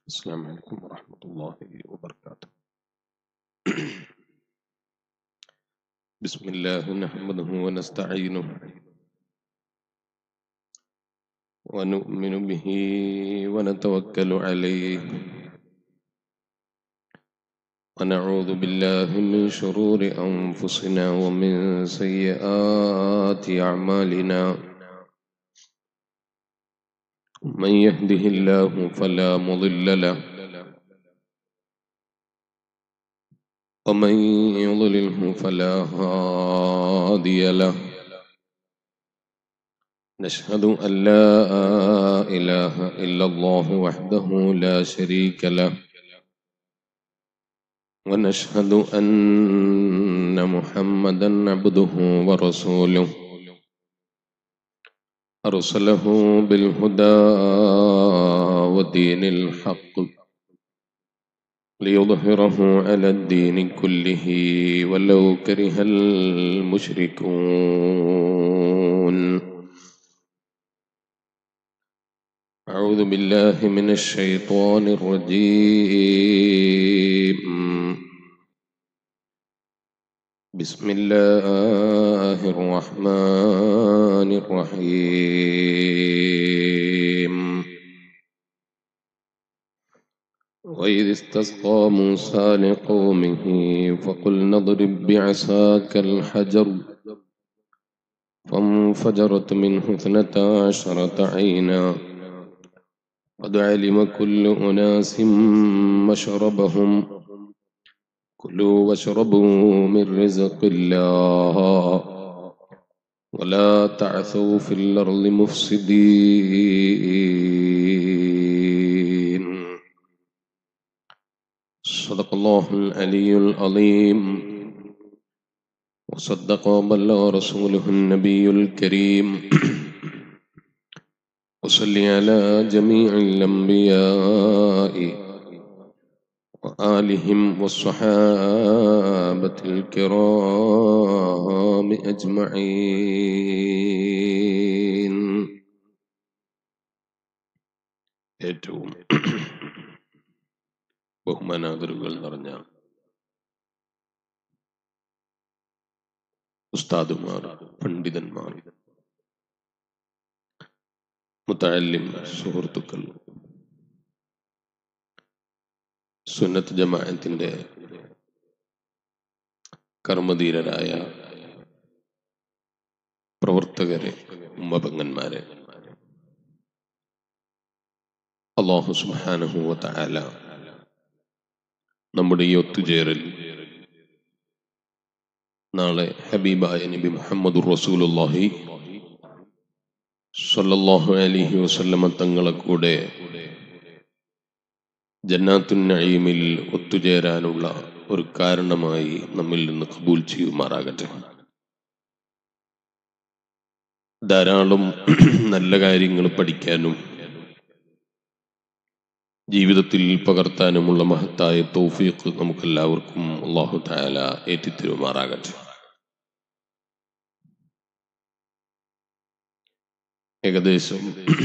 السلام عليكم ورحمة الله وبركاته. بسم الله نحمده ونستعينه ونؤمن به ونتوكل عليه ونعوذ بالله من شرور أنفسنا ومن سيئات أعمالنا. من يهده الله فلا مضل له ومن يضلله فلا هادي له. نشهد أن لا إله إلا الله وحده لا شريك له ونشهد أن محمدا عبده ورسوله أرسله بالهدى ودين الحق ليظهره على الدين كله ولو كره المشركون. أعوذ بالله من الشيطان الرجيم. بسم الله الرحمن الرحيم. وإذ استسقى موسى لقومه فقلنا اضرب بعصاك الحجر فانفجرت منه 12 عينا قد علم كل أناس مشربهم كلوا واشربوا من رزق الله ولا تعثوا في الأرض مفسدين. صدق الله العلي العظيم وصدق وبلغ رسوله النبي الكريم. وصل على جميع الأنبياء وآلهم والصحابة الكرام أجمعين. ഏറ്റവും ബഹുമാനാദരവുകൾ നിറഞ്ഞ ഉസ്താദുമാർ, പണ്ഡിതന്മാർ, മുതഅല്ലിം സുഹൃത്തുക്കൾ, സുന്നത്ത് ജമാഅത്തിന്റെ കർമ്മധീരരായ പ്രവർത്തകരെ, ഉമ്മപെങ്ങന്മാരെ, അല്ലാഹു സുബ്ഹാനഹു വ തആല നമ്മുടെ ഈ ഒത്തുചേരൽ നാളെ ഹബീബായ നബി മുഹമ്മദുർ റസൂലുള്ളാഹി സ്വല്ലല്ലാഹു അലൈഹി വസല്ലമ തങ്ങളെ കൂടെ ജന്നാത്തുൻ നഈമിൽ ഒത്തുചേരാനുള്ള ഒരു കാരണമായി നമ്മിൽ നിന്ന് ഖബൂൽ ചെയ്യുമാറാകട്ടെ. ധാരാളം നല്ല കാര്യങ്ങൾ പഠിക്കാനും ജീവിതത്തിൽ പകർത്താനുമുള്ള മഹത്തായ തൗഫീഖ് നമുക്കെല്ലാവർക്കും അല്ലാഹു തആല ഏറ്റിത്തരുമാറാകട്ടെ. ഏകദേശം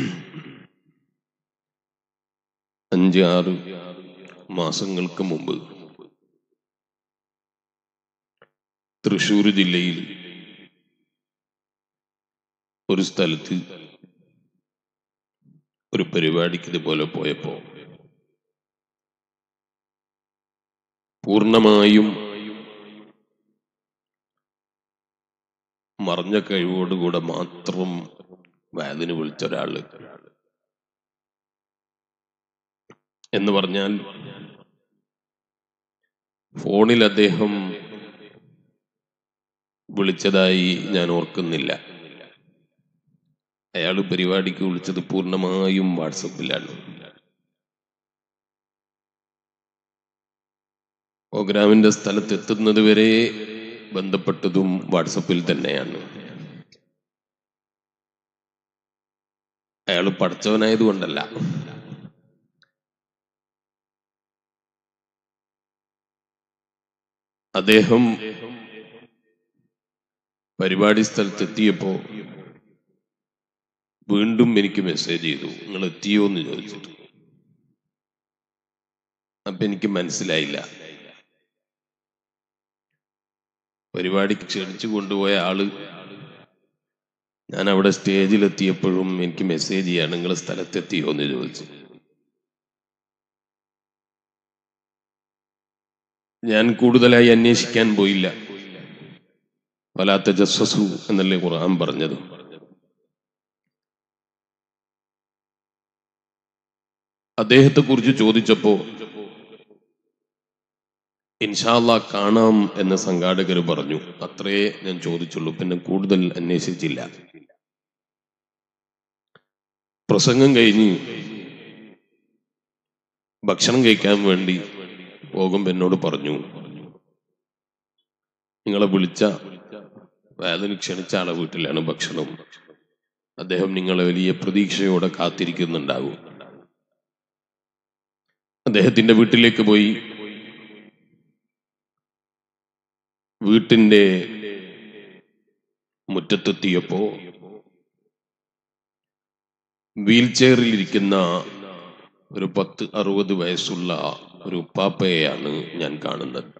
5-6 മാസങ്ങൾക്ക് മുമ്പ് തൃശ്ശൂർ ജില്ലയിൽ ഒരു സ്ഥലത്ത് ഒരു പരിപാടിക്ക് ഇതുപോലെ പോയപ്പോ പൂർണ്ണമായും മറഞ്ഞ കഴിവോടുകൂടെ മാത്രം വാദിന് വിളിച്ച ഒരാള് എന്ന് പറഞ്ഞാൽ ഫോണിൽ അദ്ദേഹം വിളിച്ചതായി ഞാൻ ഓർക്കുന്നില്ല. അയാള് പരിപാടിക്ക് വിളിച്ചത് പൂർണ്ണമായും വാട്സപ്പിലാണ്. പ്രോഗ്രാമിന്റെ സ്ഥലത്ത് എത്തുന്നത് വരെ ബന്ധപ്പെട്ടതും വാട്സപ്പിൽ തന്നെയാണ്. അയാള് പഠിച്ചവനായതുകൊണ്ടല്ല, അദ്ദേഹം പരിപാടി സ്ഥലത്തെത്തിയപ്പോ വീണ്ടും എനിക്ക് മെസ്സേജ് ചെയ്തു, നിങ്ങൾ എത്തിയോ എന്ന് ചോദിച്ചിട്ട്. അപ്പൊ എനിക്ക് മനസ്സിലായില്ല. പരിപാടിക്ക് ക്ഷണിച്ചു കൊണ്ടുപോയ ആള് ഞാൻ അവിടെ സ്റ്റേജിലെത്തിയപ്പോഴും എനിക്ക് മെസ്സേജ് ചെയ്യാണ്, നിങ്ങൾ സ്ഥലത്തെത്തിയോ എന്ന് ചോദിച്ചു. ഞാൻ കൂടുതലായി അന്വേഷിക്കാൻ പോയില്ല. വലാ തജസ്സസു എന്നല്ലേ ഖുർആൻ പറഞ്ഞത്. അദ്ദേഹത്തെ കുറിച്ച് ചോദിച്ചപ്പോ ഇൻഷാ അല്ലാഹ് കാണാം എന്ന് സംഘാടകർ പറഞ്ഞു. അത്രേ ഞാൻ ചോദിച്ചുള്ളൂ, പിന്നെ കൂടുതൽ അന്വേഷിച്ചില്ല. പ്രസംഗം കഴിഞ്ഞ് ഭക്ഷണം കഴിക്കാൻ വേണ്ടി പോകുമ്പോൾ എന്നോട് പറഞ്ഞു, നിങ്ങളെ വിളിച്ച വേദന ക്ഷണിച്ച ആളെ വീട്ടിലാണ് ഭക്ഷണം, അദ്ദേഹം നിങ്ങളെ വലിയ പ്രതീക്ഷയോടെ കാത്തിരിക്കുന്നുണ്ടാകും. അദ്ദേഹത്തിന്റെ വീട്ടിലേക്ക് പോയി. വീട്ടിന്റെ മുറ്റത്തെത്തിയപ്പോ വീൽ ചെയറിലിരിക്കുന്ന ഒരു 10-60 വയസ്സുള്ള ഒരു ഉപ്പാപ്പയെയാണ് ഞാൻ കാണുന്നത്.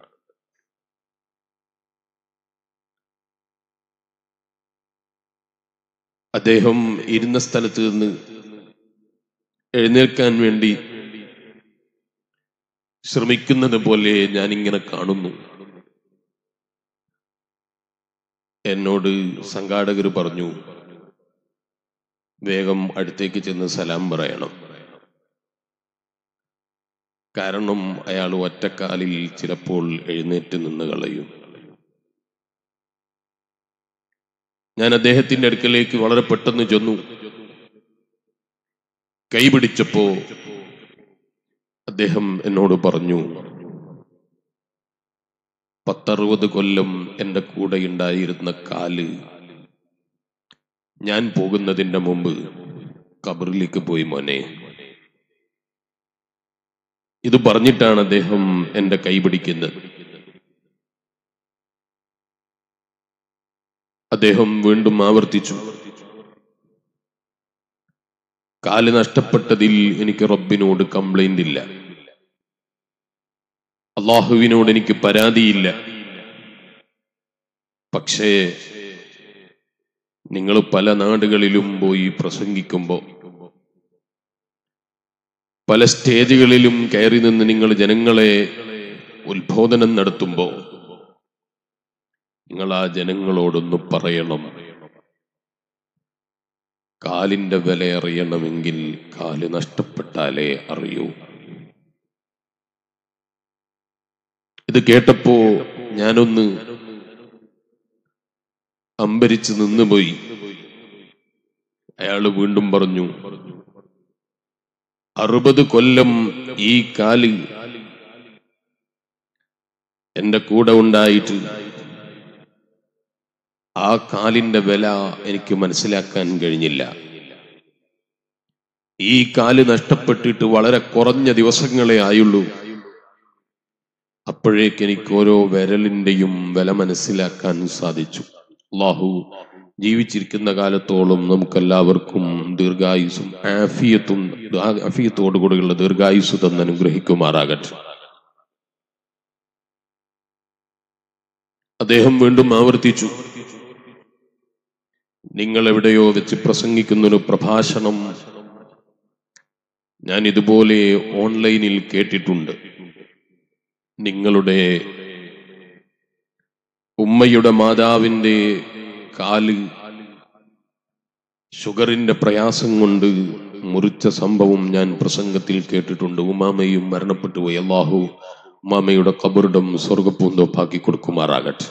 അദ്ദേഹം ഇരുന്ന സ്ഥലത്ത് നിന്ന് എഴുന്നേൽക്കാൻ വേണ്ടി ശ്രമിക്കുന്നത് പോലെ ഞാനിങ്ങനെ കാണുന്നു. എന്നോട് സംഘാടകർ പറഞ്ഞു, വേഗം അടുത്തേക്ക് ചെന്ന് സലാം പറയണം, കാരണം അയാൾ ഒറ്റക്കാലിൽ ചിലപ്പോൾ എഴുന്നേറ്റ് നിന്ന് കളയും. ഞാൻ അദ്ദേഹത്തിന്റെ അടുക്കലേക്ക് വളരെ പെട്ടെന്ന് ചെന്നു. കൈപിടിച്ചപ്പോ അദ്ദേഹം എന്നോട് പറഞ്ഞു, 10-60 കൊല്ലം എന്റെ കൂടെ ഉണ്ടായിരുന്ന കാല് ഞാൻ പോകുന്നതിന്റെ മുമ്പ് ഖബറിലേക്ക് പോയി മോനെ. ഇത് പറഞ്ഞിട്ടാണ് അദ്ദേഹം എന്റെ കൈ പിടിക്കുന്നത്. അദ്ദേഹം വീണ്ടും ആവർത്തിച്ചു, കാല് നഷ്ടപ്പെട്ടതിൽ എനിക്ക് റബ്ബിനോട് കംപ്ലൈന്റ് ഇല്ല, അള്ളാഹുവിനോട് എനിക്ക് പരാതിയില്ല. പക്ഷേ നിങ്ങൾ പല നാടുകളിലും പോയി പ്രസംഗിക്കുമ്പോ, പല സ്റ്റേജുകളിലും കയറി നിന്ന് നിങ്ങൾ ജനങ്ങളെ ഉത്ബോധനം നടത്തുമ്പോ നിങ്ങൾ ആ ജനങ്ങളോടൊന്ന് പറയണം, കാലിന്റെ വില അറിയണമെങ്കിൽ കാല് നഷ്ടപ്പെട്ടാലേ അറിയൂ. ഇത് കേട്ടപ്പോ ഞാനൊന്ന് അമ്പരിച്ച് നിന്നുപോയി. അയാള് വീണ്ടും പറഞ്ഞു, 60 കൊല്ലം ഈ കാല് എന്റെ കൂടെ ഉണ്ടായിട്ട് ആ കാലിന്റെ വില എനിക്ക് മനസ്സിലാക്കാൻ കഴിഞ്ഞില്ല. ഈ കാല് നഷ്ടപ്പെട്ടിട്ട് വളരെ കുറഞ്ഞ ദിവസങ്ങളെ ആയുള്ളൂ. അപ്പോഴേക്ക് എനിക്ക് ഓരോ വിരലിന്റെയും വില മനസ്സിലാക്കാൻ സാധിച്ചു. അല്ലാഹു ജീവിച്ചിരിക്കുന്ന കാലത്തോളം നമുക്കെല്ലാവർക്കും ദീർഘായുസും ആഫിയത്തോടുകൂടിയുള്ള ദീർഘായുസ് തന്ന് അനുഗ്രഹിക്കുമാറാകട്ടെ. അദ്ദേഹം വീണ്ടും ആവർത്തിച്ചു, നിങ്ങൾ എവിടെയോ വെച്ച് പ്രസംഗിക്കുന്നൊരു പ്രഭാഷണം ഞാൻ ഇതുപോലെ ഓൺലൈനിൽ കേട്ടിട്ടുണ്ട്. നിങ്ങളുടെ ഉമ്മയുടെ മാതാവിന്റെ കാല് ഷുഗറിന്റെ പ്രയാസം കൊണ്ട് മുറിച്ച സംഭവം ഞാൻ പ്രസംഗത്തിൽ കേട്ടിട്ടുണ്ട്. ഉമ്മാമയും മരണപ്പെട്ടു പോയി. അല്ലാഹു ഉമ്മാമയുടെ ഖബറിടം സ്വർഗ്ഗപൂന്തോപ്പാക്കി കൊടുക്കുമാറാകട്ടെ.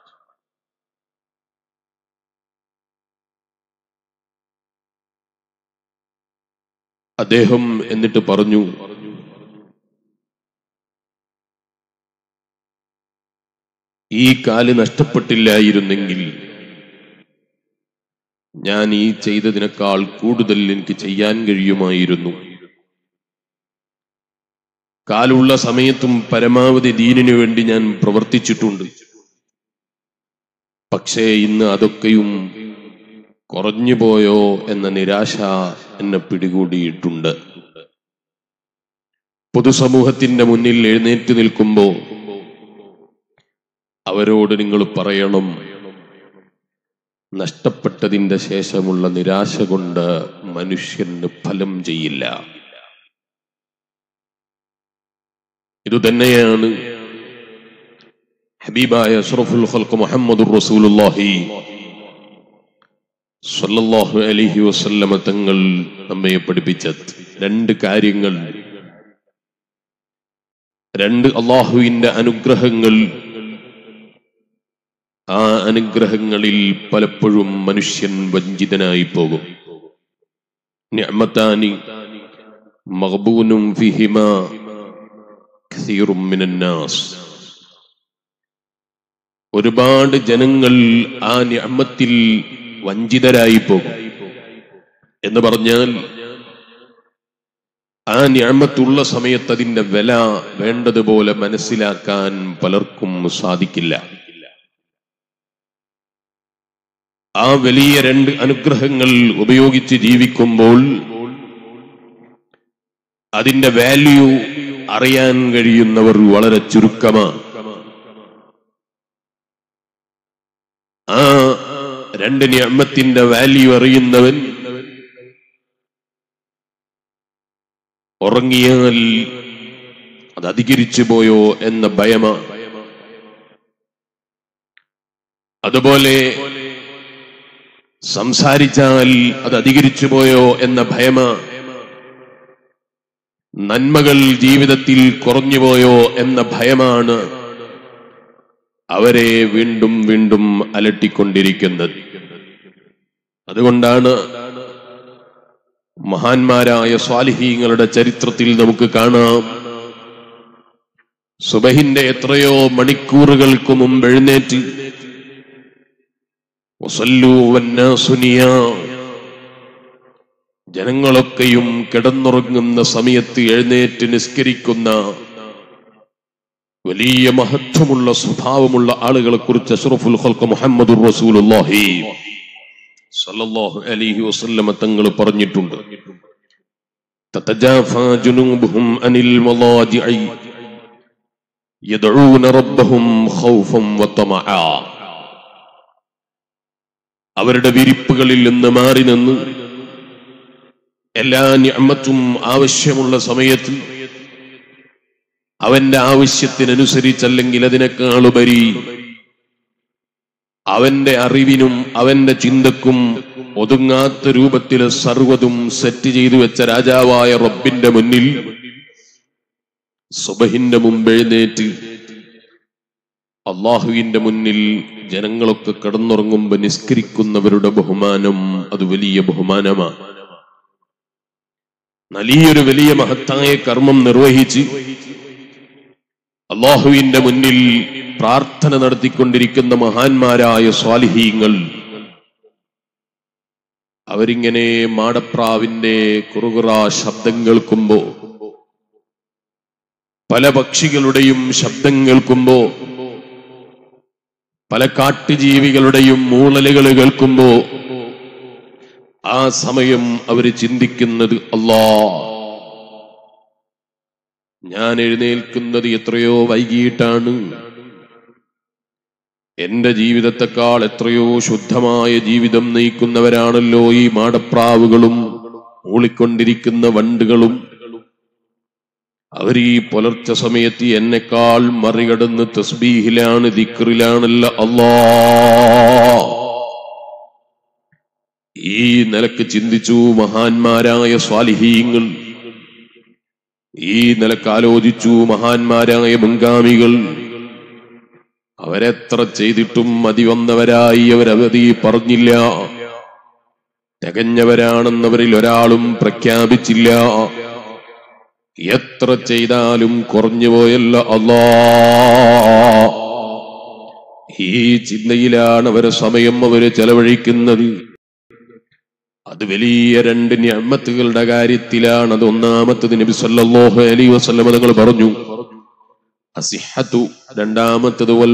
അദ്ദേഹം എന്നിട്ട് പറഞ്ഞു, ഈ കാല് നഷ്ടപ്പെട്ടില്ലായിരുന്നെങ്കിൽ ഞാൻ ഈ ചെയ്തതിനേക്കാൾ കൂടുതൽ എനിക്ക് ചെയ്യാൻ കഴിയുമായിരുന്നു. കാലുള്ള സമയത്തും പരമാവധി ദീനിനു വേണ്ടി ഞാൻ പ്രവർത്തിച്ചിട്ടുണ്ട്. പക്ഷേ ഇന്ന് അതൊക്കെയും കുറഞ്ഞുപോയോ എന്ന നിരാശ എന്നെ പിടികൂടിയിട്ടുണ്ട്. പൊതുസമൂഹത്തിന്റെ മുന്നിൽ എഴുന്നേറ്റ് നിൽക്കുമ്പോൾ അവരോട് നിങ്ങൾ പറയണം, നഷ്ടപ്പെട്ടതിന്റെ ശേഷമുള്ള നിരാശ കൊണ്ട് മനുഷ്യന് ഫലം ചെയ്യില്ല. ഇതുതന്നെയാണ് ഹബീബായ അഷ്റഫുൽ ഖൽഖ് മുഹമ്മദുർ റസൂലുള്ളാഹി സ്വല്ലല്ലാഹു അലൈഹി വസല്ലമ തങ്ങൾ നമ്മെ പഠിപ്പിച്ചത് രണ്ട് കാര്യങ്ങൾ, രണ്ട് അല്ലാഹുവിന്റെ അനുഗ്രഹങ്ങൾ. ആ അനുഗ്രഹങ്ങളിൽ പലപ്പോഴും മനുഷ്യൻ വഞ്ചിതനായി പോകും. നിഅമതാനി മഗ്ബൂനും ഫീഹിമാ കസീറും മിനന്നാസ്. ഒരുപാട് ജനങ്ങൾ ആ നിഅമത്തിൽ വഞ്ചിതരായി പോകും. എന്ന് പറഞ്ഞാൽ ആ നിഅമത്തുള്ള സമയത്ത് അതിന്റെ വില വേണ്ടതുപോലെ മനസ്സിലാക്കാൻ പലർക്കും സാധിക്കില്ല. ആ വലിയ രണ്ട് അനുഗ്രഹങ്ങൾ ഉപയോഗിച്ച് ജീവിക്കുമ്പോൾ അതിന്റെ വാല്യൂ അറിയാൻ കഴിയുന്നവർ വളരെ ചുരുക്കമാണ്. ആ രണ്ട് നിഅമത്തിന്റെ വാല്യൂ അറിയുന്നവൻ ഉറങ്ങിയാൽ അത് അധികരിച്ചു പോയോ എന്ന ഭയമാ. അതുപോലെ സംസാരിച്ചാൽ അത് അധികരിച്ചു പോയോ എന്ന ഭയമാ. നന്മകൾ ജീവിതത്തിൽ കുറഞ്ഞുപോയോ എന്ന ഭയമാണ് അവരെ വീണ്ടും വീണ്ടും അലട്ടിക്കൊണ്ടിരിക്കുന്നത്. അതുകൊണ്ടാണ് മഹാന്മാരായ സ്വാലിഹീങ്ങളുടെ ചരിത്രത്തിൽ നമുക്ക് കാണാം, സുബഹിന്റെ എത്രയോ മണിക്കൂറുകൾക്ക് മുമ്പ് എഴുന്നേറ്റ് ജനങ്ങളൊക്കെയും കിടന്നുറങ്ങുന്ന സമയത്ത് എഴുന്നേറ്റ് നിസ്കരിക്കുന്ന വലിയ മഹത്വമുള്ള സ്വഭാവമുള്ള ആളുകളെ കുറിച്ച് അഷ്റഫുൽ ഖൽഖ് മുഹമ്മദുർ റസൂലുള്ളാഹി സ്വല്ലല്ലാഹു അലൈഹി വസല്ലം തങ്ങൾ പറഞ്ഞിട്ടുണ്ട്, തതജാഫാ ജുനൂബുഹും അനിൽ മളാജിഇ യദ്ഊന റബ്ബഹും ഖൗഫൻ വതമഅ. അവരുടെ വിരിപ്പുകളിൽ നിന്ന് മാറി നിന്ന് എല്ലാ നിഅമത്തും ആവശ്യമുള്ള സമയത്ത് അവന്റെ ആവശ്യത്തിനനുസരിച്ചല്ലെങ്കിൽ അതിനേക്കാളുപരി അവന്റെ അറിവിനും അവന്റെ ചിന്തക്കും ഒതുങ്ങാത്ത രൂപത്തിൽ സർവ്വതും സെറ്റ് ചെയ്തു വെച്ച രാജാവായ റബ്ബിന്റെ മുന്നിൽ സുബഹിന്റെ മുമ്പ് എഴുന്നേറ്റ് അള്ളാഹുവിന്റെ മുന്നിൽ ജനങ്ങളൊക്കെ കിടന്നുറങ്ങുമ്പോ നിസ്കരിക്കുന്നവരുടെ ബഹുമാനം അത് വലിയ ബഹുമാനമാണ്. വലിയ മഹത്തായ കർമ്മം നിർവഹിച്ച് അള്ളാഹുവിന്റെ മുന്നിൽ പ്രാർത്ഥന നടത്തിക്കൊണ്ടിരിക്കുന്ന മഹാന്മാരായ സ്വാലിഹീങ്ങൾ അവരിങ്ങനെ മാടപ്രാവിന്റെ കുറുകുറ ശബ്ദം കേൾക്കുമ്പോ, പല പക്ഷികളുടെയും ശബ്ദം കേൾക്കുമ്പോ, പല കാട്ടുജീവികളുടെയും മൂളലുകൾ കേൾക്കുമ്പോ ആ സമയം അവര് ചിന്തിക്കുന്നത്, ഞാൻ എഴുന്നേൽക്കുന്നത് എത്രയോ വൈകിട്ടാണ്, എന്റെ ജീവിതത്തെക്കാൾ എത്രയോ ശുദ്ധമായ ജീവിതം നയിക്കുന്നവരാണല്ലോ ഈ മാടപ്രാവുകളും മൂളിക്കൊണ്ടിരിക്കുന്ന വണ്ടുകളും. അവർ ഈ പുലർച്ചെ സമയത്ത് എന്നെക്കാൾ മറികടന്ന് തസ്ബീഹിലാണ്, ദിക്റിലാണല്ലോ അല്ലാഹ്. ഈ നിലക്ക് ചിന്തിച്ചു മഹാന്മാരായ സ്വാലിഹീങ്ങൾ, ഈ നിലക്ക് ആലോചിച്ചു മഹാന്മാരായ മുൻഗാമികൾ. അവരെത്ര ചെയ്തിട്ടും മതി വന്നവരായി അവരവധി പറഞ്ഞില്ല. തികഞ്ഞവരാണെന്നവരിൽ ഒരാളും പ്രഖ്യാപിച്ചില്ല. എത്ര ചെയ്താലും കുറഞ്ഞുപോയല്ല അല്ലാഹ്. ഈ ചിന്തയിലാണ് അവരെ സമയം അവര് ചെലവഴിക്കുന്നത്. അത് വലിയ രണ്ട് നിഅമത്തുകളുടെ കാര്യത്തിലാണ്. അത് ഒന്നാമത്തത് നബി സല്ലല്ലാഹു അലൈഹി വസല്ലം തങ്ങൾ പറഞ്ഞു അസിഹത്തു, രണ്ടാമത്തത് വൽ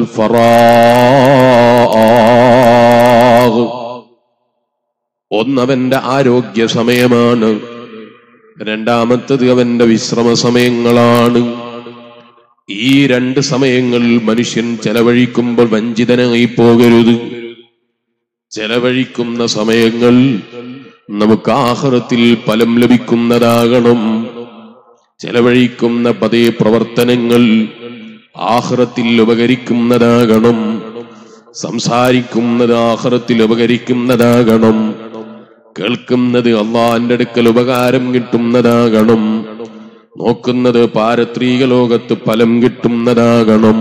ഫറാഗ്. ഒന്നവന്റെ ആരോഗ്യ സമയമാണ്, രണ്ടാമത്തത് അവന്റെ വിശ്രമ സമയങ്ങളാണ്. ഈ 2 സമയങ്ങൾ മനുഷ്യൻ ചെലവഴിക്കുമ്പോൾ വഞ്ചിതനായി പോകരുത്. ചെലവഴിക്കുന്ന സമയങ്ങൾ നമുക്ക് ആഖിറത്തിൽ ഫലം ലഭിക്കുന്നതാകണം. ചെലവഴിക്കുന്ന പതേ പ്രവർത്തനങ്ങൾ ആഖിറത്തിൽ ഉപകരിക്കുന്നതാകണം. സംസാരിക്കുന്നത് ആഖിറത്തിൽ ഉപകരിക്കുന്നതാകണം. കേൾക്കുന്നത് അല്ലാഹുവിന്റെ അടുക്കൽ ഉപകാരം കിട്ടുന്നതാകണം. നോക്കുന്നത് പാരത്രിക ലോകത്ത് ഫലം കിട്ടുന്നതാകണം.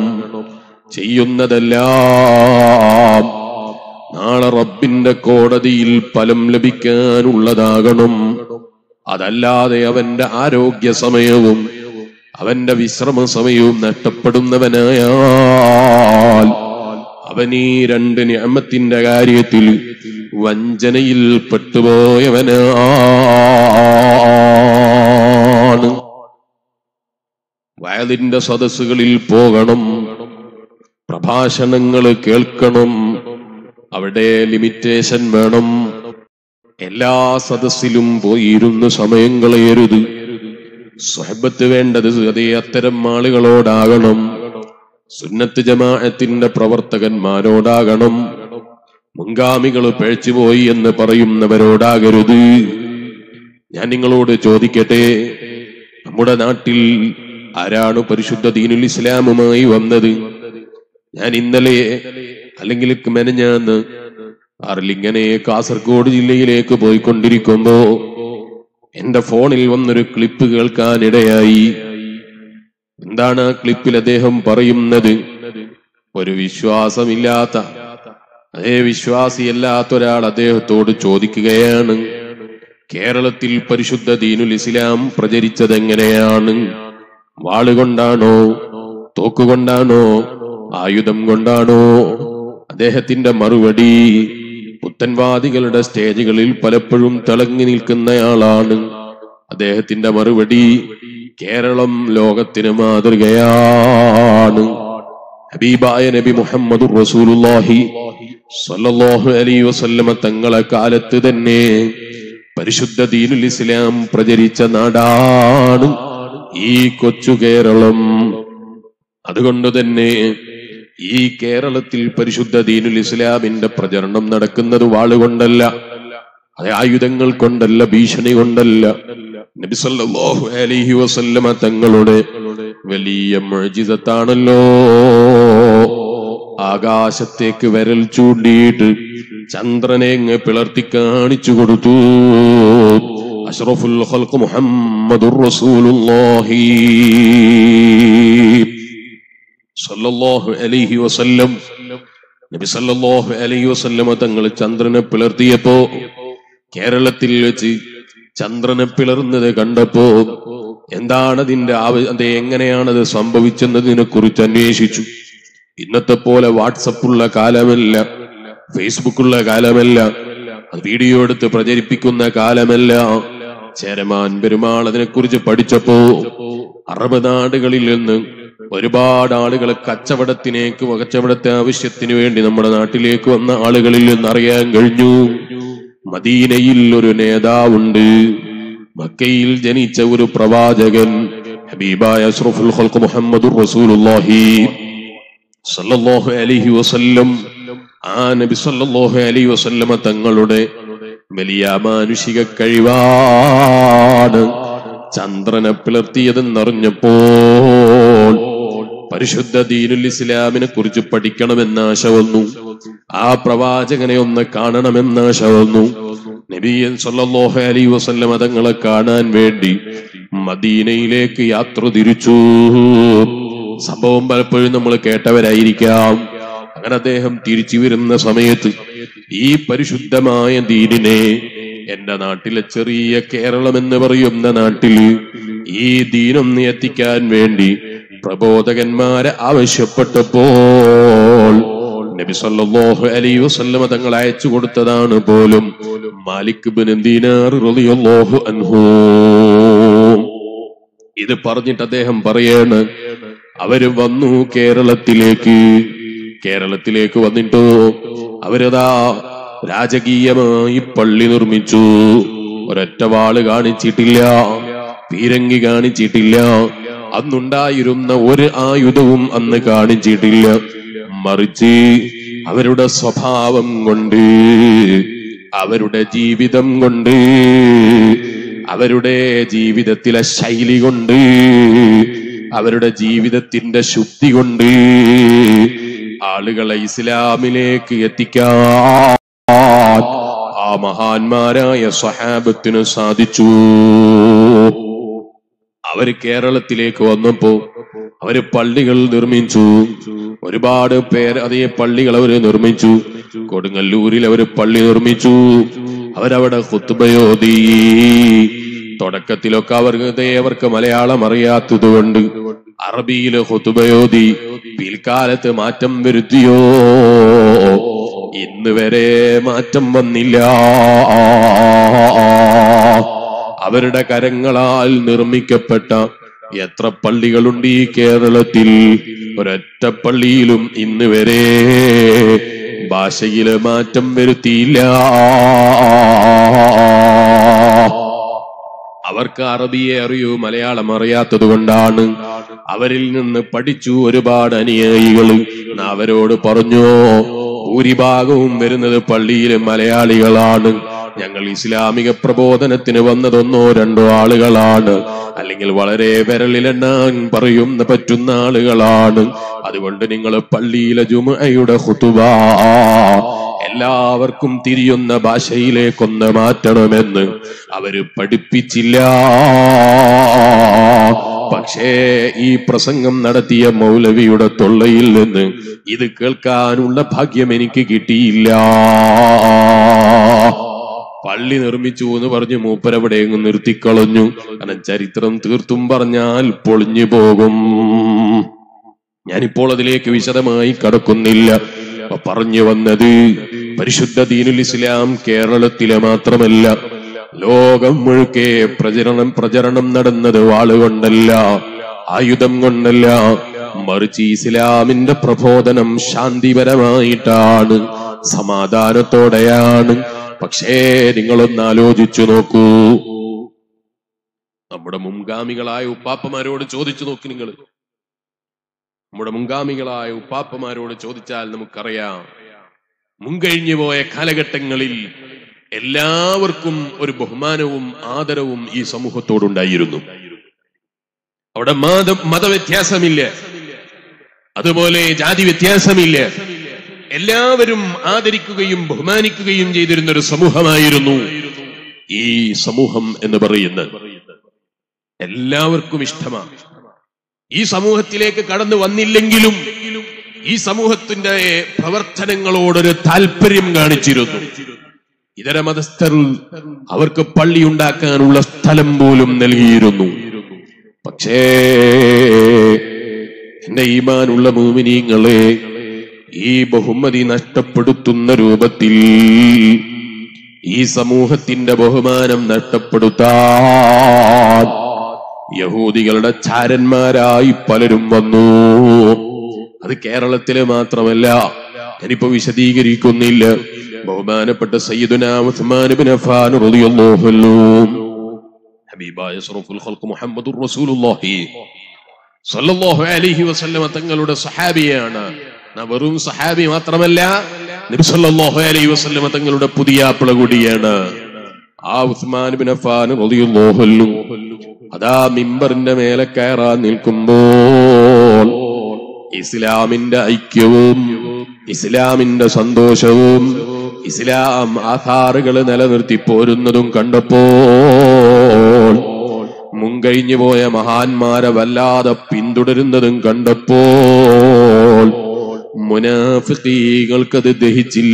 ചെയ്യുന്നതെല്ലാം നാളെ റബ്ബിന്റെ കോടതിയിൽ ഫലം ലഭിക്കാനുള്ളതാകണം. അതല്ലാതെ അവന്റെ ആരോഗ്യ സമയവും അവന്റെ വിശ്രമ സമയവും നഷ്ടപ്പെടുന്നവനായാൽ അവനീ 2 നിഅമത്തിന്റെ കാര്യത്തിൽ വഞ്ചനയിൽ പെട്ടുപോയവനാണ്. വയലിന്റെ സദസ്സുകളിൽ പോകണം, പ്രഭാഷണങ്ങൾ കേൾക്കണം. അവിടെ ലിമിറ്റേഷൻ വേണം. എല്ലാ സദസ്സിലും പോയിരുന്ന് സമയം കളയരുത്. സ്വഹബത്ത് വേണ്ടത് അതേ അത്തരം ആളുകളോടാകണം. സുന്നത്ത് ജമാഅത്തിന്റെ പ്രവർത്തകന്മാരോടാകണം. മുൻഗാമികൾ പിഴച്ചുപോയി എന്ന് പറയുന്നവരോടാകരുത്. ഞാൻ നിങ്ങളോട് ചോദിക്കട്ടെ, നമ്മുടെ നാട്ടിൽ ആരാണ് പരിശുദ്ധ ദീനുൽ ഇസ്ലാമുമായി വന്നത്? ഞാൻ ഇന്നലെ അല്ലെങ്കിൽ മെനഞ്ഞാന്ന് ആറിലിങ്ങനെ കാസർഗോഡ് ജില്ലയിലേക്ക് പോയിക്കൊണ്ടിരിക്കുമ്പോ എന്റെ ഫോണിൽ വന്നൊരു ക്ലിപ്പ് കേൾക്കാനിടയായി. എന്താണ് ആ ക്ലിപ്പിൽ അദ്ദേഹം പറയുന്നത്? ഒരു വിശ്വാസമില്ലാത്ത, അതേ വിശ്വാസിയല്ലാത്ത ഒരാൾ അദ്ദേഹത്തോട് ചോദിക്കുകയാണ്, കേരളത്തിൽ പരിശുദ്ധ ദീനുൽ ഇസ്ലാം പ്രചരിച്ചത് എങ്ങനെയാണ്? വാളുകൊണ്ടാണോ, തോക്കുകൊണ്ടാണോ, ആയുധം കൊണ്ടാണോ? അദ്ദേഹത്തിന്റെ മറുപടി, പുത്തൻവാദികളുടെ സ്റ്റേജുകളിൽ പലപ്പോഴും തിളങ്ങി നിൽക്കുന്നയാളാണ്. അദ്ദേഹത്തിന്റെ മറുപടി, കേരളം ലോകത്തിന് മാതൃകയാണ്. ഹബീബായ നബി മുഹമ്മദുർ റസൂലുള്ളാഹി സ്വല്ലല്ലാഹു അലൈഹി വസല്ലമ തങ്ങളെ കാലത്ത് തന്നെ പരിശുദ്ധ ദീനുൽ ഇസ്ലാം പ്രചരിച്ച നാടാണ് ഈ കൊച്ചു കേരളം. അതുകൊണ്ട് തന്നെ ഈ കേരളത്തിൽ പരിശുദ്ധ ദീനുൽ ഇസ്ലാമിന്റെ പ്രചരണം നടക്കുന്നത് വാളുകൊണ്ടല്ല, ആയുധങ്ങൾ കൊണ്ടല്ല, ഭീഷണി കൊണ്ടല്ല. നബി സല്ലല്ലാഹു അലൈഹി വസല്ലമ തങ്ങളുടെ വലിയ മുഅ്ജിസത്താണല്ലോ ആകാശത്തേക്ക് വിരൽ ചൂണ്ടിയിട്ട് ചന്ദ്രനെ അങ്ങ് പിളർത്തി കാണിച്ചു കൊടുത്തു. അഷ്റഫുൽ ഖൽഖ് മുഹമ്മദുർ റസൂലുള്ളാഹി സല്ലല്ലാഹു അലൈഹി വസല്ലം. നബി സല്ലല്ലാഹു അലൈഹി വസല്ലമ തങ്ങൾ ചന്ദ്രനെ പിളർത്തിയപ്പോ, കേരളത്തിൽ വെച്ച് ചന്ദ്രനെ പിളർന്നത് കണ്ടപ്പോ എന്താണതിന്റെ അത് എങ്ങനെയാണത് സംഭവിച്ചെന്നതിനെ കുറിച്ച് അന്വേഷിച്ചു. ഇന്നത്തെ പോലെ വാട്സപ്പുള്ള കാലമല്ല, ഫേസ്ബുക്കുള്ള കാലമല്ല, വീഡിയോ എടുത്ത് പ്രചരിപ്പിക്കുന്ന കാലമല്ല. ചേരമാൻ പെരുമാൾ അതിനെ കുറിച്ച് പഠിച്ചപ്പോ അറബ് നാടുകളിൽ നിന്ന് ഒരുപാട് ആളുകൾ കച്ചവടത്തെ ആവശ്യത്തിന് വേണ്ടി നമ്മുടെ നാട്ടിലേക്ക് വന്ന ആളുകളിൽ നിന്ന് അറിയാൻ കഴിഞ്ഞു, മദീനയിൽ ഒരു നേതാവുണ്ട്, മക്കയിൽ ജനിച്ച ഒരു പ്രവാചകൻ, ഹബീബായ അഷ്റഫുൽ ഖൽഖ് മുഹമ്മദുർ റസൂലുള്ളാഹി സല്ലല്ലാഹു അലൈഹി വസല്ലം. ആ നബി സല്ലല്ലാഹു അലൈഹി വസല്ലമ തങ്ങളുടെ വലിയ മാനുഷിക കഴിവാണ് ചന്ദ്രനെ പിളർത്തിയതെന്നറിഞ്ഞപ്പോൾ പരിശുദ്ധ ദീനുൽ ഇസ്ലാമിനെ കുറിച്ച് പഠിക്കണമെന്ന ആശ വന്നു. ആ പ്രവാചകനെ ഒന്ന് കാണണമെന്ന ആശ വന്നു. നബി സല്ലല്ലാഹു അലൈഹി വസല്ലമ തങ്ങളെ കാണാൻ വേണ്ടി മദീനയിലേക്ക് യാത്ര തിരിച്ചു. സംഭവം പലപ്പോഴും നമ്മൾ കേട്ടവരായിരിക്കാം. അങ്ങനെ അദ്ദേഹം തിരിച്ചു വരുന്ന സമയത്ത് ഈ പരിശുദ്ധമായ ദീനിനെ എന്റെ നാട്ടിലെ ചെറിയ കേരളം എന്ന് പറയുന്ന നാട്ടില് ഈ ദീനൊന്ന് എത്തിക്കാൻ വേണ്ടി പ്രബോധകന്മാരെ ആവശ്യപ്പെട്ടപ്പോൾ നബി സല്ലല്ലാഹു അലൈഹി വസല്ലമ തങ്ങൾ അയച്ചു കൊടുത്തതാണ് പോലും മാലിക് ഇബ്നു ദീനാർ റളിയല്ലാഹു അൻഹു. ഇത് പറഞ്ഞിട്ട് അദ്ദേഹം പറയാണ്, അവര് വന്നു കേരളത്തിലേക്ക് വന്നിട്ടോ അവരതാ രാജകീയമായി പള്ളി നിർമ്മിച്ചു. ഒരൊറ്റ വാള് കാണിച്ചിട്ടില്ല, പീരങ്കി കാണിച്ചിട്ടില്ല, അന്നുണ്ടായിരുന്ന ഒരു ആയുധവും അന്ന് കാണിച്ചിട്ടില്ല. മറിച്ച് അവരുടെ സ്വഭാവം കൊണ്ട്, അവരുടെ ജീവിതം കൊണ്ട്, അവരുടെ ജീവിതത്തിലെ ശൈലി കൊണ്ട്, അവരുടെ ജീവിതത്തിന്റെ ശുദ്ധി കൊണ്ട് ആളുകളെ ഇസ്ലാമിലേക്ക് എത്തിക്കാൻ ആ മഹാന്മാരായ സ്വഹാബത്തിന് സാധിച്ചു. അവര് കേരളത്തിലേക്ക് വന്നപ്പോ അവര് പള്ളികൾ നിർമ്മിച്ചു. ഒരുപാട് പേര് അതേ പള്ളികൾ അവര് നിർമ്മിച്ചു. കൊടുങ്ങല്ലൂരിൽ അവര് പള്ളി നിർമ്മിച്ചു. അവരവിടെ ഖുത്ബയോദി. തുടക്കത്തിലൊക്കെ അവർക്ക് മലയാളം അറിയാത്തത് കൊണ്ട് അറബിയില് ഖുത്ബയോദി. പിൽക്കാലത്ത് മാറ്റം വരുത്തിയോ? ഇന്ന് വരെ മാറ്റം വന്നില്ല. അവരുടെ കരങ്ങളാൽ നിർമ്മിക്കപ്പെട്ട എത്ര പള്ളികളുണ്ട് ഈ കേരളത്തിൽ? ഒരൊറ്റ പള്ളിയിലും ഇന്ന് വരെ ഭാഷയില് മാറ്റം വരുത്തിയില്ല. അവർക്ക് അറബിയെ അറിയൂ, മലയാളം അറിയാത്തത് കൊണ്ടാണ്. അവരിൽ നിന്ന് പഠിച്ചു ഒരുപാട് അനുയായികൾ. അവരോട് പറഞ്ഞു, ഭൂരിഭാഗവും വരുന്നത് പള്ളിയിലെ മലയാളികളാണ്. ഞങ്ങൾ ഇസ്ലാമിക പ്രബോധനത്തിന് വന്നതൊന്നോ രണ്ടോ ആളുകളാണ്, അല്ലെങ്കിൽ വളരെ വിരലിലെണ്ണാൻ പറയുന്ന പറ്റുന്ന ആളുകളാണ്. അതുകൊണ്ട് നിങ്ങൾ പള്ളിയിലെ ജുമുഅയുടെ ഖുതുബ എല്ലാവർക്കും തിരിയുന്ന ഭാഷയിലേക്കൊന്ന് മാറ്റണമെന്ന് അവര് പഠിപ്പിച്ചില്ല. പക്ഷേ ഈ പ്രസംഗം നടത്തിയ മൗലവിയുടെ തൊള്ളയിൽ നിന്ന് ഇത് കേൾക്കാനുള്ള ഭാഗ്യം എനിക്ക് കിട്ടിയില്ല. പള്ളി നിർമ്മിച്ചു എന്ന് പറഞ്ഞ് മൂപ്പരവിടെയെങ്ങും നിർത്തിക്കളഞ്ഞു. കാരണം ചരിത്രം തീർത്തും പറഞ്ഞാൽ പൊളിഞ്ഞു പോകും. ഞാനിപ്പോൾ അതിലേക്ക് വിശദമായി കടക്കുന്നില്ല. പറഞ്ഞു വന്നത്, പരിശുദ്ധ ദീനുൽ ഇസ്ലാം കേരളത്തിലെ മാത്രമല്ല, ലോകം മുഴുക്കെ പ്രചരണം നടന്നത് വാളുകൊണ്ടല്ല, ആയുധം കൊണ്ടല്ല, മറിച്ച് ഇസ്ലാമിന്റെ പ്രബോധനം ശാന്തിപരമായിട്ടാണ്, സമാധാനത്തോടെയാണ്. പക്ഷേ നിങ്ങളൊന്ന് ആലോചിച്ചു നോക്കൂ, നമ്മുടെ മുൻഗാമികളായ ഉപ്പാപ്പമാരോട് ചോദിച്ചു നോക്ക്. നിങ്ങൾ നമ്മുടെ മുൻഗാമികളായ ഉപ്പാപ്പമാരോട് ചോദിച്ചാൽ നമുക്കറിയാം, മുൻകഴിഞ്ഞു പോയ കാലഘട്ടങ്ങളിൽ എല്ലാവർക്കും ഒരു ബഹുമാനവും ആദരവും ഈ സമൂഹത്തോടുണ്ടായിരുന്നു. അവിടെ മതവ്യത്യാസമില്ല, അതുപോലെ ജാതി വ്യത്യാസമില്ല. എല്ലാവരും ആദരിക്കുകയും ബഹുമാനിക്കുകയും ചെയ്തിരുന്ന ഒരു സമൂഹമായിരുന്നു ഈ സമൂഹം എന്ന് പറയുന്നത്. എല്ലാവർക്കും ഇഷ്ടമാണ്. ഈ സമൂഹത്തിലേക്ക് കടന്നു വന്നില്ലെങ്കിലും ഈ സമൂഹത്തിന്റെ പ്രവർത്തനങ്ങളോടൊരു താല്പര്യം കാണിച്ചിരുന്നു. ഇതര മതസ്ഥർ അവർക്ക് പള്ളി ഉണ്ടാക്കാനുള്ള സ്ഥലം പോലും നൽകിയിരുന്നു. പക്ഷേ എന്റെ ഈമാനുള്ള മുഅ്മിനീങ്ങളെ, ഈ ബഹുമതി നഷ്ടപ്പെടുത്തുന്ന രൂപത്തിൽ ഈ സമൂഹത്തിന്റെ ബഹുമാനം നഷ്ടപ്പെടുത്താൻ യഹൂദികളുടെ ചാരന്മാരായി പലരും വന്നു. അത് കേരളത്തിലെ മാത്രമല്ല, ഞാനിപ്പോ വിശദീകരിക്കുന്നില്ല. ബഹുമാനപ്പെട്ട സയ്യിദുനാ ഉസ്മാൻ ഇബ്നു അഫ്ഫാൻ റളിയല്ലാഹു അൻഹു, ഹബീബായ അഷ്റഫുൽ ഖൽഖ് മുഹമ്മദുർ റസൂലുള്ളാഹി സ്വല്ലല്ലാഹു അലൈഹി വസല്ലം തങ്ങളുടെ സഹാബിയാണ്. വെറും സഹാബി മാത്രമല്ല, നബി സല്ലല്ലാഹു അലൈഹി വസല്ലം തങ്ങളുടെ പുതിയാപ്പിള കൂടിയാണ്. ആ ഉസ്മാൻ ഇബ്നു അഫ്ഫാൻ റളിയല്ലാഹു അൻഹു അതാ മിമ്പറിന്റെ മേലെ കയറാൻ നിൽക്കുമ്പോൾ ഇസ്ലാമിന്റെ ഐക്യവും ഇസ്ലാമിന്റെ സന്തോഷവും ഇസ്ലാം ആധാറുകൾ നിലനിർത്തി പോരുന്നതും കണ്ടപ്പോൾ, മുൻകഴിഞ്ഞു പോയ മഹാന്മാരെ വല്ലാതെ പിന്തുടരുന്നതും കണ്ടപ്പോൾ മുനാഫിഖീകൾക്കത് ദഹിച്ചില്ല.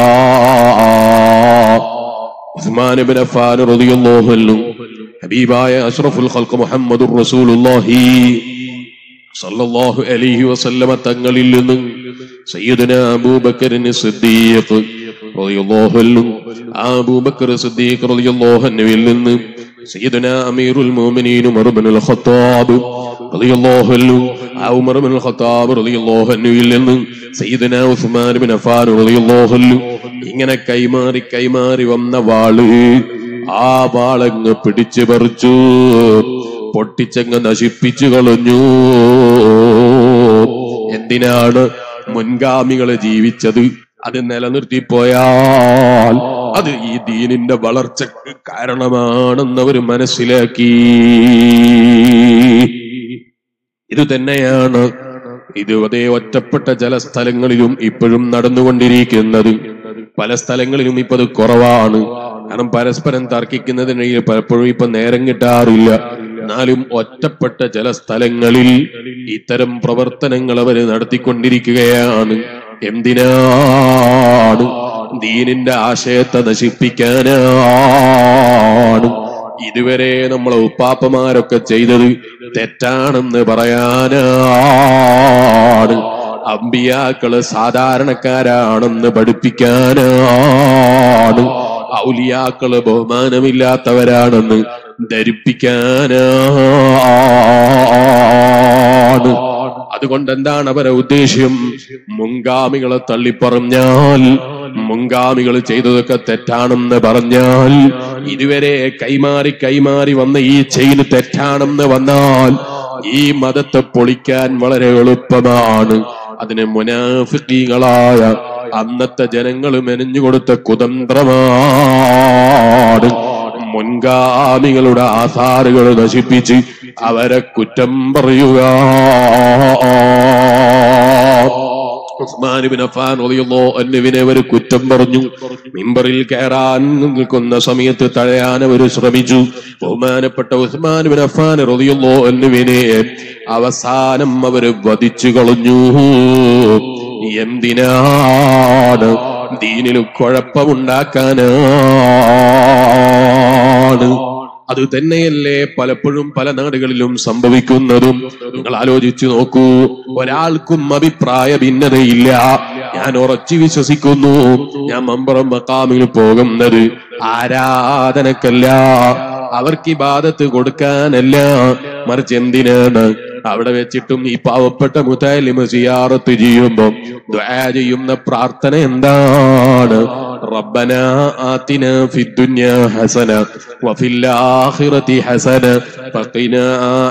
ഉസ്മാൻ ഇബ്നു അഫ്ഫാൻ റളിയല്ലാഹു അൻഹു ഹബീബായ അഷ്റഫുൽ ഖൽഖ് മുഹമ്മദുർ റസൂലുള്ളാഹി സല്ലല്ലാഹു അലൈഹി വസല്ലമ തങ്ങളിൽ നിന്ന് സയ്യിദുനാ അബൂബക്കർ സിദ്ദീഖ് റളിയല്ലാഹു അൻഹു, അബൂബക്കർ സിദ്ദീഖ് റളിയല്ലാഹു അൻഹുവിൽ നിന്ന് സയ്യിദുനാ അമീറുൽ മുഅ്മിനീൻ ഉമർ ഇബ്നുൽ ഖത്താബ് റളിയല്ലാഹു അൻഹു, ഉമർ ഇബ്നുൽ ഖത്താബ് റളിയല്ലാഹു അൻഹുവിൽ നിന്ന് സയ്യിദുനാ ഉസ്മാൻ ഇബ്നു അഫ്ഫാൻ റളിയല്ലാഹു അൻഹു, ഇങ്ങനെ കൈമാറി വന്ന വാള് ആ വാളങ്ങ് പിടിച്ചു പറിച്ചു, പൊട്ടിച്ചങ്ങ് നശിപ്പിച്ചു കളഞ്ഞു. എന്തിനാണ്? മുൻഗാമികള് ജീവിച്ചത് അത് നിലനിർത്തിപ്പോയാൽ അത് ഈ ദീനിന്റെ വളർച്ചക്ക് കാരണമാണെന്ന് അവർ മനസ്സിലാക്കി. ഇത് തന്നെയാണ് അതേ ഒറ്റപ്പെട്ട ചില സ്ഥലങ്ങളിലും ഇപ്പോഴും നടന്നുകൊണ്ടിരിക്കുന്നത്. പല സ്ഥലങ്ങളിലും ഇപ്പൊ അത് കുറവാണ്. കാരണം പരസ്പരം തർക്കിക്കുന്നതിനിടയിൽ പലപ്പോഴും ഇപ്പൊ നേരം കിട്ടാറില്ല. എന്നാലും ഒറ്റപ്പെട്ട ചില സ്ഥലങ്ങളിൽ ഇത്തരം പ്രവർത്തനങ്ങൾ അവർ നടത്തിക്കൊണ്ടിരിക്കുകയാണ്. എന്തിനാണ്? ദീനിന്റെ ആശയത്തെ നശിപ്പിക്കാനാണ്. ഇതുവരെ നമ്മളെ ഉപ്പാപ്പമാരൊക്കെ ചെയ്തത് തെറ്റാണെന്ന് പറയാനാണ്. അമ്പിയാക്കള് സാധാരണക്കാരാണെന്ന് പഠിപ്പിക്കാനാണ്. ഔലിയാക്കള് ബഹുമാനമില്ലാത്തവരാണെന്ന് ധരിപ്പിക്കാനാണ്. അതുകൊണ്ട് എന്താണ് അവരെ ഉദ്ദേശ്യം? മുൻഗാമികളെ തള്ളിപ്പറഞ്ഞാൽ, മുൻഗാമികൾ ചെയ്തതൊക്കെ തെറ്റാണെന്ന് പറഞ്ഞാൽ, ഇതുവരെ കൈമാറി വന്ന ഈ ചെയിൻ തെറ്റാണെന്ന് വന്നാൽ ഈ മതത്തെ പൊളിക്കാൻ വളരെ എളുപ്പമാണ്. അതിന് മുനാഫിഖീകളായ അന്നത്തെ ജനങ്ങൾ മെനഞ്ഞുകൊടുത്ത കുതന്ത്രമാണ്. മുൻഗാമികളുടെ ആധാറുകൾ നശിപ്പിച്ച് അവരെ കുറ്റം പറയുക. ഉസ്മാൻ ഇബ്നു അഫ്ഫാൻ റളിയല്ലാഹു അൻഹുവിനെ അവർ കുറ്റം പറഞ്ഞു. മിമ്പറിൽ കയറാൻ നിൽക്കുന്ന സമയത്ത് തടയാൻ അവർ ശ്രമിച്ചു. ബഹുമാനപ്പെട്ട ഉസ്മാൻ ഇബ്നു അഫ്ഫാൻ റളിയല്ലാഹു അൻഹുവിനെ അവസാനം അവർ വധിച്ചു കളഞ്ഞു. എന്തിനാണ്? ദീനിൽ കുഴപ്പമുണ്ടാക്കാനാണ്. അത് തന്നെയല്ലേ പലപ്പോഴും പല നാടുകളിലും സംഭവിക്കുന്നതും. നിങ്ങൾ ആലോചിച്ചു നോക്കൂ. ഒരാൾക്കും അഭിപ്രായ ഭിന്നതയില്ല. ഞാൻ ഉറച്ചു വിശ്വസിക്കുന്നു, ഞാൻ മമ്പറം മഖാമിൽ പോകുന്നത് ആരാധനക്കല്ല, അവർക്ക് ഇബാദത്ത് കൊടുക്കാനല്ല, മറിച്ച് എന്തിനാണ്? അവിടെ വെച്ചിട്ടും ഈ പാവപ്പെട്ട മുതഅല്ലിമ സിയാറത്ത് ചെയ്യുമ്പോൾ ദുആ ചെയ്യുന്ന പ്രാർത്ഥന എന്താണ്? റബ്ബനാ ആതിനാ ഫിദ്ദുനിയാ ഹസന വഫിൽ ആഖിറതി ഹസന വഖിനാ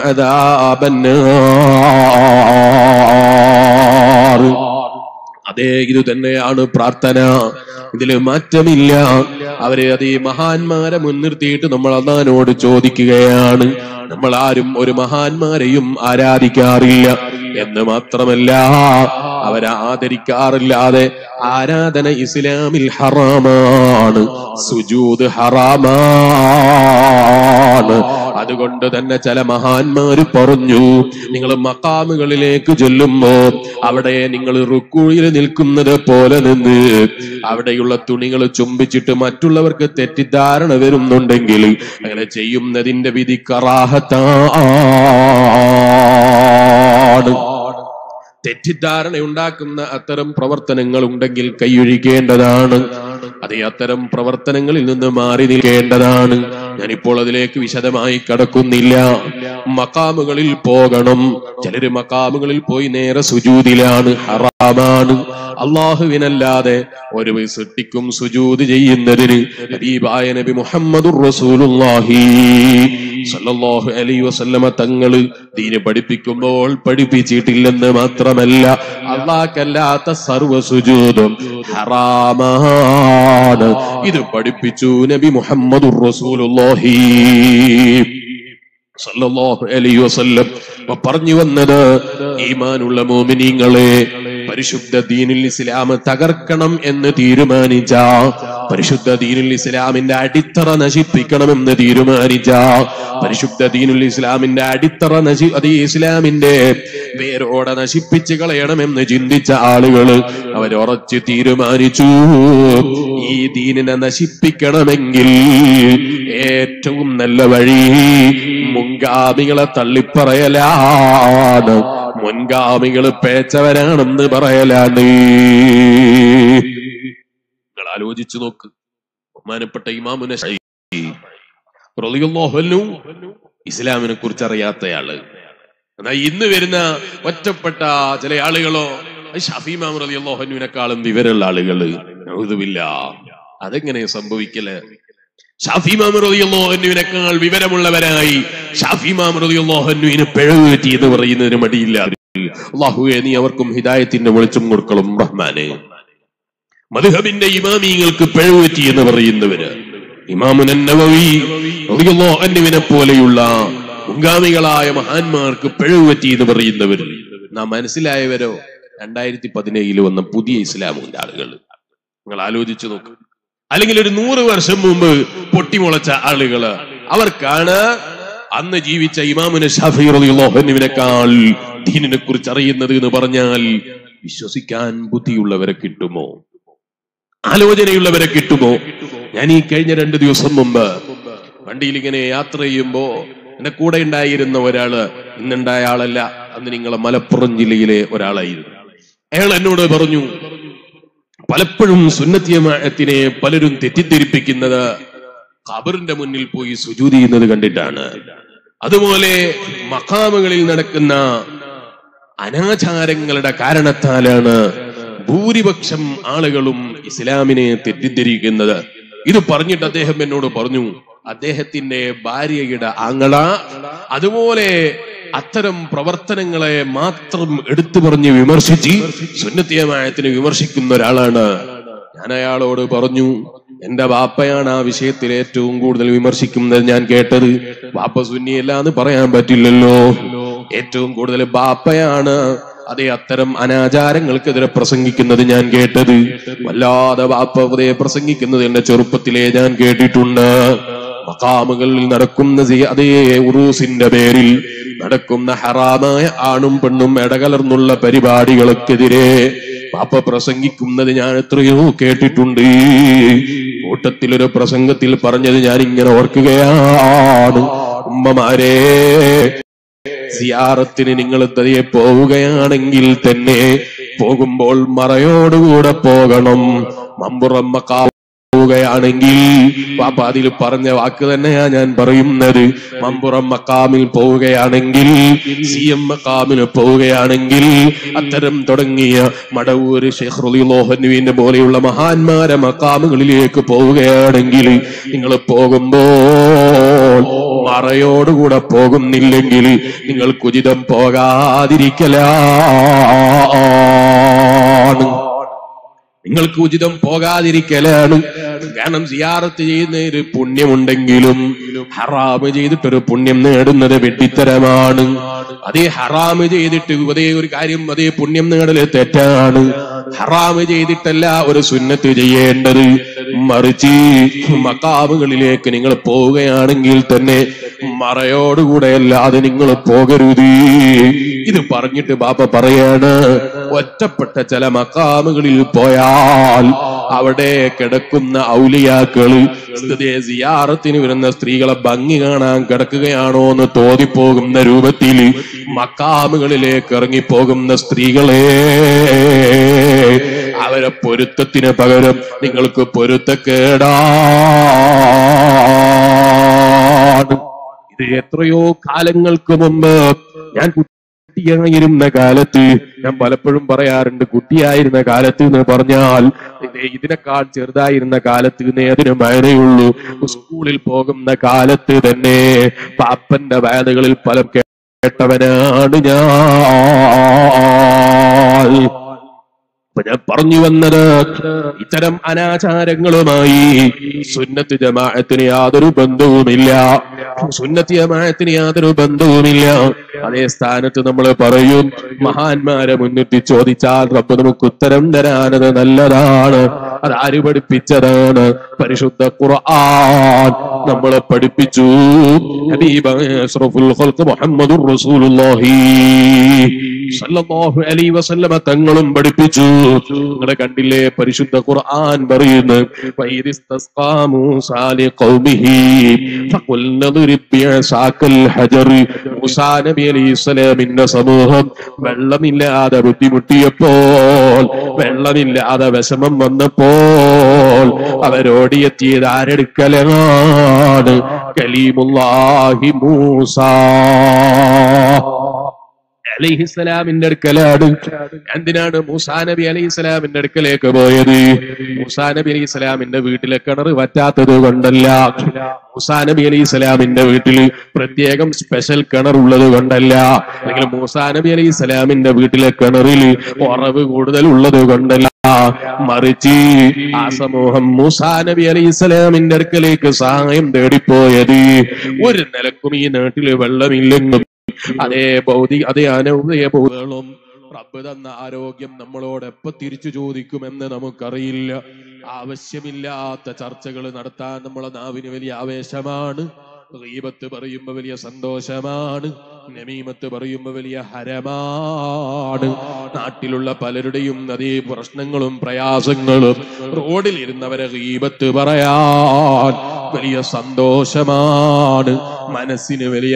അദാബന്നാർ. അതേ, ഇത് തന്നെയാണ് പ്രാർത്ഥന. ഇതില് മാറ്റമില്ല. അവരെ അതേ മഹാന്മാരെ മുൻനിർത്തിയിട്ട് നമ്മൾ അല്ലാഹുവിനോട് ചോദിക്കുകയാണ്. നമ്മൾ ആരും ഒരു മഹാന്മാരെയും ആരാധിക്കാറില്ല എന്ന് മാത്രമല്ല, അവരെ ആദരിക്കാറില്ലാതെ ആരാധന ഇസ്ലാമിൽ ഹറാമാണ്, സുജൂദ് ഹറാമാണ്. അതുകൊണ്ട് തന്നെ ചില മഹാന്മാര് പറഞ്ഞു, നിങ്ങൾ മഖാമുകളിലേക്ക് ചൊല്ലുമ്പോ അവിടെ നിങ്ങൾ റുക്കൂയിൽ നിൽക്കുന്നത് പോലെ നിന്ന് അവിടെയുള്ള തുണികൾ ചുംബിച്ചിട്ട് മറ്റുള്ളവർക്ക് തെറ്റിദ്ധാരണ വരുന്നുണ്ടെങ്കിൽ അങ്ങനെ ചെയ്യുന്നതിന്റെ വിധി കറാഹത്താണ്. തെറ്റിദ്ധാരണ ഉണ്ടാക്കുന്ന അത്തരം പ്രവർത്തനങ്ങൾ ഉണ്ടെങ്കിൽ കൈയൊഴിക്കേണ്ടതാണ്. അത് അത്തരം പ്രവർത്തനങ്ങളിൽ നിന്ന് മാറി നിൽക്കേണ്ടതാണ്. ഞാനിപ്പോൾ അതിലേക്ക് വിശദമായി കടക്കുന്നില്ല. മഖാമുകളിൽ പോകണം. ചിലര് മഖാമുകളിൽ പോയി നേരെ സുജൂദിലാണ്, ഹറാമാണ്. അല്ലാഹുവിനല്ലാതെ ഒരു സൃഷ്ടിക്കും സുജൂദ് ചെയ്യുന്നതിന് ഹബീബായ നബി മുഹമ്മദുർ റസൂലുള്ളാഹി സ്വല്ലല്ലാഹു അലൈഹി വസല്ലമ തങ്ങള് ദീന് പഠിപ്പിക്കുമ്പോൾ പഠിപ്പിച്ചിട്ടില്ലെന്ന് മാത്രമല്ല, അല്ലാഹുക്കല്ലാത്ത സർവ്വ സുജൂദും ഹറാമാണ്. ഇത് പഠിപ്പിച്ചു നബി മുഹമ്മദുർ റസൂലുള്ളാഹി സല്ലല്ലാഹു അലൈഹി വസല്ലം. പറഞ്ഞു വന്നത്, ഈമാനുള്ള മോമിനീങ്ങളെ, പരിശുദ്ധ ദീനുൽ ഇസ്ലാം തകർക്കണം എന്ന് തീരുമാനിച്ച, പരിശുദ്ധ ദീനുൽ ഇസ്ലാമിന്റെ അടിത്തറ നശിപ്പിക്കണമെന്ന് തീരുമാനിച്ച, പരിശുദ്ധ ദീനുൽ ഇസ്ലാമിന്റെ അടിത്തറ ഇസ്ലാമിന്റെ വേരോടെ നശിപ്പിച്ച് കളയണമെന്ന് ചിന്തിച്ച ആളുകള് അവരുറച്ച് തീരുമാനിച്ചു, ഈ ദീനിനെ നശിപ്പിക്കണമെങ്കിൽ ഏറ്റവും നല്ല വഴി മുൻഗാമികളെ തള്ളിപ്പറയലാണ്, മുൻഗാമികൾ പേച്ചവരാണെന്ന് പറയലാണ്. നിങ്ങൾ ആലോചിച്ചു നോക്ക്. ബഹുമാനപ്പെട്ട ഇമാമുന റളിയല്ലാഹു അൻഹു ഇസ്ലാമിനെ കുറിച്ച് അറിയാത്തയാള്. എന്നാൽ ഇന്ന് വരുന്ന ഒറ്റപ്പെട്ട ചില ആളുകളോ ഷഫീ ഇമാം റളിയല്ലാഹു അൻഹുവിനെക്കാളും വിവരമുള്ള ആളുകള്. നഊദുബില്ലാ. അതെങ്ങനെ സംഭവിക്കല്? ഷാഫി ഇമാം റളിയല്ലാഹു അൻഹുവിനേക്കാൾ വിവരമുള്ളവരായി ഷാഫി ഇമാം റളിയല്ലാഹു അൻഹുവിന് പിഴവ് പറ്റി എന്ന് പറയുന്നതിന് മടിയില്ല. അല്ലാഹുവേ നീ അവർക്കും ഹിദായത്തിന്റെ വെളിച്ചം കൊടുക്കണം റഹ്മാനെ. മദ്ഹബിന്റെ ഇമാമിങ്ങൾക്ക് പിഴവ് പറ്റി എന്ന് പറയുന്നവര് ഇമാമുൻ നവവി റളിയല്ലാഹു അൻഹുവിനെ പോലെയുള്ള മുൻഗാമികളായ മഹാന്മാർക്ക് പിഴവ് പറ്റി എന്ന് പറയുന്നവര് നാം മനസ്സിലായവരോ 2017 വന്ന പുതിയ ഇസ്ലാമിന്റെ ആളുകൾ. നിങ്ങൾ ആലോചിച്ചു നോക്ക്. അല്ലെങ്കിൽ ഒരു 100 വർഷം മുമ്പ് പൊട്ടിമുളച്ച ആളുകള്, അവർക്കാണ് അന്ന് ജീവിച്ച ഇമാമുന ശാഫിഈ റളിയല്ലാഹു അൻഹുവിനേക്കാൾ ദീനിനെ കുറിച്ച് അറിയുന്നത് എന്ന് പറഞ്ഞാൽ വിശ്വസിക്കാൻ ബുദ്ധിയുള്ളവരെ കിട്ടുമോ? ആലോചനയുള്ളവരെ കിട്ടുമോ? ഞാൻ ഈ കഴിഞ്ഞ 2 ദിവസം മുമ്പ് വണ്ടിയിൽ ഇങ്ങനെ യാത്ര ചെയ്യുമ്പോ എന്റെ കൂടെ ഉണ്ടായിരുന്ന ഒരാള്, ഇന്നുണ്ടായ ആളല്ല, അന്ന് നിങ്ങളെ മലപ്പുറം ജില്ലയിലെ ഒരാളായിരുന്നു. അയാൾ എന്നോട് പറഞ്ഞു, പലപ്പോഴും സുന്നത്ത് ജമാഅത്തിനെ പലരും തെറ്റിദ്ധരിപ്പിക്കുന്നത് ഖബറിന്റെ മുന്നിൽ പോയി സുജൂദ് ചെയ്യുന്നത് കണ്ടിട്ടാണ്. അതുപോലെ മഖാമുകളിൽ നടക്കുന്ന അനാചാരങ്ങളുടെ കാരണത്താലാണ് ഭൂരിപക്ഷം ആളുകളും ഇസ്ലാമിനെ തെറ്റിദ്ധരിക്കുന്നത്. ഇത് പറഞ്ഞിട്ട് അദ്ദേഹം എന്നോട് പറഞ്ഞു, അദ്ദേഹത്തിന്റെ ഭാര്യയുടെ ആങ്ങള അതുപോലെ അത്തരം പ്രവർത്തനങ്ങളെ മാത്രം എടുത്തു പറഞ്ഞ് വിമർശിച്ച് സുന്നത്ത് ജമാഅത്തിനെ വിമർശിക്കുന്ന ഒരാളാണ്. ഞാൻ അയാളോട് പറഞ്ഞു, എന്റെ ബാപ്പയാണ് ആ വിഷയത്തിൽ ഏറ്റവും കൂടുതൽ വിമർശിക്കുന്നത് ഞാൻ കേട്ടത്. ബാപ്പ സുന്നിയല്ല എന്ന് പറയാൻ പറ്റില്ലല്ലോ. ഏറ്റവും കൂടുതൽ ബാപ്പയാണ് അതേ അത്തരം അനാചാരങ്ങൾക്കെതിരെ പ്രസംഗിക്കുന്നത് ഞാൻ കേട്ടത്. വല്ലാതെ ബാപ്പ അതേ പ്രസംഗിക്കുന്നത് എന്റെ ചെറുപ്പത്തിലേ ഞാൻ കേട്ടിട്ടുണ്ട്. മഖാമുകളിൽ നടക്കുന്ന അതേ ഉറൂസിന്റെ പേരിൽ നടക്കുന്ന ഹറാമായ ആണും പെണ്ണും ഇടകലർന്നുള്ള പരിപാടികൾക്കെതിരെ ബാപ്പ പ്രസംഗിക്കുന്നത് ഞാൻ എത്രയോ കേട്ടിട്ടുണ്ട്. കൂട്ടത്തിലൊരു പ്രസംഗത്തിൽ പറഞ്ഞത് ഞാൻ ഇങ്ങനെ ഓർക്കുകയാണ്, ഉമ്മമാരെ, സിയാറത്തിന് നിങ്ങൾ തനിയെ പോവുകയാണെങ്കിൽ തന്നെ പോകുമ്പോൾ മറയോടുകൂടെ പോകണം. മമ്പുറം മഖാം പോവുകയാണെങ്കിൽ പാപ്പ അതിൽ പറഞ്ഞ വാക്ക് തന്നെയാ ഞാൻ പറയുന്നത്. മമ്പുറം മഖാമിൽ പോവുകയാണെങ്കിൽ, സിഎം മഖാമിൽ പോവുകയാണെങ്കിൽ, അത്തരം തുടങ്ങിയ മടവൂര് ശൈഖ് റളിയല്ലാഹു അൻഹുവിനെ പോലെയുള്ള മഹാന്മാരെ മഖാമുകളിലേക്ക് പോവുകയാണെങ്കിൽ നിങ്ങൾ പോകുമ്പോൾ മറയോടുകൂടെ പോകുന്നില്ലെങ്കിൽ നിങ്ങൾക്ക് ഉചിതം പോകാതിരിക്കലാണ്. നിങ്ങൾക്ക് ഉചിതം പോകാതിരിക്കലാണ്. കാരണം സിയാറത്ത് ചെയ്യുന്നതിന് പുണ്യമുണ്ടെങ്കിലും ഹറാമ് ചെയ്തിട്ടൊരു പുണ്യം നേടുന്നത് വെട്ടിത്തരമാണ്. അതേ ഹറാമ് ചെയ്തിട്ട് അതേ ഒരു കാര്യം അതേ പുണ്യം നേടല് തെറ്റാണ്. ഹറാമ് ചെയ്തിട്ടല്ല ഒരു സുന്നത്ത് ചെയ്യേണ്ടത്. മറിച്ച് മഖാമുകളിലേക്ക് നിങ്ങൾ പോവുകയാണെങ്കിൽ തന്നെ മറയോടുകൂടെ അല്ലാതെ നിങ്ങൾ പോകരുത്. ഇത് പറഞ്ഞിട്ട് ബാപ്പ പറയാണ്, ഒറ്റപ്പെട്ട ചില മഖാമുകളിൽ പോയാൽ അവിടെ കിടക്കുന്ന ഔലിയാക്കള് സിയാറത്തിന് വരുന്ന സ്ത്രീകളെ ഭംഗി കാണാൻ കിടക്കുകയാണോ എന്ന് തോന്നിപ്പോകുന്ന രൂപത്തിൽ മഖാമുകളിലേക്ക് ഇറങ്ങിപ്പോകുന്ന സ്ത്രീകളെ, അവരെ പൊരുത്തത്തിന് പകരം നിങ്ങൾക്ക് പൊരുത്തക്കേടാണ്. ഇത് എത്രയോ കാലങ്ങൾക്ക് മുമ്പ് ഞാൻ കുട്ടിയായിരുന്ന കാലത്ത്, ഞാൻ പലപ്പോഴും പറയാറുണ്ട് കുട്ടിയായിരുന്ന കാലത്ത് എന്ന് പറഞ്ഞാൽ ഇതിനേക്കാൾ ചെറുതായിരുന്ന കാലത്ത് അതിന് മഴയുള്ളൂ. സ്കൂളിൽ പോകുന്ന കാലത്ത് തന്നെ പാപ്പന്റെ വേദകളിൽ പലം കേട്ടവനാണ് ഞാൻ. ഞാൻ പറഞ്ഞു വന്നത്, ഇത്തരം അനാചാരങ്ങളുമായി സുന്നത്ത് ജമാഅത്തിന് യാതൊരു ബന്ധവുമില്ല. സുന്നത്ത് ജമാഅത്തിന് യാതൊരു ബന്ധവുമില്ല. അതേ സ്ഥാനത്ത് നമ്മൾ പറയും, മഹാന്മാരെ മുന്നിട്ട് ചോദിച്ചാൽ റബ്ബ് നമുക്ക് ഉത്തരം തരാനത് നല്ലതാണ്. അതാര് പഠിപ്പിച്ചതാണ്? പരിശുദ്ധ ഖുർആൻ നമ്മളെ പഠിപ്പിച്ചു. ഹബീബായ അഷ്റഫുൽ ഖൽഖ് മുഹമ്മദുർ റസൂലുള്ളാഹി സല്ലല്ലാഹു അലൈഹി വസല്ലമ തങ്ങളും പഠിപ്പിച്ചു. നിങ്ങളെ കണ്ടില്ലേ പരിശുദ്ധ ഖുർആൻ പറയുന്നു, വൈദിസ്തസ്ഖാ മൂസാ ലിഖൗമിഹി ഫഖുൽ നദ്രിബ് ബിഅസാക്കൽ ഹജർ. മൂസാ നബി അലൈഹിസ്സലാമിന്റെ സമൂഹം വെള്ളമില്ലാതെ ബുദ്ധിമുട്ടിയപ്പോൾ, വെള്ളമില്ലാതെ വിഷമം വന്നപ്പോൾ അവരോടിയെത്തിയത് ആരെടുക്കലാണ്? കലീമുല്ലാഹി മൂസാ. അലൈഹിസ്സലാമിന്റെ അടുക്കലാണ്. എന്തിനാണ് മൂസാ നബി അലൈഹിസ്സലാമിന്റെ അടുക്കലേക്ക് പോയത്? മൂസാ നബി അലൈഹിസ്സലാമിന്റെ വീട്ടിലെ കിണർ വറ്റാത്തത് കൊണ്ടല്ല, മൂസാ നബി അലൈഹിസ്സലാമിന്റെ വീട്ടിൽ പ്രത്യേകം സ്പെഷ്യൽ കിണർ ഉള്ളത് കൊണ്ടല്ല, അല്ലെങ്കിൽ മൂസാ നബി അലൈഹിസ്സലാമിന്റെ വീട്ടിലെ കിണറിൽ ഉറവ് കൂടുതൽ ഉള്ളത് കൊണ്ടല്ല, മറിച്ച് ആ സമൂഹം മൂസാ നബി അലൈഹിസ്സലാമിന്റെ അടുക്കലേക്ക് സഹായം തേടിപ്പോയത് ഒരു നിലക്കും ഈ നാട്ടില് വെള്ളമില്ലെന്നും അതേ ഭൗതികളും റബ്ബ് തന്ന ആരോഗ്യം നമ്മളോട് എപ്പോ തിരിച്ചു ചോദിക്കുമെന്ന് നമുക്കറിയില്ല. ആവശ്യമില്ലാത്ത ചർച്ചകൾ നടത്താൻ നമ്മളെ നാവിന് വലിയ ആവേശമാണ്. ഗീബത്ത് പറയുമ്പോ വലിയ സന്തോഷമാണ്. നമീമത്ത് പറയുമ്പോ വലിയ ഹരമാണ്. നാട്ടിലുള്ള പലരുടെയും അതേ പ്രശ്നങ്ങളും പ്രയാസങ്ങളും റോഡിൽ ഇരുന്നവരെ ഗീബത്ത് പറയാൻ വലിയ സന്തോഷമാണ്, മനസ്സിന് വലിയ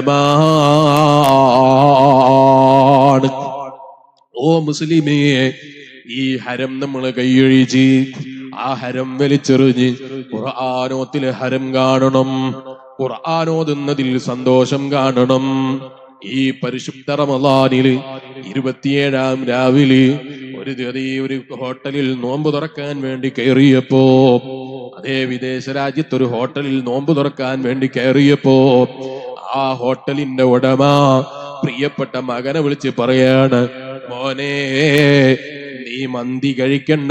ഹരമാണ്. ഓ മുസ്ലിമേ, ഈ ഹരം നമ്മൾ കൈയൊഴിച്ച് ആ ഹരം വലിച്ചെറിഞ്ഞ് ഖുർആനോത്തിലെ ഹരം കാണണം, ഖുർആനോതുന്നതിൽ സന്തോഷം കാണണം. ഈ പരിശുദ്ധ റമളാനില് 27-ാം രാവിലെ ഒരു ഹോട്ടലിൽ നോമ്പ് തുറക്കാൻ വേണ്ടി കയറിയപ്പോ, അതേ വിദേശ രാജ്യത്തൊരു ഹോട്ടലിൽ നോമ്പ് തുറക്കാൻ വേണ്ടി കയറിയപ്പോ ആ ഹോട്ടലിന്റെ ഉടമ പ്രിയപ്പെട്ട മകനെ വിളിച്ച് പറയാണ്, മോനെ നീ മന്തി കഴിക്കണ്ട.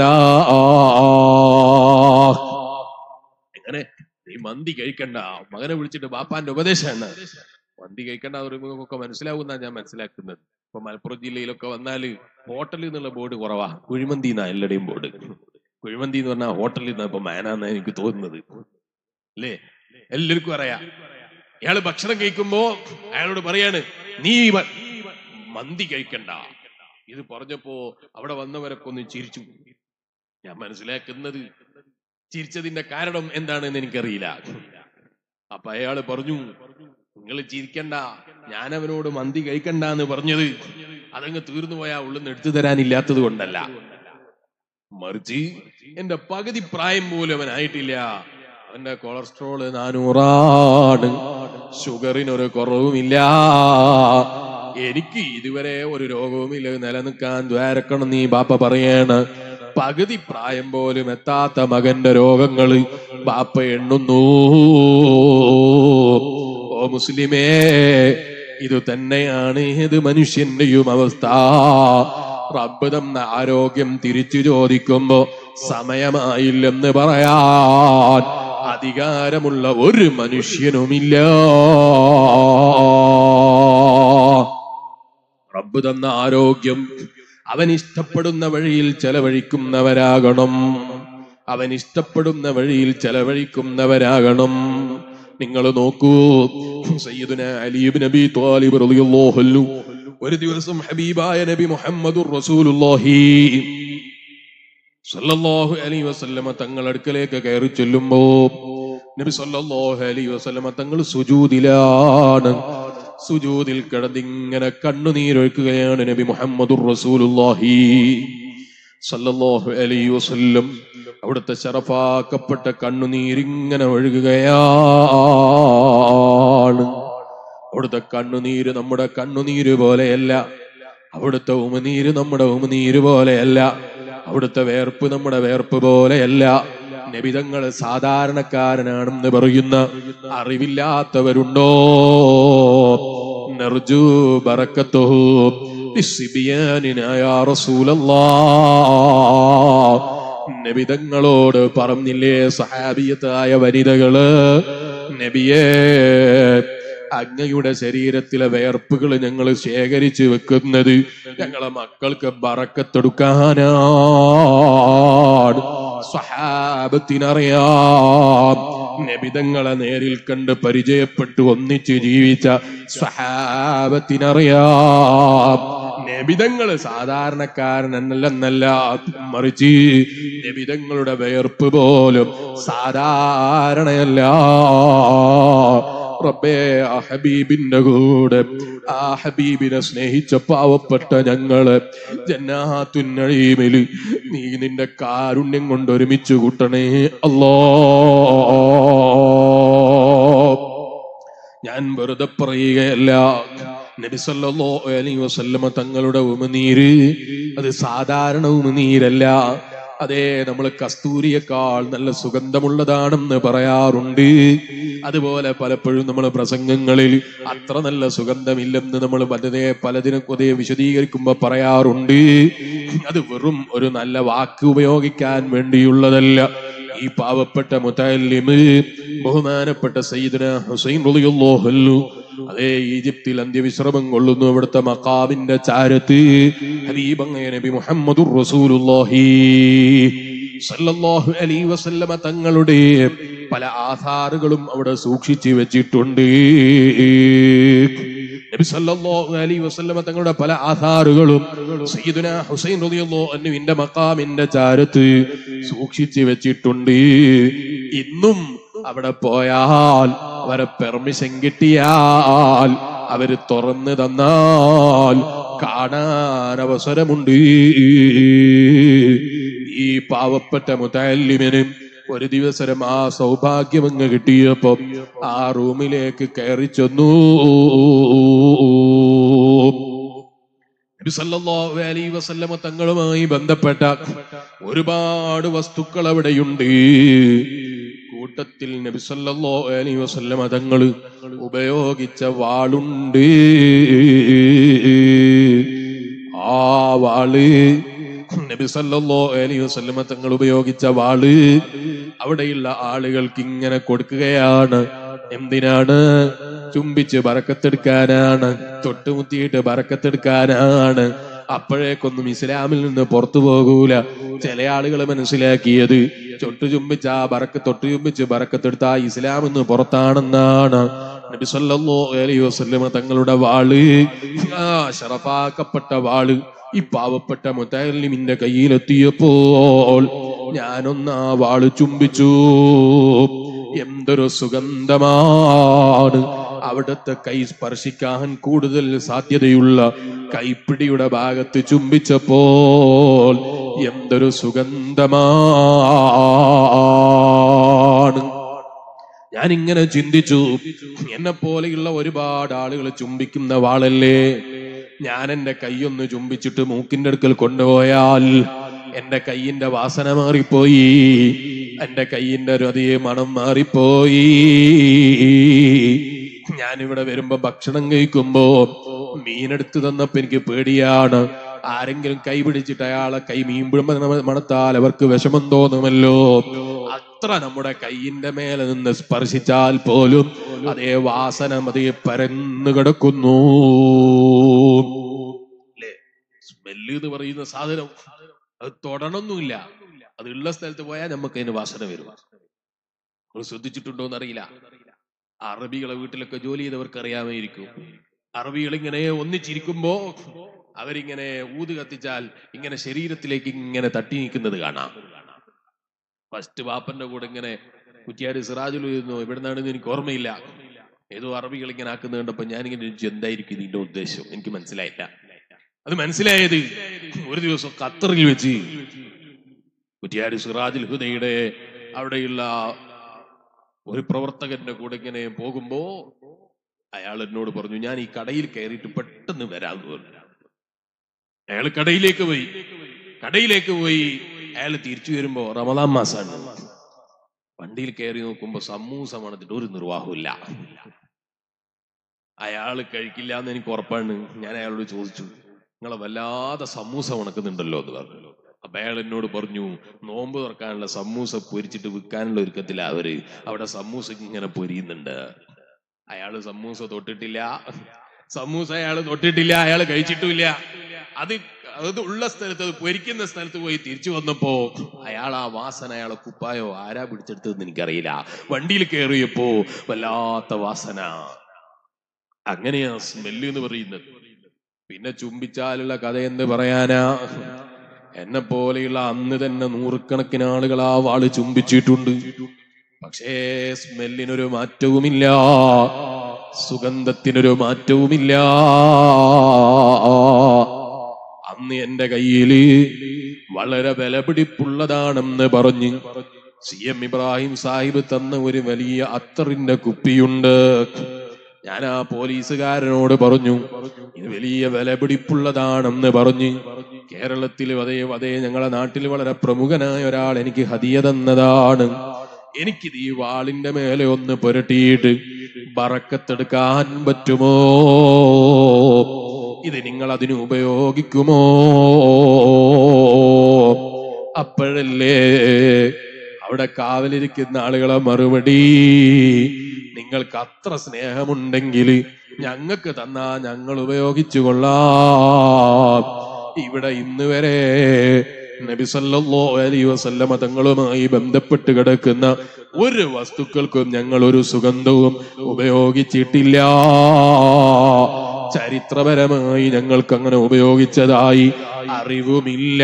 എങ്ങനെ? നീ മന്തി കഴിക്കണ്ട. മകനെ വിളിച്ചിട്ട് ബാപ്പാന്റെ ഉപദേശമാണ്. മന്തി കഴിക്കണ്ട പറയുമ്പോഴൊക്കെ മനസ്സിലാവുന്ന ഞാൻ മനസ്സിലാക്കുന്നത്. ഇപ്പൊ മലപ്പുറം ജില്ലയിലൊക്കെ വന്നാല് ഹോട്ടലിൽ നിന്നുള്ള ബോർഡ് കുറവാ, കുഴിമന്തി എന്നാ എല്ലാടെയും ബോർഡ്. കുഴിമന്തി എന്ന് പറഞ്ഞാൽ ഹോട്ടലിൽ നിന്ന് ഇപ്പൊ മാനാന്നാ എനിക്ക് തോന്നുന്നത്, അല്ലേ? എല്ലാവർക്കും അറിയാം. അയാള് ഭക്ഷണം കഴിക്കുമ്പോ അയാളോട് പറയാണ്, നീ മന്തി കഴിക്കണ്ട. ഇത് പറഞ്ഞപ്പോ അവിടെ വന്നവരൊക്കെ ഒന്ന് ചിരിച്ചു. ഞാൻ മനസ്സിലാക്കുന്നത് ചിരിച്ചതിന്റെ കാരണം എന്താണെന്ന് എനിക്കറിയില്ല. അപ്പൊ അയാള് പറഞ്ഞു, നിങ്ങൾ ചിരിക്കണ്ട, ഞാൻ അവനോട് മന്തി കഴിക്കണ്ട എന്ന് പറഞ്ഞത് അതങ്ങ് തീർന്നു പോയാ ഉള്ളെന്ന് എടുത്തു തരാനില്ലാത്തത് കൊണ്ടല്ല, മറിച്ച് എന്റെ പകുതി പ്രായം പോലും അവനായിട്ടില്ല. അവന്റെ കൊളസ്ട്രോള് 400 ഷുഗറിനൊരു കുറവുമില്ല. എനിക്ക് ഇതുവരെ ഒരു രോഗവുമില്ല, നിലനിൽക്കാൻ ദ്വാരക്കണം നീ ബാപ്പ പറയാണ്. പകുതി പ്രായം പോലും എത്താത്ത മകന്റെ രോഗങ്ങള് ബാപ്പ എണ്ണുന്നു. ഓ മുസ്ലിമേ, ഇത് തന്നെയാണ് ഏത് മനുഷ്യന്റെയും അവസ്ഥ. റബ്ബ് തന്ന ആരോഗ്യം തിരിച്ചു ചോദിക്കുമ്പോ സമയമായില്ലെന്ന് പറയാൻ അധികാരമുള്ള ഒരു മനുഷ്യനുമില്ല. റബ്ബ് തന്ന ആരോഗ്യം അവൻ ഇഷ്ടപ്പെടുന്ന വഴിയിൽ ചെലവഴിക്കുന്നവരാകണം, അവൻ ഇഷ്ടപ്പെടുന്ന വഴിയിൽ ചെലവഴിക്കുന്നവരാകണം. നിങ്ങൾ നോക്കൂ, സയ്യിദുന അലി ഇബ്നു അബീ ത്വാലിബ് റളിയല്ലാഹു അൻഹു ഒരു ദിവസം ഹബീബായ നബി മുഹമ്മദുർ റസൂലുള്ളാഹി സല്ലല്ലാഹു അലൈഹി വസല്ലമ തങ്ങൾ അടുക്കലേക്ക് കയറി ചെല്ലുമ്പോ നബി സല്ലല്ലാഹു അലൈഹി വസല്ലമ തങ്ങൾ സുജൂദിലാണ്. സുജൂദിൽ കിടന്നിങ്ങനെ കണ്ണുനീരൊഴുക്കുകയാണ് നബി മുഹമ്മദുർ റസൂലുള്ളാഹി സല്ലല്ലാഹു അലൈഹി വസല്ലം. അവിടുത്തെ ശറഫാക്കപ്പെട്ട കണ്ണുനീരിങ്ങനെ ഒഴുകുകയാണ്. അവിടുത്തെ കണ്ണുനീര് നമ്മുടെ കണ്ണുനീര് പോലെയല്ല, അവിടുത്തെ ഉമിനീര് നമ്മുടെ ഉമിനീര് പോലെയല്ല, അവിടുത്തെ വേർപ്പ് നമ്മുടെ വേർപ്പ് പോലെയല്ല. നബിതങ്ങള് സാധാരണക്കാരനാണെന്ന് പറയുന്ന അറിവില്ലാത്തവരുണ്ടോ? നർജു ബറക്കത്തുഹു ബിസ്ബിയാനിനാ യാ റസൂലല്ലാഹ്. നബിതങ്ങളോട് പറഞ്ഞില്ലേ സഹാബിയത്തായ വനിതകള്, നബിയേ അങ്ങയുടെ ശരീരത്തിലെ വേർപ്പുകൾ ഞങ്ങൾ ശേഖരിച്ചു വെക്കുന്നത് ഞങ്ങളെ മക്കൾക്ക് ബറക്കത്തെടുക്കാനാണ്. സ്വഹാബത്തിനറിയാം, നബിതങ്ങളെ നേരിൽ കണ്ട് പരിചയപ്പെട്ടു ഒന്നിച്ച് ജീവിച്ച സ്വഹാബത്തിനറിയാം, നബിതങ്ങള് സാധാരണക്കാരനല്ലെന്നല്ല, മറിച്ച് നബിതങ്ങളുടെ വേർപ്പ് പോലും സാധാരണയല്ല. റബ്ബേ, ആ ഹബീബിന്റെ കൂടെ ആ ഹബീബിനെ സ്നേഹിച്ച പാവപ്പെട്ട ഞങ്ങള് ജന്നാത്തുൻ നഈമില് നീ നിന്റെ കാരുണ്യം കൊണ്ട് ഒരുമിച്ച് കൂട്ടണേ അല്ലാഹ്. ഞാൻ വെറുതെ പറയുകയല്ല, നബി സല്ലല്ലാഹു അലൈഹി വസല്ലമ തങ്ങളുടെ ഉമിനീര് അത് സാധാരണ ഉമിനീരല്ല. അതേ, നമ്മൾ കസ്തൂരിയേക്കാൾ നല്ല സുഗന്ധമുള്ളതാണെന്ന് പറയാറുണ്ട്. അതുപോലെ പലപ്പോഴും നമ്മൾ പ്രസംഗങ്ങളിൽ അത്ര നല്ല സുഗന്ധമില്ലെന്ന് നമ്മൾ പലതിനും കൊതേ വിശദീകരിക്കുമ്പോ പറയാറുണ്ട്. അത് വെറും ഒരു നല്ല വാക്ക് ഉപയോഗിക്കാൻ വേണ്ടിയുള്ളതല്ല. ഈ പാവപ്പെട്ട മുതഅല്ലിം ബഹുമാനപ്പെട്ട സയ്യിദുന ഹുസൈൻ റളിയല്ലാഹു അൻഹു അതേ ഈജിപ്തിൽ അന്ത്യവിശ്രമം കൊള്ളുന്നു. അവിടുത്തെ മഖാമിന്റെ ചാരത്ത് ഹബീബായ നബി മുഹമ്മദുർ റസൂലുള്ളാഹി സല്ലല്ലാഹു അലൈഹി വസല്ലമ തങ്ങളുടെ പല ആധാറുകളും അവിടെ സൂക്ഷിച്ചു വെച്ചിട്ടുണ്ട്. നബി സല്ലല്ലാഹു അലൈഹി വസല്ലമ തങ്ങളുടെ പല ആധാറുകളും സയ്യിദുനാ ഹുസൈൻ റളിയല്ലാഹു അൻഹുവിന്റെ മഖാമിന്റെ ചാരത്ത് സൂക്ഷിച്ചു വെച്ചിട്ടുണ്ട്. ഇന്നും അവിടെ പോയാൽ അവരെ പെർമിഷൻ കിട്ടിയാൽ അവര് തുറന്നു തന്നാൽ കാണാൻ അവസരമുണ്ട്. ഈ പാവപ്പെട്ട മുതഅല്ലിമിന് ഒരു ദിവസം ആ സൗഭാഗ്യം അങ്ങ് കിട്ടിയപ്പോ ആ റൂമിലേക്ക് കയറി ചെന്നു. നബി സല്ലല്ലാഹു അലൈഹി വസല്ലമ തങ്ങളുമായി ബന്ധപ്പെട്ട ഒരുപാട് വസ്തുക്കൾ അവിടെയുണ്ട്. കൂട്ടത്തിൽ നബി സല്ലല്ലാഹു അലൈഹി വസല്ലമ തങ്ങൾ ഉപയോഗിച്ച വാളുണ്ട്. ആ വാള് നബി സല്ലല്ലാഹു അലൈഹി വസല്ലമ തങ്ങൾ ഉപയോഗിച്ച വാള് അവിടെയുള്ള ആളുകൾക്ക് ഇങ്ങനെ കൊടുക്കുകയാണ്. എന്തിനാണ്? ചുംബിച്ച് ബറക്കത്തെടുക്കാനാണ്, തൊട്ടുമുത്തിയിട്ട് ബറക്കത്തെടുക്കാനാണ്. അപ്പോഴേക്കൊന്നും ഇസ്ലാമിൽ നിന്ന് പുറത്തു പോകൂല. ചില ആളുകൾ മനസ്സിലാക്കിയത് തൊട്ടു ചുംബിച്ച് ബറക്കത്തെടുത്ത ഇസ്ലാം എന്ന് പുറത്താണെന്നാണ്. നബി സല്ലല്ലാഹു അലൈഹി വസല്ലമ തങ്ങളുടെ വാള്, ആ ശറഫാക്കപ്പെട്ട വാള് ഈ പാവപ്പെട്ട മുതഅല്ലിമിന്റെ കയ്യിലെത്തിയപ്പോൾ ഞാനൊന്ന് ആ വാള് ചുംബിച്ചു. എന്തൊരു സുഗന്ധമാണ്! അവിടുത്തെ കൈ സ്പർശിക്കാൻ കൂടുതൽ സാധ്യതയുള്ള കൈപ്പിടിയുടെ ഭാഗത്ത് ചുംബിച്ചപ്പോൾ എന്തൊരു സുഗന്ധമാണ്! ഞാനിങ്ങനെ ചിന്തിച്ചു, എന്നെ പോലെയുള്ള ഒരുപാട് ആളുകൾ ചുംബിക്കുന്ന വാളല്ലേ, ഞാൻ എന്റെ കൈയൊന്ന് ചുംബിച്ചിട്ട് മൂക്കിന്റെ അടുക്കൽ കൊണ്ടുപോയാൽ എന്റെ കൈയിന്റെ വാസന മാറിപ്പോയി, എന്റെ കൈയിന്റെ അതേ മണം മാറിപ്പോയി. ഞാനിവിടെ വരുമ്പോ ഭക്ഷണം കഴിക്കുമ്പോ മീനെടുത്ത് തന്നപ്പോ എനിക്ക് പേടിയാണ്. ആരെങ്കിലും കൈ പിടിച്ചിട്ട് അയാളെ കൈ മീൻ മണത്താൽ അവർക്ക് വിഷമം തോന്നുമല്ലോ. അത്ര നമ്മുടെ കൈയിന്റെ മേലെ നിന്ന് സ്പർശിച്ചാൽ പോലും അതേ വാസന അതേ പരന്നു കിടക്കുന്നു. അല്ലേ? സ്മെല്ല് എന്ന് പറയുന്ന സാധനം അത് തൊടണമൊന്നുമില്ല. അത് ഉള്ള സ്ഥലത്ത് പോയാൽ നമുക്ക് അതിന് വാസന വരും. ശ്രദ്ധിച്ചിട്ടുണ്ടോ എന്നറിയില്ല. അറബികളെ വീട്ടിലൊക്കെ ജോലി ചെയ്തവർക്ക് അറിയാമായിരിക്കും. അറബികൾ ഇങ്ങനെ ഒന്നിച്ചിരിക്കുമ്പോ അവരിങ്ങനെ ഊത് കത്തിച്ചാൽ ഇങ്ങനെ ശരീരത്തിലേക്ക് ഇങ്ങനെ തട്ടി നീക്കുന്നത് കാണാം. ഫസ്റ്റ് വാപ്പന്റെ കൂടെ ഇങ്ങനെ കുറ്റിയാടി സിറാജുൽ ഇരുന്നു. എവിടെ നിന്നാണെന്ന് എനിക്ക് ഓർമ്മയില്ല. ഏതോ അറബികൾ ഇങ്ങനെ ആക്കുന്നത് കണ്ടപ്പോ ഞാനിങ്ങനെ എന്തായിരിക്കും ഇതിന്റെ ഉദ്ദേശം എനിക്ക് മനസ്സിലായില്ല. അത് മനസ്സിലായത് ഒരു ദിവസം ഖത്തറിൽ വെച്ച് കുറ്റിയാടി സിറാജുൽ ഹുദയുടെ അവിടെയുള്ള ഒരു പ്രവർത്തകന്റെ കൂടെ ഇങ്ങനെ പോകുമ്പോ അയാൾ എന്നോട് പറഞ്ഞു, ഞാൻ ഈ കടയിൽ കയറിയിട്ട് പെട്ടെന്ന് വരാമെന്ന് പറഞ്ഞു. അയാൾ കടയിലേക്ക് പോയി അയാൾ തിരിച്ചു വരുമ്പോ റമദാൻ മാസമാണ്. വണ്ടിയിൽ കയറി നോക്കുമ്പോ സമൂസ മണത്തിട്ട് ഒരു നിർവാഹമില്ല. അയാൾ കഴിക്കില്ല എന്ന് എനിക്ക് ഉറപ്പാണ്. ഞാൻ അയാളോട് ചോദിച്ചു, നിങ്ങളെ വല്ലാതെ സമൂസ മണക്കുന്നുണ്ടല്ലോ എന്ന് പറഞ്ഞു. അപ്പൊ അയാൾ എന്നോട് പറഞ്ഞു, നോമ്പ് തുറക്കാനുള്ള സമൂസ പൊരിച്ചിട്ട് വിൽക്കാനുള്ള ഒരുക്കത്തില അവര്. അവിടെ സമൂസ ഇങ്ങനെ പൊരിയുന്നുണ്ട്. അയാള് സമൂസ തൊട്ടിട്ടില്ല, അയാൾ കഴിച്ചിട്ടുമില്ല. അത് ഉള്ള സ്ഥലത്ത്, അത് പൊരിക്കുന്ന സ്ഥലത്ത് പോയി തിരിച്ചു വന്നപ്പോ അയാൾ ആ വാസന, അയാളെ കുപ്പായോ ആരാ പിടിച്ചെടുത്തതെന്ന് എനിക്കറിയില്ല. വണ്ടിയിൽ കയറിയപ്പോ വല്ലാത്ത വാസന. അങ്ങനെയാ സ്മെല്ല് എന്ന് പറയുന്നത്. പിന്നെ ചുംബിച്ചാലുള്ള കഥ എന്ത് പറയാനാ? എന്നെ പോലെയുള്ള അന്ന് തന്നെ നൂറുകണക്കിന് ആളുകൾ ആ വാള് ചുംബിച്ചിട്ടുണ്ട്. പക്ഷേ സ്മെല്ലിനൊരു മാറ്റവുമില്ല, സുഗന്ധത്തിനൊരു മാറ്റവുമില്ല. അന്ന് എന്റെ കയ്യില് വളരെ വിലപിടിപ്പുള്ളതാണെന്ന് പറഞ്ഞ് CM ഇബ്രാഹിം സാഹിബ് തന്ന ഒരു വലിയ അത്തറിന്റെ കുപ്പിയുണ്ട്. ഞാൻ ആ പോലീസുകാരനോട് പറഞ്ഞു, ഇത് വലിയ വിലപിടിപ്പുള്ളതാണെന്ന് പറഞ്ഞ്. കേരളത്തിൽ അതേ ഞങ്ങളുടെ നാട്ടിൽ വളരെ പ്രമുഖനായ ഒരാൾ എനിക്ക് ഹദിയ തന്നതാണ്. എനിക്കിത് ഈ വാളിന്റെ മേലെ ഒന്ന് പുരട്ടിയിട്ട് ബറക്കത്തെടുക്കാൻ പറ്റുമോ? ഇത് നിങ്ങൾ അതിന് ഉപയോഗിക്കുമോ? അപ്പോഴല്ലേ അവിടെ കാവലിരിക്കുന്ന ആളുകളെ മറുപടി, നിങ്ങൾക്ക് അത്ര സ്നേഹമുണ്ടെങ്കിൽ ഞങ്ങൾക്ക് തന്നാ ഞങ്ങൾ ഉപയോഗിച്ചു കൊള്ളാം. ഇവിടെ ഇന്ന് വരെ നബി സല്ലല്ലാഹു അലൈഹി വസല്ലമ തങ്ങളുമായി ബന്ധപ്പെട്ട് കിടക്കുന്ന ഒരു വസ്തുക്കൾക്കും ഞങ്ങൾ ഒരു സുഗന്ധവും ഉപയോഗിച്ചിട്ടില്ല. ചരിത്രപരമായി ഞങ്ങൾക്ക് അങ്ങനെ ഉപയോഗിച്ചതായി അറിവുമില്ല.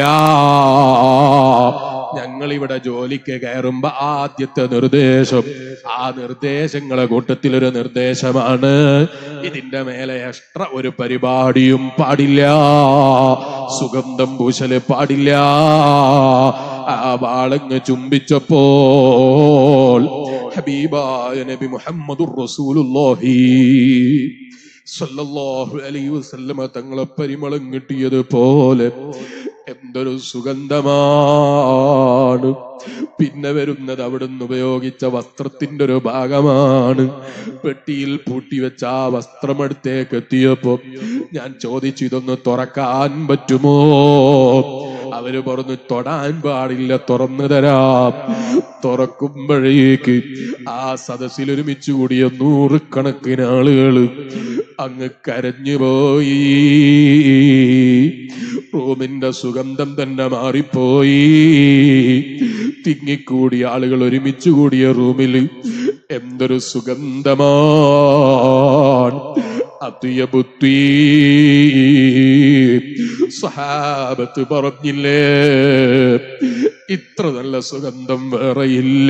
ഞങ്ങൾ ഇവിടെ ജോലിക്ക് കയറുമ്പോ ആദ്യത്തെ നിർദ്ദേശം, ആ നിർദ്ദേശങ്ങളെ കൂട്ടത്തിലൊരു നിർദ്ദേശമാണ്, ഇതിന്റെ മേലെ എക്സ്ട്രാ ഒരു പരിപാടിയും പാടില്ല, സുഗന്ധം പൂശല് പാടില്ല. ആ വാളങ്ങ് ചുംബിച്ചപ്പോൾ ഹബീബായ നബി മുഹമ്മദുർ റസൂലുള്ളാഹി സല്ലല്ലാഹു അലൈഹി വസല്ലമ തങ്ങളെ പരിമളം കിട്ടിയതുപോലെ എന്തൊരു സുഗന്ധമാണ്. പിന്നെ വരുന്നത് അവിടുന്ന് ഉപയോഗിച്ച വസ്ത്രത്തിന്റെ ഒരു ഭാഗമാണ്. പെട്ടിയിൽ പൂട്ടിവെച്ച ആ വസ്ത്രമെടുത്തേക്ക് എത്തിയപ്പോ ഞാൻ ചോദിച്ചു, ഇതൊന്ന് തുറക്കാൻ പറ്റുമോ? അവര് പറഞ്ഞു, തൊടാൻ പാടില്ല, തുറന്നു തരാം. തുറക്കുമ്പോഴേക്ക് ആ സദസ്സിൽ ഒരുമിച്ച് കൂടിയ 100 കണക്കിന് ആളുകൾ അങ്ങ് കരഞ്ഞുപോയി. റൂമിന്റെ സുഗന്ധം തന്നെ മാറിപ്പോയി. തിങ്ങിക്കൂടിയ ആളുകൾ ഒരുമിച്ച് കൂടിയ റൂമിൽ എന്തൊരു സുഗന്ധമാണ്. അത്വയബുദ്ധി സഹാബത്ത് പറഞ്ഞില്ലേ, ഇത്ര നല്ല സുഗന്ധം വേറെയില്ല.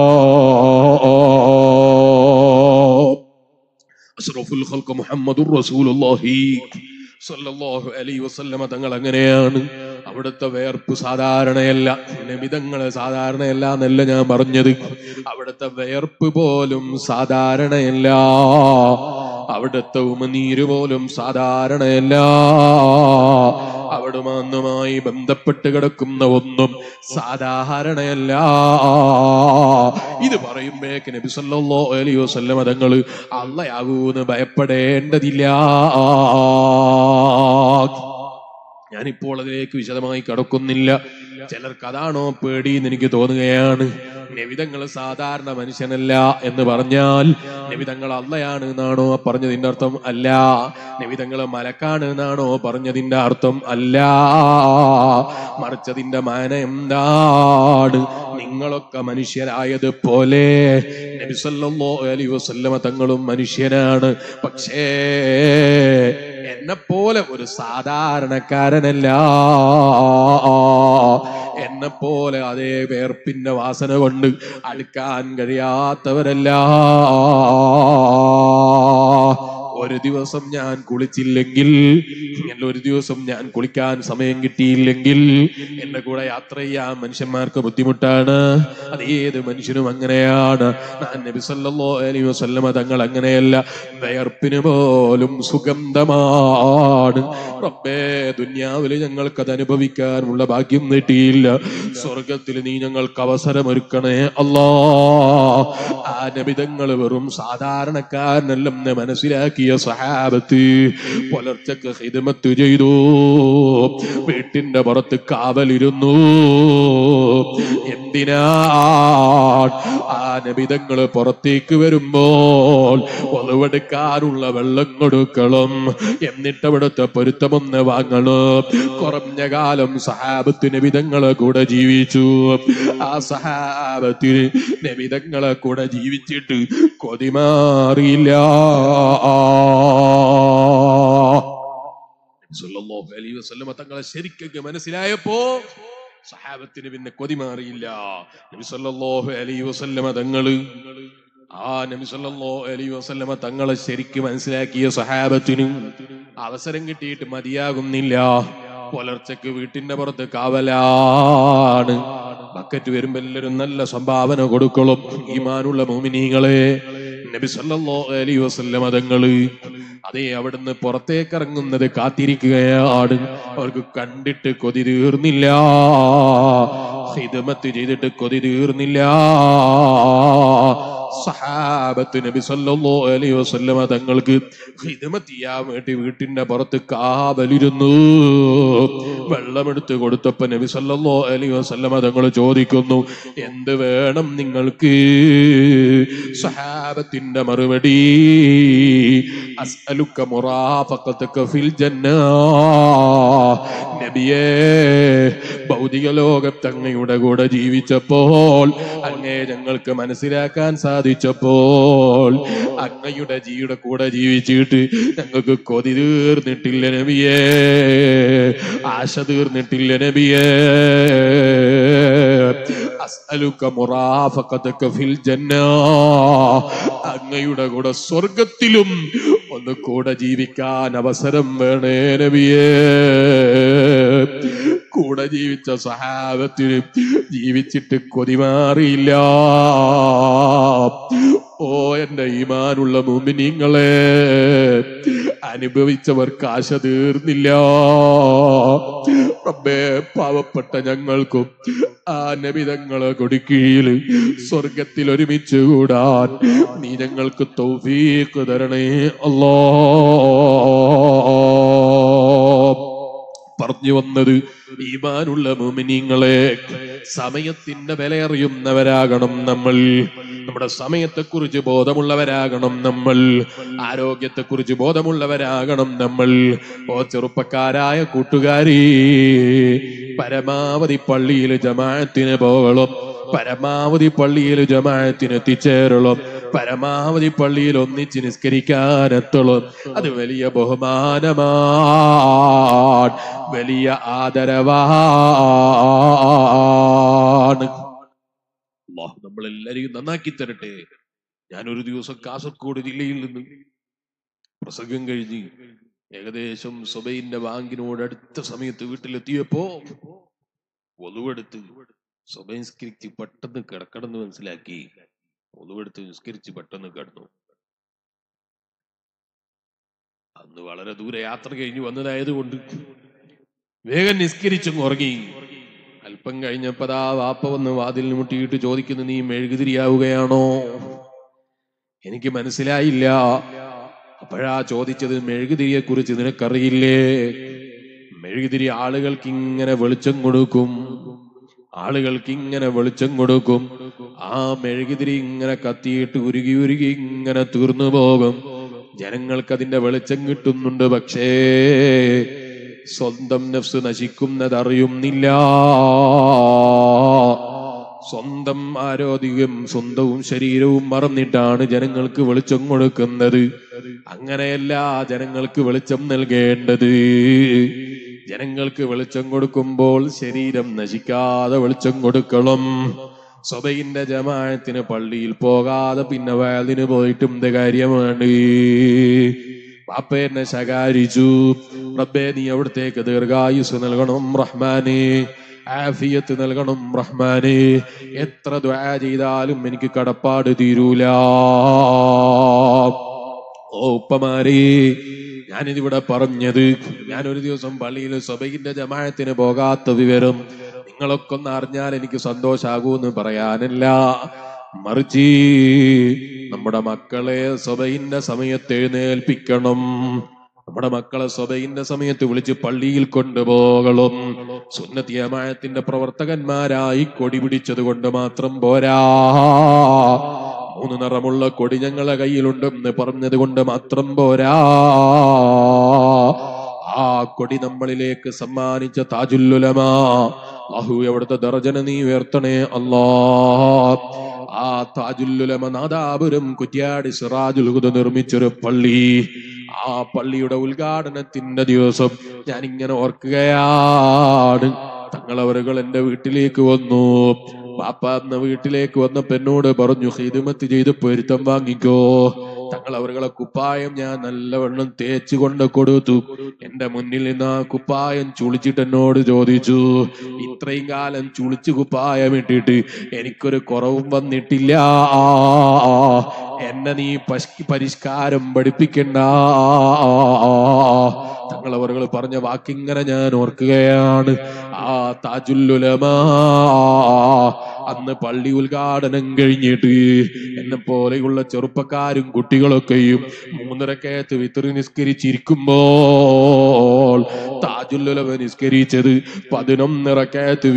അഷ്റഫുൽ ഖൽഖ് മുഹമ്മദുർ റസൂലുള്ളാഹി സല്ലല്ലാഹു അലൈഹി വസല്ലമ തങ്ങൾ അങ്ങനെയാണ്. അവിടുത്തെ വേർപ്പ് സാധാരണയല്ല, നബിതങ്ങള് സാധാരണയല്ല എന്നല്ല ഞാൻ പറഞ്ഞത്. അവിടുത്തെ വേർപ്പ് പോലും സാധാരണയല്ല, അവിടുത്തെ ഉമനീര് പോലും സാധാരണയല്ല. അവിടുമായി ബന്ധപ്പെട്ട് കിടക്കുന്ന ഒന്നും സാധാരണയല്ല. ഇത് പറയുമ്പോഴേക്ക് നബി സല്ലല്ലാഹു അലൈഹി വസല്ലമ തങ്ങൾ അള്ളയാകൂന്ന് ഭയപ്പെടേണ്ടതില്ല. ഞാനിപ്പോൾ അതിലേക്ക് വിശദമായി കടക്കുന്നില്ല. ചിലർക്ക് അതാണോ പേടിയെന്ന് എനിക്ക് തോന്നുകയാണ്. നബിതങ്ങൾ സാധാരണ മനുഷ്യനല്ല എന്ന് പറഞ്ഞാൽ നബിതങ്ങൾ അള്ളയാണ് എന്നാണോ പറഞ്ഞതിന്റെ അർത്ഥം? അല്ല. നബിതങ്ങൾ മലക്കാണ് എന്നാണോ പറഞ്ഞതിന്റെ അർത്ഥം? അല്ല. മറിച്ചതിന്റെ മാന എന്താണ്? നിങ്ങളൊക്കെ മനുഷ്യരായതുപോലെ നബി സല്ലല്ലാഹു അലൈഹി വസല്ലമ തങ്ങളും മനുഷ്യനാണ്. പക്ഷേ എന്നെപ്പോലെ ഒരു സാധാരണക്കാരനല്ല, എന്നെപ്പോലെ അതേ വേർപ്പിന്റെ വാസന കൊണ്ട് അടുക്കാൻ കഴിയാത്തവരല്ല. ഒരു ദിവസം ഞാൻ കുളിച്ചില്ലെങ്കിൽ, ഒരു ദിവസം ഞാൻ കുളിക്കാൻ സമയം കിട്ടിയില്ലെങ്കിൽ എന്റെ കൂടെ യാത്ര ചെയ്യാൻ മനുഷ്യന്മാർക്ക് ബുദ്ധിമുട്ടാണ്. അത് ഏത് മനുഷ്യനും അങ്ങനെയാണ്. നബി സല്ലല്ലാഹു അലൈഹി വസല്ലമ തങ്ങൾ അങ്ങനെയല്ല, വിയർപ്പിന് പോലും സുഗന്ധമാണ്. റബ്ബേ, ദുനിയാവിൽ ഞങ്ങൾക്കത് അനുഭവിക്കാനുള്ള ഭാഗ്യം കിട്ടിയില്ല. സ്വർഗത്തിൽ നീ ഞങ്ങൾക്ക് അവസരമൊരുക്കണേ അല്ലാ. ആ നബിതങ്ങൾ വെറും സാധാരണക്കാരനല്ലെന്ന് മനസ്സിലാക്കിയ സഹാബത്ത് പുലർച്ചക്ക് ഖിദ്മത്ത് ചെയ്തു, വീട്ടിന്റെ പുറത്ത് കാവലിരുന്നു. എന്തിനാണ്? ആ നബിതങ്ങൾ പുറത്തേക്ക് വരുമ്പോൾ ഒളിവെടുക്കാനുള്ള വെള്ളം കൊടുക്കണം, എന്നിട്ട് അവിടുത്തെ പൊരുത്തമൊന്ന് വാങ്ങണം. കുറഞ്ഞ കാലം സഹാബത്ത് നബിതങ്ങളെ കൂടെ ജീവിച്ചു. ആ സഹാബത്തിന് നബിതങ്ങളെ കൂടെ ജീവിച്ചിട്ട് കൊതിമാറിയില്ല. സല്ലല്ലാഹു അലൈഹി വസല്ലമ തങ്ങളെ ശരിക്കും മനസ്സിലായപ്പോ സഹാബത്തിന് പിന്നെ കൊതിമാറിയില്ല. നബി സല്ലല്ലാഹു അലൈഹി വസല്ലമ തങ്ങള് നബി സല്ലല്ലാഹു അലൈഹി വസല്ലമ തങ്ങളെ ശരിക്കും മനസ്സിലാക്കിയ സഹാബത്തിന് അവസരം കിട്ടിയിട്ട് മതിയാകുന്നില്ല. പുലർച്ചക്ക് വീട്ടിന്റെ പുറത്ത് കാവലാണ്. ബക്കറ്റ് വരുമ്പോ എല്ലാവരും നല്ല സംഭാവന കൊടുക്കണം. ഈമാനുള്ള മുഅ്മിനീങ്ങളെ, നബി സല്ലല്ലാഹു അലൈഹി വസല്ലം തങ്ങള് അതേ അവിടുന്ന് പുറത്തേക്ക് ഇറങ്ങുന്നത് കാത്തിരിക്കുകയാണ്. അവർക്ക് കണ്ടിട്ട് കൊതി തീർന്നില്ല, ഖിദ്മത്ത് ചെയ്തിട്ട് കൊതി തീർന്നില്ല. സഹാബത്ത് നബി സല്ലല്ലാഹു അലൈഹി വസല്ലം തങ്ങൾക്ക് ഖിദ്മത്ത് ചെയ്യാൻ വേണ്ടി വീട്ടിന്റെ പുറത്ത് കാവലിരുന്നു. വെള്ളമെടുത്ത് കൊടുത്തപ്പോ നബി സല്ലല്ലാഹു അലൈഹി വസല്ലം തങ്ങൾ ചോദിക്കുന്നു, എന്ത് വേണം നിങ്ങൾക്ക്? സഹാബത്തിന്റെ മറുപടി, അസ്അലുക മുറാഫഖതക ഫിൽ ജന്ന. നബിയേ, ഭൗതിക ലോകത്ത് അങ്ങയുടെ കൂടെ ജീവിച്ചപ്പോൾ, അങ്ങേ ഞങ്ങൾക്ക് മനസ്സിലാക്കാൻ സാധിച്ചപ്പോൾ, അങ്ങയുടെ കൂടെ ജീവിച്ചിട്ട് ഞങ്ങൾക്ക് കൊതി തീർന്നിട്ടില്ല നബിയേ, ആശ തീർന്നിട്ടില്ല നബിയേ. അസ്അലുക മുറാഫഖതക ഫിൽ ജന്ന, അങ്ങയുടെ കൂടെ സ്വർഗത്തിലും ഒന്ന് കൂടെ ജീവിക്കാൻ അവസരം വേണേ നബിയേ. കൂടെ ജീവിച്ച സഹാബത്തിന് ജീവിച്ചിട്ട് കൊതി മാറിയില്ല. ഓ എന്റെ ഈമാനുള്ള മുഅ്മിനീങ്ങളെ, അനുഭവിച്ചവർക്ക് ആശ തീർന്നില്ല. റബ്ബേ, പാവപ്പെട്ട ഞങ്ങൾക്കും ആ നബി തങ്ങളെ കൊടിക്കീഴിൽ സ്വർഗത്തിൽ ഒരുമിച്ച് കൂടാൻ നീ ഞങ്ങൾക്ക് തൗഫീഖ് തരണേ അല്ലാഹ്. പറഞ്ഞു വന്നത്, ഈമാനുള്ള മുഅ്മിനീങ്ങളെ, സമയത്തിന്റെ വിലയറിയുന്നവരാകണം നമ്മൾ. നമ്മുടെ സമയത്തെക്കുറിച്ച് ബോധമുള്ളവരാകണം നമ്മൾ. ആരോഗ്യത്തെക്കുറിച്ച് ബോധമുള്ളവരാകണം നമ്മൾ. ഓ ചെറുപ്പക്കാരായ കൂട്ടുകാരി, പരമാവധി പള്ളിയിൽ ജമാഅത്തിന് പോകണം, പരമാവധി പള്ളിയിൽ ജമാഅത്തിന് എത്തിച്ചേരണം, പരമാവധി പള്ളിയിൽ ഒന്നിച്ച് നിസ്കരിക്കാനെത്തണം. അത് വലിയ ബഹുമാനമാണ്, വലിയ ആദരവാണ്. അല്ലാഹു നമ്മളെല്ലാരെയും നന്നാക്കി തരട്ടെ. ഞാൻ ഒരു ദിവസം കാസർഗോഡ് ജില്ലയിൽ നിന്ന് പ്രസംഗം കഴിഞ്ഞ് ഏകദേശം സുബൈന്റെ ബാങ്കിനോട് അടുത്ത സമയത്ത് വീട്ടിലെത്തിയപ്പോ ഒളുവെടുത്ത് സുബൈ നിസ്കരിച്ച് പെട്ടെന്ന് കിടക്കണമെന്ന് മനസ്സിലാക്കി. ഒളുവെടുത്ത് നിസ്കരിച്ച് പെട്ടെന്ന് കിടന്നു. അന്ന് വളരെ ദൂരെ യാത്ര കഴിഞ്ഞ് വന്നതായതുകൊണ്ട് വേഗം നിസ്കരിച്ചും ഉറങ്ങി. അല്പം കഴിഞ്ഞപ്പോ വാപ്പ വന്ന് വാതിലിന് മുട്ടിയിട്ട് ചോദിക്കുന്നു, നീ മെഴുകുതിരിയാവുകയാണോ? എനിക്ക് മനസ്സിലായില്ല. അപ്പോഴാ ചോദിച്ചത്, മെഴുകുതിരിയെ കുറിച്ച് നിനക്കറിയില്ലേ? മെഴുകുതിരി ആളുകൾക്ക് ഇങ്ങനെ വെളിച്ചം കൊടുക്കും, ആളുകൾക്ക് ഇങ്ങനെ വെളിച്ചം കൊടുക്കും. ആ മെഴുകുതിരി ഇങ്ങനെ കത്തിയിട്ട് ഉരുകി ഉരുകി ഇങ്ങനെ തീർന്നു പോകും. ജനങ്ങൾക്ക് അതിന്റെ വെളിച്ചം കിട്ടുന്നുണ്ട്, പക്ഷേ സ്വന്തം നഫ്സ് നശിക്കുന്നതറിയുന്നില്ല. സ്വന്തം ആരോഗ്യവും സ്വന്തവും ശരീരവും മറന്നിട്ടാണ് ജനങ്ങൾക്ക് വെളിച്ചം കൊടുക്കുന്നത്. അങ്ങനെയല്ല ജനങ്ങൾക്ക് വെളിച്ചം നൽകേണ്ടത്. ജനങ്ങൾക്ക് വെളിച്ചം കൊടുക്കുമ്പോൾ ശരീരം നശിക്കാതെ വെളിച്ചം കൊടുക്കണം. സുബഹിന്റെ ജമാഅത്തിന് പള്ളിയിൽ പോകാതെ പിന്നെ വയലിന് പോയിട്ടും എന്ത് കാര്യമാണ്? വാപ്പ എന്നെ ശകാരിച്ചു, റബ്ബേ നീ അവിടത്തേക്ക് ദീർഘായുസ് നൽകണം റഹ്മാനേ, ആഫിയത്ത് നൽകണം റഹ്മാനേ. എത്ര ദുആ ചെയ്താലും എനിക്ക് കടപ്പാട് തീരൂല. ഓ ഉപ്പമാരേ, ഞാനിതിവിടെ പറഞ്ഞത്, ഞാൻ ഒരു ദിവസം പള്ളിയിൽ സുബഹിന്റെ ജമാഅത്തിന് പോകാത്ത വിവരം നിങ്ങളൊക്കെ ഒന്ന് അറിഞ്ഞാൽ എനിക്ക് സന്തോഷാകൂന്ന് പറയാനല്ല, മറിച്ച് നമ്മുടെ മക്കളെ സുബഹിന്റെ സമയത്ത് എഴുന്നേൽപ്പിക്കണം. നമ്മുടെ മക്കളെ സുബഹിന്റെ സമയത്ത് വിളിച്ച് പള്ളിയിൽ കൊണ്ടുപോകണം. സുന്നത്ത് ജമാഅത്തിന്റെ പ്രവർത്തകന്മാരായി കൊടി പിടിച്ചത് കൊണ്ട് മാത്രം പോരാ. 3 നിറമുള്ള കൊടി ഞങ്ങളെ കയ്യിലുണ്ടെന്ന് പറഞ്ഞത് കൊണ്ട് മാത്രം പോരാ. ആ കൊടി നമ്മളിലേക്ക് സമ്മാനിച്ച താജുൽ ഉലമാ, അല്ലാഹു അവിടുത്തെ ദർജന നീ ഉയർത്തണേ അല്ലാഹ്. ആ താജുൽ ഉലമ നാദാപുരം കുറ്റ്യാടി സിറാജുൽ ഹുദ നിർമ്മിച്ചൊരു പള്ളി, ആ പള്ളിയുടെ ഉദ്ഘാടനത്തിന്റെ ദിവസം ഞാൻ ഇങ്ങനെ ഓർക്കുകയാണ്. തങ്ങളവരുകൾ എന്റെ വീട്ടിലേക്ക് വന്നു. വാപ്പ എന്ന വീട്ടിലേക്ക് വന്നപ്പോ എന്നോട് പറഞ്ഞു, ഖിദ്മത്ത് ചെയ്ത് പൊരുത്തം വാങ്ങിക്കോ. തങ്ങൾ അവരുടെ കുപ്പായം ഞാൻ നല്ലവണ്ണം തേച്ചു കൊണ്ട് കൊടുത്തു. എന്റെ മുന്നിൽ നിന്ന് ആ കുപ്പായം ചുളിച്ചിട്ട് എന്നോട് ചോദിച്ചു, ഇത്രയും കാലം ചുളിച്ചു കുപ്പായം ഇട്ടിട്ട് എനിക്കൊരു കുറവും വന്നിട്ടില്ല, എന്നെ നീ പരിഷ്കാരം പഠിപ്പിക്കണ്ട. തങ്ങൾ അവർ പറഞ്ഞ വാക്കിങ്ങനെ ഞാൻ ഓർക്കുകയാണ്. ആ താജുൽ ഉലമാ അന്ന് പള്ളി ഉദ്ഘാടനം കഴിഞ്ഞിട്ട് എന്നെ പോലെയുള്ള ചെറുപ്പക്കാരും കുട്ടികളൊക്കെയും 3 റക്അത്ത് വിത്ർ നിസ്കരിച്ചിരിക്കുമ്പോൾ താജുൽ ഉലമ നിസ്കരിച്ചത് 11 റക്അത്ത്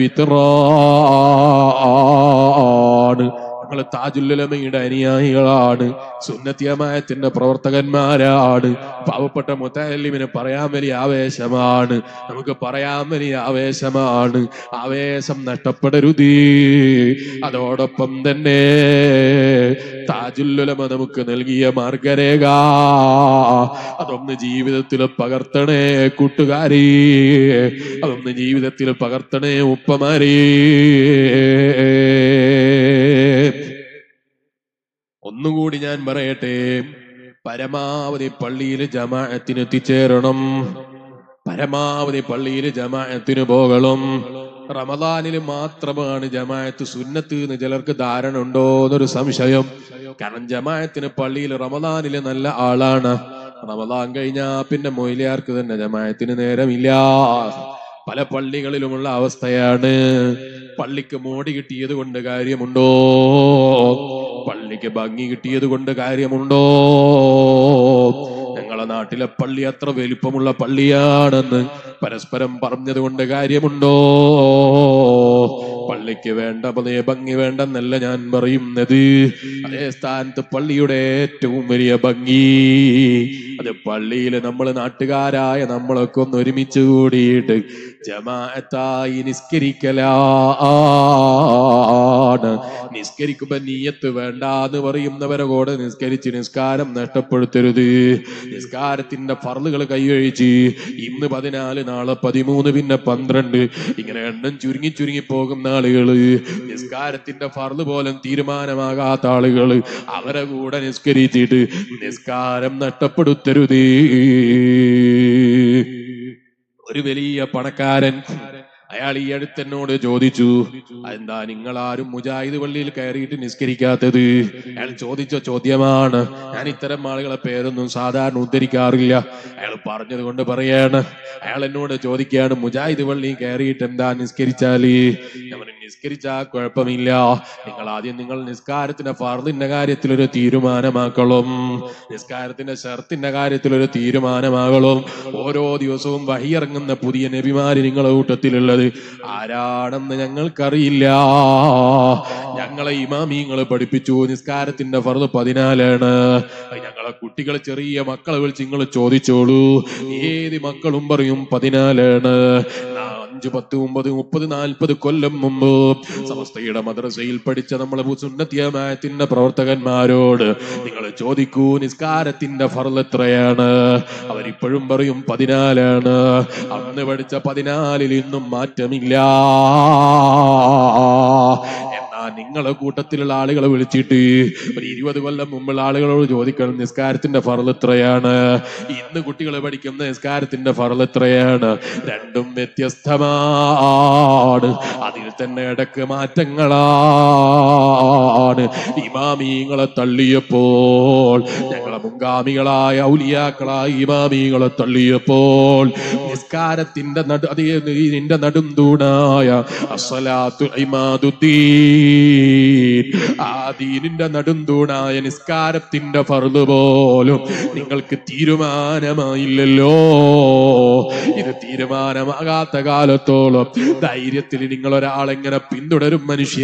വിത്റാണ്. ഞങ്ങൾ താജുൽ ഉലമയുടെ അനുയായികളാണ്, സുന്നത്തി ജമാഅത്തിന്റെ പ്രവർത്തകന്മാരാണ്. പാവപ്പെട്ട മുതഅല്ലിമിനെ പറയാൻ വലിയ ആവേശമാണ്, നമുക്ക് പറയാൻ വലിയ ആവേശമാണ്. ആവേശം നഷ്ടപ്പെടരുത്. അതോടൊപ്പം തന്നെ താജുൽ ഉലമ നമുക്ക് നൽകിയ മാർഗരേഖ അതൊന്ന് ജീവിതത്തിൽ പകർത്തണേ കൂട്ടുകാരി, അതൊന്ന് ജീവിതത്തിൽ പകർത്തണേ ഉപ്പമാരേ. ഒന്നുകൂടി ഞാൻ പറയട്ടെ, പരമാവധി പള്ളിയിൽ ജമാഅത്തിന് എത്തിച്ചേരണം, പരമാവധി പള്ളിയിൽ ജമാഅത്തിന് പോകണം. റമദാനിൽ മാത്രമാണ് ജമാഅത്ത് സുന്നത്ത് എന്ന് ചിലർക്ക് ധാരണ ഉണ്ടോ എന്നൊരു സംശയം. കാരണം ജമാഅത്തിന് പള്ളിയിൽ റമദാനിൽ നല്ല ആളാണ്, റമദാൻ കഴിഞ്ഞാ പിന്നെ മൊയ്ലിയാർക്ക് തന്നെ ജമാഅത്തിന് നേരമില്ല. പല പള്ളികളിലുമുള്ള അവസ്ഥയാണ്. പള്ളിക്ക് മോടി കിട്ടിയത് കൊണ്ട് കാര്യമുണ്ടോ? പള്ളിക്ക് ഭംഗി കിട്ടിയത് കൊണ്ട് കാര്യമുണ്ടോ? ഞങ്ങളെ നാട്ടിലെ പള്ളി അത്ര വലിപ്പമുള്ള പള്ളിയാണെന്ന് പരസ്പരം പറഞ്ഞത് കൊണ്ട് കാര്യമുണ്ടോ? പള്ളിക്ക് വേണ്ട ഭംഗി വേണ്ടെന്നല്ല ഞാൻ പറയുന്നത്. അതേ സ്ഥാനത്ത് പള്ളിയുടെ ഏറ്റവും വലിയ ഭംഗി അത് പള്ളിയിൽ നമ്മൾ നാട്ടുകാരായ നമ്മളൊക്കെ ഒന്ന് ഒരുമിച്ച് കൂടിയിട്ട് ജമാഅത്തായി നിസ്കരിക്കലാണ്. നിസ്കരിക്കുമ്പോ നീയത്ത് വേണ്ട എന്ന് പറയുന്നവരെ കൂടെ നിസ്കരിച്ച് നിസ്കാരം നഷ്ടപ്പെടുത്തരുത്. നിസ്കാരത്തിന്റെ ഫർളുകൾ കൈകഴിച്ച് ഇന്ന് 14, നാളെ 13, പിന്നെ 12 ഇങ്ങനെ എണ്ണം ചുരുങ്ങി ചുരുങ്ങി പോകുന്ന ആളുകള്, നിസ്കാരത്തിന്റെ ഫർള് പോലും തീരുമാനമാകാത്ത ആളുകള്, അവരെ കൂടെ നിസ്കരിച്ചിട്ട് നിസ്കാരം നഷ്ടപ്പെടുത്തരുത്. ഒരു വലിയ പണക്കാരൻ അയാൾ ഈ അടുത്തെന്നോട് ചോദിച്ചു, എന്താ നിങ്ങളാരും മുജാഹിദ് പള്ളിയിൽ കയറിയിട്ട് നിസ്കരിക്കാത്തത്? അയാൾ ചോദിച്ച ചോദ്യമാണ്. ഞാൻ ഇത്തരം ആളുകളെ പേരൊന്നും സാധാരണ ഉദ്ധരിക്കാറില്ല. അയാൾ പറഞ്ഞത് കൊണ്ട് പറയാണ്. അയാൾ എന്നോട് ചോദിക്കുകയാണ്, മുജാഹിദ് പള്ളിയിൽ കയറിയിട്ട് എന്താ നിസ്കരിച്ചാല്? നിസ്കരിച്ചാ കുഴപ്പമില്ല, നിങ്ങൾ ആദ്യം നിങ്ങൾ നിസ്കാരത്തിന്റെ ഫർളിന്റെ കാര്യത്തിലൊരു തീരുമാനമാക്കണം, നിസ്കാരത്തിന്റെ ഷർത്തിന്റെ കാര്യത്തിലൊരു തീരുമാനമാകണം. ഓരോ ദിവസവും വഹി ഇറങ്ങുന്ന പുതിയ നബിമാര് നിങ്ങളുടെ കൂട്ടത്തിലുള്ളത് ആരാണെന്ന് ഞങ്ങൾക്കറിയില്ല. ഞങ്ങളെ ഇമാമിങ്ങള് പഠിപ്പിച്ചു നിസ്കാരത്തിന്റെ ഫർള് 14ആണ്. ഞങ്ങളെ കുട്ടികൾ ചെറിയ മക്കളെ വിളിച്ച് നിങ്ങൾ ചോദിച്ചോളൂ, ഏത് മക്കളും പറയും 14ആണ്. 5, 10, 9, 30, 40 കൊല്ലം മുമ്പ് സമസ്തയുടെ മദ്രസയിൽ പഠിച്ച നമ്മളെ സുന്നത്തി ജമാഅത്തിന്റെ പ്രവർത്തകന്മാരോട് നിങ്ങൾ ചോദിക്കൂ നിസ്കാരത്തിന്റെ ഫർള് എത്രയാണ്? അവരിപ്പോഴും പറയും 14ആണ്. അന്ന് പഠിച്ച 14-ൽ ഇന്നും മാറ്റമില്ല. നിങ്ങളെ കൂട്ടത്തിലുള്ള ആളുകളെ വിളിച്ചിട്ട് ഒരു 20 കൊല്ലം മുമ്പുള്ള ആളുകളോട് ചോദിക്കണം നിസ്കാരത്തിന്റെ ഫർള് എത്രയാണ്, ഇന്ന് കുട്ടികൾ പഠിക്കുന്ന നിസ്കാരത്തിന്റെ ഫർള് എത്രയാണ്? രണ്ടും വ്യത്യസ്തമാണ്. അതിൽ തന്നെ ഇടക്ക് മാറ്റങ്ങളാണ്. ഇമാമിങ്ങളെ തള്ളിയപ്പോൾ, ഞങ്ങളെ മുൻഗാമികളായ ഔലിയാക്കളായ ഇമാമിങ്ങളെ തള്ളിയപ്പോൾ നിസ്കാരത്തിന്റെ നിന്റെ നടും തൂണായ അസ്സലാത്തു ഇമാദുദ്ദീൻ, ആ ദീനിന്റെ നടും തൂണായ നിസ്കാരത്തിന്റെ ഫർള് പോലും നിങ്ങൾക്ക് തീരുമാനമായില്ലല്ലോ. ഇത് തീരുമാനമാകാത്ത കാലത്തോളം ധൈര്യത്തിൽ നിങ്ങൾ ഒരാളെങ്ങനെ പിന്തുടരും മനുഷ്യ?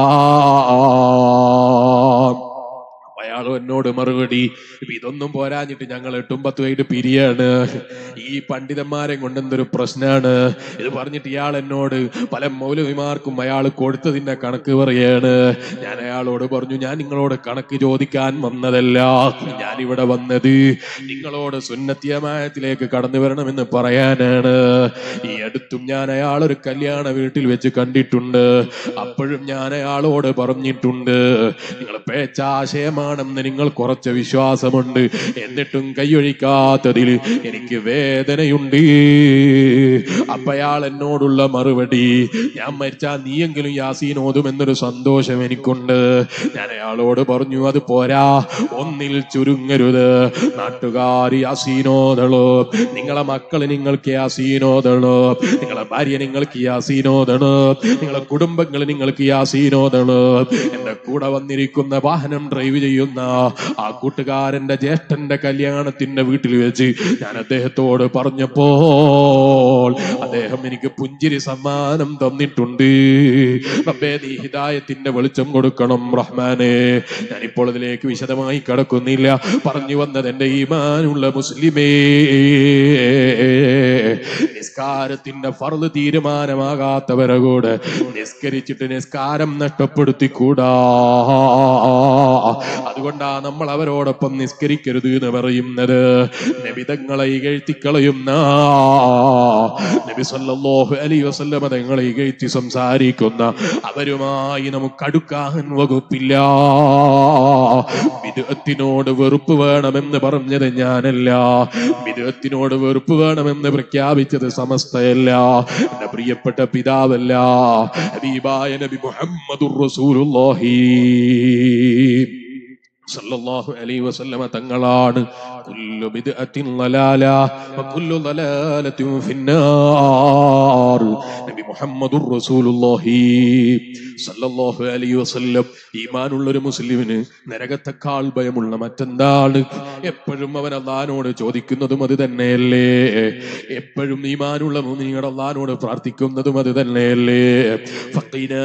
അയാൾ എന്നോട് മറുപടി, ഇതൊന്നും പോരാഞ്ഞിട്ട് ഞങ്ങൾ 8, 10 പിരിയാണ്. ഈ പണ്ഡിതന്മാരെ കൊണ്ട് എന്തൊരു പ്രശ്നമാണ് ഇത് പറഞ്ഞിട്ട് ഇയാൾ എന്നോട് പല മൗലവിമാർക്കും അയാൾ കൊടുത്തതിന്റെ കണക്ക് പറയാണ്. ഞാൻ അയാളോട് പറഞ്ഞു, ഞാൻ നിങ്ങളോട് കണക്ക് ചോദിക്കാൻ വന്നതല്ല, ഞാനിവിടെ വന്നത് നിങ്ങളോട് സുന്നത്തി ജമാഅത്തിലേക്ക് കടന്നു വരണമെന്ന് പറയാനാണ്. ഈ അടുത്തും ഞാൻ അയാളൊരു കല്യാണ വീട്ടിൽ വെച്ച് കണ്ടിട്ടുണ്ട്. അപ്പോഴും ഞാൻ അയാളോട് പറഞ്ഞിട്ടുണ്ട്, നിങ്ങൾ പേച്ചാശയമാണ് കിട്ടണമെന്ന് നിങ്ങൾ കുറച്ച് വിശ്വാസമുണ്ട്, എന്നിട്ടും കൈയൊഴിക്കാത്തതിൽ എനിക്ക് വേദനയുണ്ട്. അപ്പയാൾ എന്നോടുള്ള മറുപടി, ഞാൻ മരിച്ചാ നീയെങ്കിലും യാസീൻ ഓതുമെന്നൊരു സന്തോഷം എനിക്കുണ്ട്. ഞാൻ അയാളോട് പറഞ്ഞു, അത് പോരാ, ഒന്നിൽ ചുരുങ്ങരുത്. നാട്ടുകാർ യാസീനോദളോ, നിങ്ങളെ മക്കള് നിങ്ങൾക്ക് യാസീനോദളോ, നിങ്ങളെ ഭാര്യ നിങ്ങൾക്ക് യാസീനോദളോ, നിങ്ങളെ കുടുംബങ്ങൾ നിങ്ങൾക്ക് യാസീനോദളോ. എന്റെ കൂടെ വന്നിരിക്കുന്ന വാഹനം ഡ്രൈവ് ചെയ്യുന്ന ആ കൂട്ടുകാരന്റെ ജ്യേഷ്ഠന്റെ കല്യാണത്തിന്റെ വീട്ടിൽ വെച്ച് ഞാൻ അദ്ദേഹത്തോട് പറഞ്ഞപ്പോൾ അദ്ദേഹം എനിക്ക് പുഞ്ചിരി സമ്മാനം തന്നിട്ടുണ്ട്. റബ്ബേ, നീ ഹിദായത്തിന്റെ വെളിച്ചം കൊടുക്കണം റഹ്മാനെ. ഞാനിപ്പോൾ അതിലേക്ക് വിശദമായി കടക്കുന്നില്ല. പറഞ്ഞു വന്നത്, എന്റെ ഈമാനുള്ള മുസ്ലിമേ, നിസ്കാരത്തിന്റെ ഫർള് തീരുമാനമാകാത്തവരെ കൂടെ നിസ്കരിച്ചിട്ട് നിസ്കാരം നഷ്ടപ്പെടുത്തിക്കൂടാ. അതുകൊണ്ടാ നമ്മൾ അവരോടൊപ്പം നിസ്കരിക്കരുത് എന്ന് പറയുന്നത്. നബിതങ്ങളെ ഇകഴ്ത്തിക്കളയുന്ന നബി സല്ലല്ലാഹു അലൈഹി വസല്ലം തങ്ങളെ ഇകഴ്ത്തി സംസാരിക്കുന്ന അവരുമായി നമുക്ക് അടുക്കാൻ വകുപ്പില്ല. ബിദ്അത്തിനോട് വെറുപ്പ് വേണമെന്ന് പറഞ്ഞത് ഞാനല്ല, ബിദ്അത്തിനോട് വെറുപ്പ് വേണമെന്ന് പ്രഖ്യാപിച്ചത് സമസ്തയല്ല, എന്റെ പ്രിയപ്പെട്ട പിതാവല്ല, ഹബീബായ നബി മുഹമ്മദുർ റസൂലുള്ളാഹി സല്ലല്ലാഹു അലൈഹി വസല്ലമ തങ്ങളാണ്. കുല്ലു ബിദ്അത്തിൻ ളലാല വകുല്ലു ളലാലത്തിൻ ഫിന്നാർ. നബി മുഹമ്മദുർ റസൂലുള്ളാഹി സല്ലല്ലാഹു അലൈഹി വസല്ലം ഈമാനുള്ള ഒരു മുസ്ലിമിന് നരകത്തെക്കാൾ ഭയമുള്ള മറ്റെന്താണ്? എപ്പോഴും അവൻ അല്ലാഹുവോട് ചോദിക്കുന്നതും അത് തന്നെയല്ലേ? എപ്പോഴും ഈമാനുള്ള മുഅ്മിനീങ്ങൾ അല്ലാഹുവോട് പ്രാർത്ഥിക്കുന്നതും അത് തന്നെയല്ലേ? ഫഖിനാ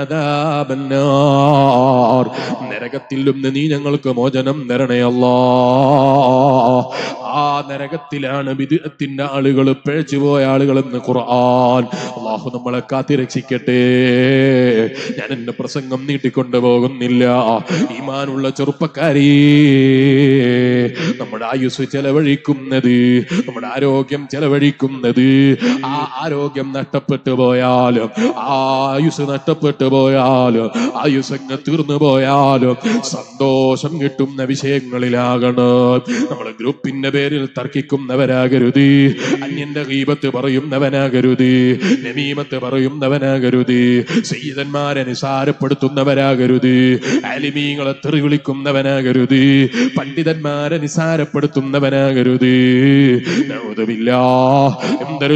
അദാബന്നാർ, നരകത്തിൽ നിന്ന് നീ ഞങ്ങൾക്ക് മോചനം തരണേ അല്ലാഹ്. ആ നരകത്തിലാണ് ബിദ്അത്തിന്റെ ആളുകൾ, പിഴച്ചുപോയ ആളുകൾ എന്ന് ഖുർആൻ. അല്ലാഹു നമ്മളെ കാത്തിരക്ഷിക്കട്ടെ. ഞാൻ എന്റെ പ്രസംഗം നീട്ടിക്കൊണ്ടു പോകുന്നില്ല. ഈമാനുള്ള ചെറുപ്പക്കാരി, നമ്മുടെ ആയുസ് ചെലവഴിക്കുന്നത്, നമ്മുടെ ആരോഗ്യം ചെലവഴിക്കുന്നത്, ആ ആരോഗ്യം നഷ്ടപ്പെട്ടു പോയാലും, ആ ആയുസ് നഷ്ടപ്പെട്ടു പോയാലും, ആയുസങ്ങ് തീർന്നു പോയാലും സന്തോഷം കിട്ടുന്ന വിഷയങ്ങളിലാകണം. നമ്മുടെ ഗ്രൂപ്പിന്റെ പേരിൽ തർക്കിക്കുന്നവരാകരുത്, അന്യന്റെ ഗീബത്ത് പറയുന്നവനാകരുത്, നമീമത്ത് പറയുന്നവനാകരുത്, സയ്യിദന്മാരെ നിസാരപ്പെടുത്തുന്നവരാകരുത്, ആലിമീങ്ങളെ തെറി വിളിക്കുന്നവനാകരുത്, പണ്ഡിതന്മാരെ നിസാരപ്പെടുത്തുന്നവനാകരുത്. നഊദുബില്ലാഹ്, എന്തൊരു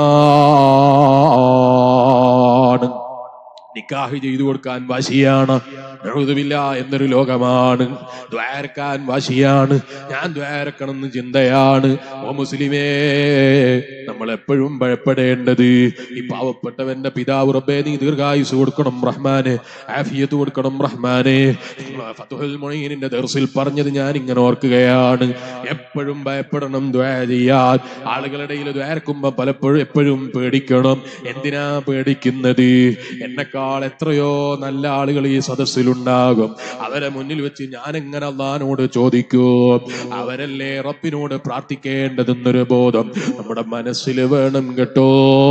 ലോകമാണ്! നിക്കാഹ് ചെയ്തു കൊടുക്കാൻ വാശിയാണ്, നഊദുബില്ലാഹ് എന്നൊരു ലോകമാണ്. ദ്വാരക്കാൻ വാശിയാണ്, ഞാൻ ദ്വാരക്കണമെന്ന് ചിന്തയാണ്. ഓ മുസ്ലിമേ, നമ്മൾ എപ്പോഴും ഭയപ്പെടേണ്ടത് ഈ പാവപ്പെട്ടവന്റെ പിതാവ് റബ്ബേ നീ ദീർഘായുസ് കൊടുക്കണം റഹ്മാനെ, ആഫിയത്ത് കൊടുക്കണം റഹ്മാനെ. ഫത്ഹുൽ മുഈനിന്റെ ദർസിൽ പറഞ്ഞത് ഞാൻ ഇങ്ങനെ ഓർക്കുകയാണ്. എപ്പോഴും ഭയപ്പെടണം ദുആ ചെയ്യാൻ. ആളുകളുടെ ഇടയിൽ ദ്വാരക്കുമ്പോ പലപ്പോഴും എപ്പോഴും പേടിക്കണം. എന്തിനാ പേടിക്കുന്നത്? എന്നെക്കാൾ എത്രയോ നല്ല ആളുകൾ ഈ സദസ്സിലുണ്ടാകും. അവരെ മുന്നിൽ വെച്ച് ഞാൻ എങ്ങനെ അല്ലാഹുവോട് ചോദിക്കും? അവരല്ലേ റബ്ബിനോട് പ്രാർത്ഥിക്കേണ്ടതെന്നൊരു ബോധം നമ്മുടെ മനസ്സിൽ വേണം കേട്ടോ.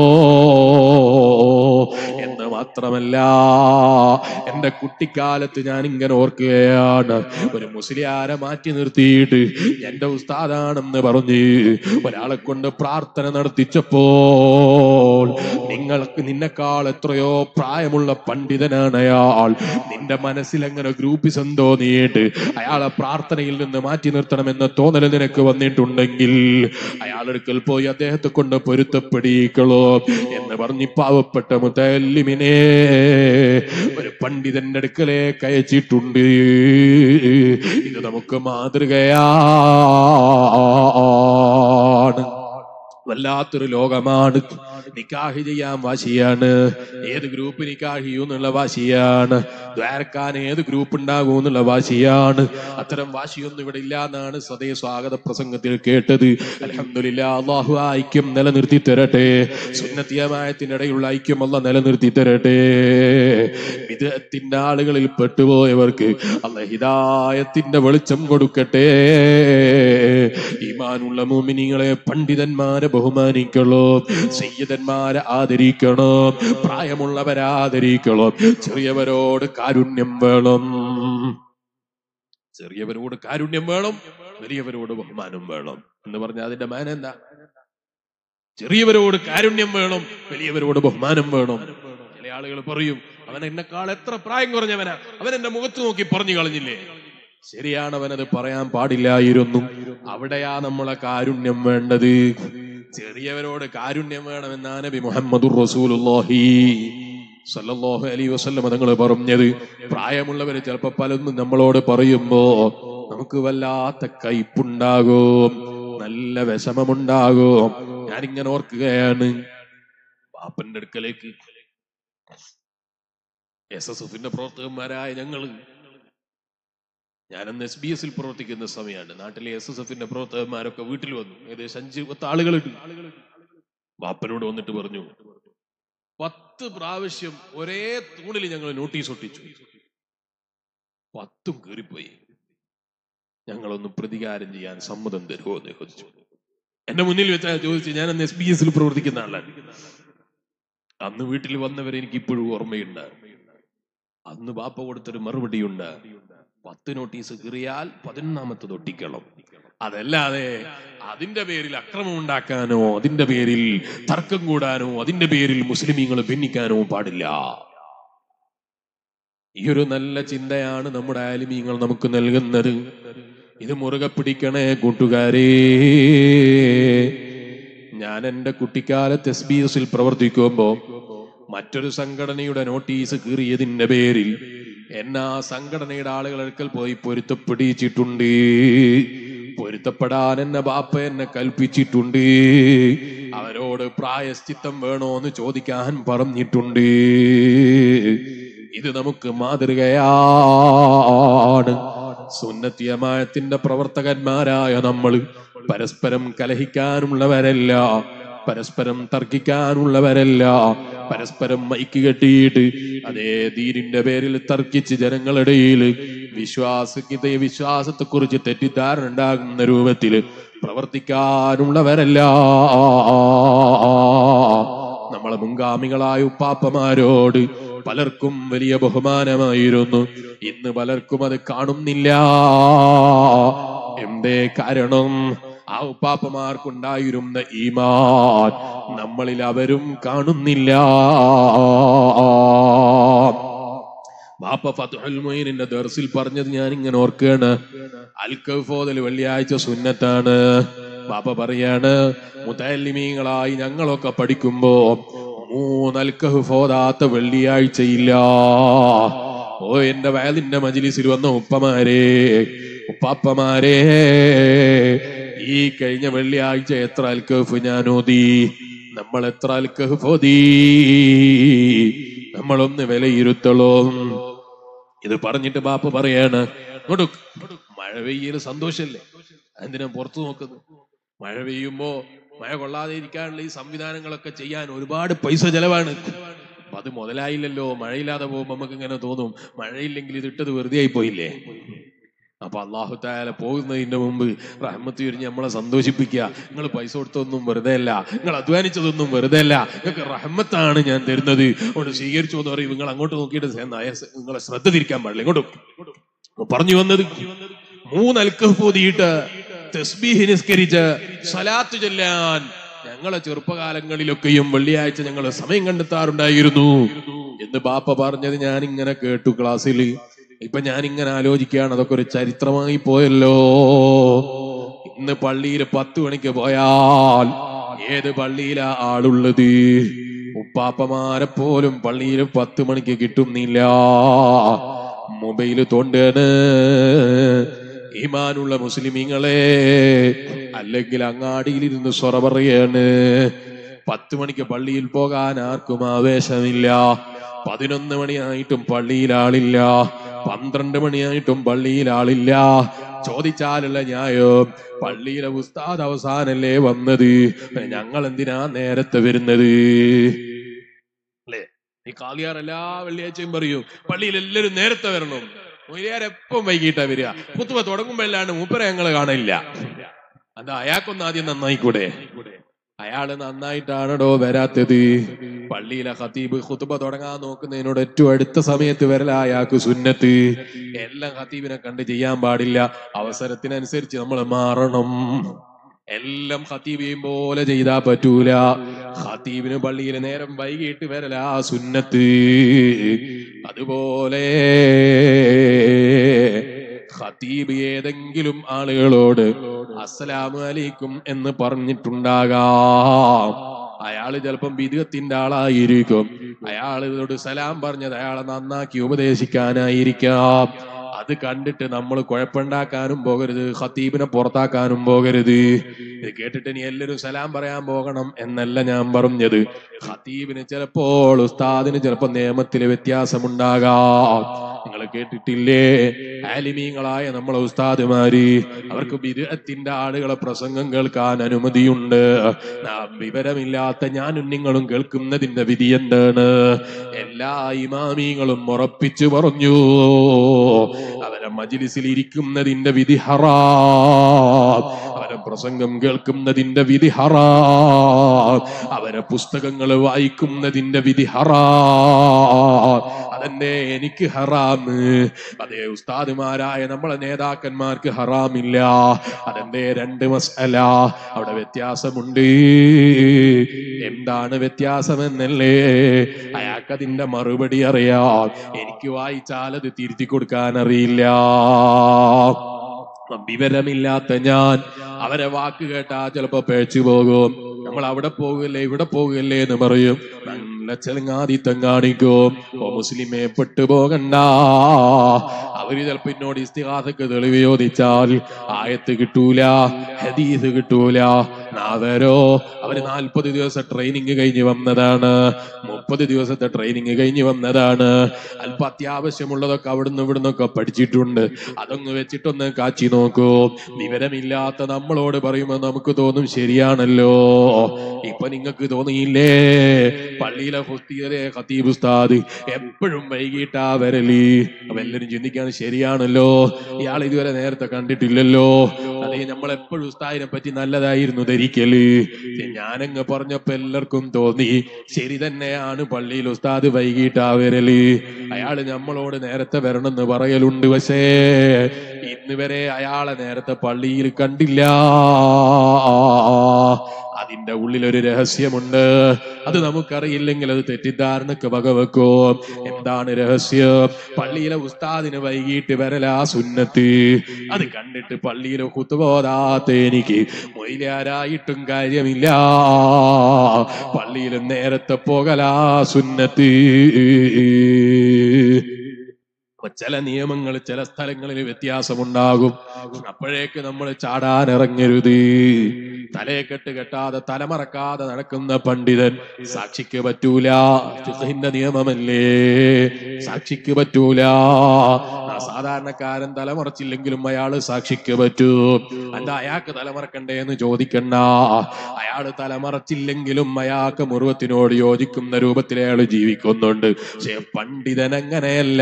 എന്ന് മാത്രമല്ല, എന്റെ കുട്ടിക്കാലത്ത് ഞാൻ ഇങ്ങനെ ഓർക്കുകയാണ്. ഒരു മുസ്ലിയാരെ മാറ്റി നിർത്തിയിട്ട് എന്റെ ഉസ്താദാണെന്ന് പറഞ്ഞ് ഒരാളെ കൊണ്ട് പ്രാർത്ഥന നടത്തിച്ചപ്പോൾ, നിന്നെക്കാൾ എത്രയോ പ്രായമുള്ള പണ്ഡിതനാണ് അയാൾ, നിന്റെ മനസ്സിൽ എങ്ങനെ ഗ്രൂപ്പിസം തോന്നിയിട്ട് അയാളെ പ്രാർത്ഥനയിൽ നിന്ന് മാറ്റി നിർത്തണമെന്ന തോന്നൽ നിനക്ക് വന്നിട്ടുണ്ടെങ്കിൽ അയാളെടുക്കൽ പോയി അദ്ദേഹത്തെ കൊണ്ട് പൊരുത്തപ്പെടിക്കളോ എന്ന് പറഞ്ഞ് പാവപ്പെട്ട മുതല്ലിമിനെ ഒരു പണ്ഡിതന്റെ അടുക്കലേക്ക് അയച്ചിട്ടുണ്ട്. ഇത് നമുക്ക് മാതൃകയാണ്. വല്ലാത്തൊരു ലോകമാണ്. നിക്കാഹ് ചെയ്യാൻ വാശിയാണ്, ഏത് ഗ്രൂപ്പ് നിക്കാഹ് ചെയ്യൂന്നുള്ള വാശിയാണ്, ദ്വാരക്കാൻ ഏത് ഗ്രൂപ്പ് ഉണ്ടാകൂ എന്നുള്ള വാശിയാണ്. അത്തരം വാശിയൊന്നും ഇവിടെ ഇല്ല എന്നാണ് സദേ സ്വാഗത പ്രസംഗത്തിൽ കേട്ടത്. അൽഹംദുലില്ലാഹ്, അല്ലാഹു ഐക്യം നിലനിർത്തി തരട്ടെ. സുന്നത്തിയമായത്തിനിടയിലുള്ള ഐക്യം അല്ലാഹ് നിലനിർത്തി തരട്ടെ. ബിദ്അത്തിന്റെ ആളുകളിൽ പെട്ടുപോയവർക്ക് അല്ലാഹ് ഹിദായത്തിന്റെ വെളിച്ചം കൊടുക്കട്ടെ. ഈമാനുള്ള മുഅ്മിനീങ്ങളെ, പണ്ഡിതന്മാരെ ബഹുമാനിക്കണോ, സയ്യിദന്മാരെ ആദരിക്കണോ, പ്രായമുള്ളവരെ ആദരിക്കണോ, ചെറിയവരോട് കാരുണ്യം വേണം. ചെറിയവരോട് കാരുണ്യം വേണം, വലിയവരോട് ബഹുമാനം വേണം എന്ന് പറഞ്ഞാൽ അതിന്റെ മാന എന്താ? ചെറിയവരോട് കാരുണ്യം വേണം, വലിയവരോട് ബഹുമാനം വേണം. ചില ആളുകൾ പറയും, അവൻ എന്നെക്കാൾ എത്ര പ്രായം കുറഞ്ഞവനാ, അവൻ എന്റെ മുഖത്ത് നോക്കി പറഞ്ഞു കളഞ്ഞില്ലേ. ശരിയാണ്, അവനത് പറയാൻ പാടില്ലായിരുന്നു. അവിടെയാ നമ്മളെ കാരുണ്യം വേണ്ടത്. ചെറിയവരോട് കാരുണ്യം വേണമെന്നാ നബി മുഹമ്മദുർ റസൂലുള്ളാഹി സ്വല്ലല്ലാഹു അലൈഹി വസല്ലം തങ്ങൾ പറഞ്ഞത്. പ്രായമുള്ളവര് ചിലപ്പോ പലതും നമ്മളോട് പറയുമ്പോ നമുക്ക് വല്ലാത്ത കയ്പുണ്ടാകും, നല്ല വിഷമമുണ്ടാകും. ഞാനിങ്ങനെ ഓർക്കുകയാണ്, ബാപ്പന്റെ അടുക്കലേക്ക് SSFന്റെ പ്രവർത്തകന്മാരായ ഞാനന്ന് SBS പ്രവർത്തിക്കുന്ന സമയമാണ്. നാട്ടിലെ SSFന്റെ പ്രവർത്തകന്മാരൊക്കെ വീട്ടിൽ വന്നു. ഏകദേശം 5-10 ആളുകളുണ്ട്. ബാപ്പനോട് വന്നിട്ട് പറഞ്ഞു, 10 പ്രാവശ്യം ഒരേ തൂണിൽ ഞങ്ങൾ നോട്ടീസ് ഒട്ടിച്ചു, 10ഉം കീറിപ്പോയി. ഞങ്ങളൊന്ന് പ്രതികാരം ചെയ്യാൻ സമ്മതം തരുമോ എന്ന് ചോദിച്ചു. എന്റെ മുന്നിൽ വെച്ചാൽ ചോദിച്ചു. ഞാനന്ന് SBS പ്രവർത്തിക്കുന്ന ആളാണ്. അന്ന് വീട്ടിൽ വന്നവരെ എനിക്ക് ഇപ്പോഴും ഓർമ്മയുണ്ട്. അന്ന് ബാപ്പ കൊടുത്തൊരു മറുപടിയുണ്ട്, 10 നോട്ടീസ് കീറിയാൽ 11ാമത്തത് ഒട്ടിക്കണം. അതല്ലാതെ അതിന്റെ പേരിൽ അക്രമം ഉണ്ടാക്കാനോ, അതിന്റെ പേരിൽ തർക്കം കൂടാനോ, അതിന്റെ പേരിൽ മുസ്ലിമീങ്ങൾ ഭിന്നിക്കാനോ പാടില്ല. ഈ ഒരു നല്ല ചിന്തയാണ് നമ്മുടെ ആലിമീങ്ങൾ നമുക്ക് നൽകുന്നത്. ഇത് മുറുകെ പിടിക്കണേ കൂട്ടുകാരേ. ഞാൻ എന്റെ കുട്ടിക്കാലത്ത് SBS പ്രവർത്തിക്കുമ്പോ മറ്റൊരു സംഘടനയുടെ നോട്ടീസ് കീറിയതിന്റെ പേരിൽ എന്നെ ആ സംഘടനയുടെ ആളുകളൊരിക്കൽ പോയി പൊരുത്തപ്പെടിച്ചിട്ടുണ്ട്. പൊരുത്തപ്പെടാൻ എന്നെ ബാപ്പ എന്നെ കൽപ്പിച്ചിട്ടുണ്ട്. അവരോട് പ്രായശ്ചിത്തം വേണോ എന്ന് ചോദിക്കാൻ പറഞ്ഞിട്ടുണ്ട്. ഇത് നമുക്ക് മാതൃകയാണ്. സുന്നത്ത് ജമാഅത്തിന്റെ പ്രവർത്തകന്മാരായ നമ്മൾ പരസ്പരം കലഹിക്കാനുള്ളവരല്ല, പരസ്പരം തർക്കിക്കാനുള്ളവരല്ല, പരസ്പരം മൈക്ക് കെട്ടിയിട്ട് അതേ ദീനിന്റെ പേരിൽ തർക്കിച്ച് ജനങ്ങളിടയിൽ വിശ്വാസത്തെക്കുറിച്ച് തെറ്റിദ്ധാരണ ഉണ്ടാകുന്ന രൂപത്തിൽ പ്രവർത്തിക്കാനുള്ളവരല്ല. നമ്മളെ മുൻഗാമികളായ ഉപ്പാപ്പമാരോട് പലർക്കും വലിയ ബഹുമാനമായിരുന്നു. ഇന്ന് പലർക്കും അത് കാണുന്നില്ല. എന്തേ കാരണം? ആ ഉപ്പാപ്പമാർക്കുണ്ടായിരുന്ന ഈമാൻ നമ്മളിൽ അവരും കാണുന്നില്ല. ബാപ്പ ഫത്ഹുൽ മുഈനിന്റെ ദർസിൽ പറഞ്ഞത് ഞാൻ ഇങ്ങനെ ഓർക്കുകയാണ്. അൽ കഹ്ഫ് ഓതൽ വെള്ളിയാഴ്ച സുന്നത്താണ്. ബാപ്പ പറയാണ്, മുതഅല്ലിമീങ്ങളായി ഞങ്ങളൊക്കെ പഠിക്കുമ്പോ 3 അൽ കഹ്ഫ് ഓതാത്ത വെള്ളിയാഴ്ചയില്ല. ഓ എന്റെ വയലിന്റെ മജ്ലിസിൽ വന്ന ഉപ്പാപ്പമാരെ, ഈ കഴിഞ്ഞ വെള്ളിയാഴ്ച എത്ര അൽ കഹ്ഫ് ഞാൻ ഓതി? നമ്മൾ എത്ര അൽ കഹ്ഫ് ഓതി? നമ്മളൊന്ന് വിലയിരുത്തളോ. ഇത് പറഞ്ഞിട്ട് ബാപ്പ പറയാണ്, മഴ പെയ്യല് സന്തോഷല്ലേ, എന്തിനാ പുറത്തു നോക്കുന്നത്? മഴ പെയ്യുമ്പോ മഴ കൊള്ളാതെ ഇരിക്കാനുള്ള ഈ സംവിധാനങ്ങളൊക്കെ ചെയ്യാൻ ഒരുപാട് പൈസ ചെലവാണ്. അപ്പൊ അത് മുതലായില്ലല്ലോ. മഴയില്ലാതെ പോകുമ്പോ നമുക്ക് ഇങ്ങനെ തോന്നും, മഴയില്ലെങ്കിൽ ഇതിട്ടത് വെറുതെ ആയി പോയില്ലേ. അപ്പൊ അല്ലാഹു തആല പോകുന്നതിന്റെ മുമ്പ് റഹ്മത്ത് ചൊരിഞ്ഞ് നമ്മളെ സന്തോഷിപ്പിക്കുക. നിങ്ങൾ പൈസ കൊടുത്തൊന്നും വെറുതെ അല്ല, നിങ്ങൾ അധ്വാനിച്ചതൊന്നും വെറുതെ അല്ല, നിങ്ങൾക്ക് റഹ്മത്താണ് ഞാൻ തരുന്നത്, അതുകൊണ്ട് സ്വീകരിച്ചു എന്ന് പറയും. നിങ്ങൾ അങ്ങോട്ട് നോക്കിയിട്ട് നിങ്ങളെ ശ്രദ്ധ തിരിക്കാൻ പാടില്ല. ഇങ്ങോട്ടും പറഞ്ഞു വന്നത് 3 അൽ കഹ്ഫ് ഓതിയിട്ട് തസ്ബീഹ് നിസ്കരിച്ച് സ്വലാത്ത് ചൊല്ലാൻ ഞങ്ങളെ ചെറുപ്പകാലങ്ങളിലൊക്കെയും വെള്ളിയാഴ്ച ഞങ്ങൾ സമയം കണ്ടെത്താറുണ്ടായിരുന്നു എന്ന് ബാപ്പ പറഞ്ഞത് ഞാൻ ഇങ്ങനെ കേട്ടു ക്ലാസ്സിൽ. ഇപ്പൊ ഞാനിങ്ങനെ ആലോചിക്കുകയാണ്, അതൊക്കെ ഒരു ചരിത്രമായി പോയല്ലോ. ഇന്ന് പള്ളിയിൽ 10 മണിക്ക് പോയാൽ ഏത് പള്ളിയിലാ ആളുള്ളത്? ഉപ്പാപ്പമാരെ പോലും പള്ളിയിൽ 10 മണിക്ക് കിട്ടുന്നില്ല. മൊബൈല് തോണ്ടാണ്. ഈമാനുള്ള മുസ്ലിമീങ്ങളെ, അല്ലെങ്കിൽ അങ്ങാടിയിലിരുന്ന് സ്വറ പറയാണ്. 10 മണിക്ക് പള്ളിയിൽ പോകാൻ ആർക്കും ആവേശമില്ല. 11 മണിയായിട്ടും പള്ളിയിൽ ആളില്ല. 12 മണിയായിട്ടും പള്ളിയിൽ ആളില്ല. ചോദിച്ചാലുള്ള ന്യായം, പള്ളിയിലെ ഉസ്താദ് അവസാനല്ലേ വന്നത്, ഞങ്ങൾ എന്തിനാ നേരത്തെ വരുന്നത്? അല്ലേ? ഈ കാളിയാർ എല്ലാ വെള്ളിയാഴ്ചയും പറയും പള്ളിയിൽ എല്ലാവരും നേരത്തെ വരണം. മൊയ്ലിയാരെപ്പം വൈകിട്ടാ വരിക. കുത്തുവ തുടങ്ങുമ്പോഴല്ലാണ്ട് മൂപ്പരെ ഞങ്ങൾ കാണില്ല. അത് അയാൾക്കൊന്ന് ആദ്യം നന്നായിക്കൂടെ? അയാള് നന്നായിട്ടാണോ വരാത്തത്? പള്ളിയിലെ ഖതീബ് ഖുതുബ തുടങ്ങാൻ നോക്കുന്നതിനോട് ഏറ്റവും അടുത്ത സമയത്ത് വരലായാക്ക് സുന്നത്ത്. എല്ലാം ഖതീബിനെ കണ്ട് ചെയ്യാൻ പാടില്ല. അവസരത്തിനനുസരിച്ച് നമ്മൾ മാറണം. എല്ലാം ഖതീബ് ചെയ്യും പോലെ ചെയ്താ പറ്റൂല. ഖതീബിന് പള്ളിയിൽ നേരം വൈകിട്ട് വരലാ സുന്നത്ത്. അതുപോലെ ഖതീബ് ഏതെങ്കിലും ആളുകളോട് അസ്സലാമു അലൈക്കും എന്ന് പറഞ്ഞിട്ടുണ്ടാകാം. അയാള് ചിലപ്പം ബിദ്അത്തിന്റെ ആളായിരിക്കും. അയാളോട് സലാം പറഞ്ഞത് അയാളെ നന്നാക്കി ഉപദേശിക്കാനായിരിക്കാം. അത് കണ്ടിട്ട് നമ്മൾ കുഴപ്പമുണ്ടാക്കാനും പോകരുത്, ഖതീബിനെ പുറത്താക്കാനും പോകരുത്. ഇത് കേട്ടിട്ട് ഇനി എല്ലാവരും സലാം പറയാൻ പോകണം എന്നല്ല ഞാൻ പറഞ്ഞത്. ഖതീബിന് ചിലപ്പോൾ ഉസ്താദിന് ചിലപ്പോൾ നിയമത്തില് വ്യത്യാസമുണ്ടാകാം. നിങ്ങൾ കേട്ടിട്ടില്ലേ, ആലിമീങ്ങളായ നമ്മളെ ഉസ്താദുമാര് അവർക്ക് ബിദ്അത്തിന്റെ ആളുകളെ പ്രസംഗം കേൾക്കാൻ അനുമതിയുണ്ട്. വിവരമില്ലാത്ത ഞാനും നിങ്ങളും കേൾക്കുന്നതിന്റെ വിധി എന്താണ്? എല്ലാ ഇമാമീങ്ങളും ഉറപ്പിച്ചു പറഞ്ഞു, അവരെ മജ്ലിസിൽ ഇരിക്കുന്നതിന്റെ വിധി ഹറാം, അവരെ പ്രസംഗം കേൾക്കുന്നതിന്റെ വിധി ഹറാം, അവരെ പുസ്തകങ്ങൾ വായിക്കുന്നതിന്റെ വിധി ഹറാം. അതെന്നെ എനിക്ക് ഹറാം, അതേ ഉസ്താദുമാരായ നമ്മളെ നേതാക്കന്മാർക്ക് ഹറാമില്ല. അതെന്റെ രണ്ട് മസ്അല അവിടെ വ്യത്യാസമുണ്ട്. എന്താണ് വ്യത്യാസമെന്നല്ലേ അയാൾക്കതിന്റെ മറുപടി അറിയാം. എനിക്ക് വായിച്ചാൽ അത് തിരുത്തി കൊടുക്കാൻ അറിയില്ല. വിവരമില്ലാത്ത ഞാൻ അവരെ വാക്ക് കേട്ടാ ചിലപ്പോ പേച്ചു പോകും. നമ്മൾ അവിടെ പോകല്ലേ ഇവിടെ പോകല്ലേ എന്ന് പറയും. നല്ല ചെലങ്ങാതിത്തം കാണിക്കും. ഓ മുസ്ലിമെ പെട്ടുപോകണ്ട. അവര് ചിലപ്പോ എന്നോട് ഇസ്തിഗാസക്ക് തെളിവ് ചോദിച്ചാൽ ആയത്ത് കിട്ടൂല, ഹദീസ് കിട്ടൂല. അവര് 40 ദിവസം ട്രെയിനിങ് കഴിഞ്ഞ് വന്നതാണ്, 30 ദിവസത്തെ ട്രെയിനിങ് കഴിഞ്ഞ് വന്നതാണ്. അല്പ അത്യാവശ്യമുള്ളതൊക്കെ അവിടുന്ന് ഇവിടുന്നൊക്കെ പഠിച്ചിട്ടുണ്ട്. അതൊന്ന് വെച്ചിട്ടൊന്ന് കാച്ചി നോക്കൂ. വിവരമില്ലാത്ത നമ്മളോട് പറയുമ്പോൾ നമുക്ക് തോന്നും ശരിയാണല്ലോ. ഇപ്പൊ നിങ്ങൾക്ക് തോന്നിയില്ലേ, പള്ളിയിലെ ഖതീബ് ഉസ്താദ് എപ്പോഴും വൈകിട്ടാ വരല്. അപ്പൊ എല്ലാരും ചിന്തിക്കാണ് ശരിയാണല്ലോ, ഇയാൾ ഇതുവരെ നേരത്തെ കണ്ടിട്ടില്ലല്ലോ. അതേ നമ്മളെപ്പോഴും ഉസ്താദിനെ പറ്റി നല്ലതായിരുന്നു ധരിക്കല്. ഞാനങ്ങ് പറഞ്ഞപ്പോ എല്ലാവർക്കും തോന്നി ശരി തന്നെയാണ്, പള്ളിയിൽ ഉസ്താദ് വൈകിട്ടാ വരല്. അയാള് നമ്മളോട് നേരത്തെ വരണമെന്ന് പറയലുണ്ട്. പക്ഷേ ഇന്ന് വരെ അയാളെ നേരത്തെ പള്ളിയിൽ കണ്ടില്ല. അതിന്റെ ഉള്ളിലൊരു രഹസ്യമുണ്ട്. അത് നമുക്കറിയില്ലെങ്കിൽ അത് തെറ്റിദ്ധാരണക്ക് വകവെക്കും. എന്താണ് രഹസ്യം? പള്ളിയിലെ ഉസ്താദിന് വൈകിട്ട് വരലാ സുന്നത്ത്. അത് കണ്ടിട്ട് പള്ളിയിലെ ഖുത്ബ ഓതാത്ത എനിക്ക് മൊയ്ലാരായിട്ടും കാര്യമില്ല, പള്ളിയിലും നേരത്തെ പോകലാ സുന്നത്ത്. ചില നിയമങ്ങൾ ചില സ്ഥലങ്ങളിൽ വ്യത്യാസമുണ്ടാകും. അപ്പോഴേക്ക് നമ്മൾ ചാടാൻ ഇറങ്ങരുത്. തലയെക്കെട്ട് കെട്ടാതെ തലമറക്കാതെ നടക്കുന്ന പണ്ഡിതൻ സാക്ഷിക്ക് പറ്റൂല. ഫിഖ്ഹിന്റെ നിയമമല്ലേ, സാക്ഷിക്ക് പറ്റൂല. സാധാരണക്കാരൻ തലമറച്ചില്ലെങ്കിലും അയാള് സാക്ഷിക്ക് പറ്റൂ. അല്ല അയാൾക്ക് തലമറക്കണ്ടേ എന്ന് ചോദിക്കണ്ട. അയാള് തലമറച്ചില്ലെങ്കിലും അയാൾക്ക് മുറുവത്തിനോട് യോജിക്കുന്ന രൂപത്തിൽ അയാൾ ജീവിക്കുന്നുണ്ട്. പക്ഷെ പണ്ഡിതൻ അങ്ങനെയല്ല.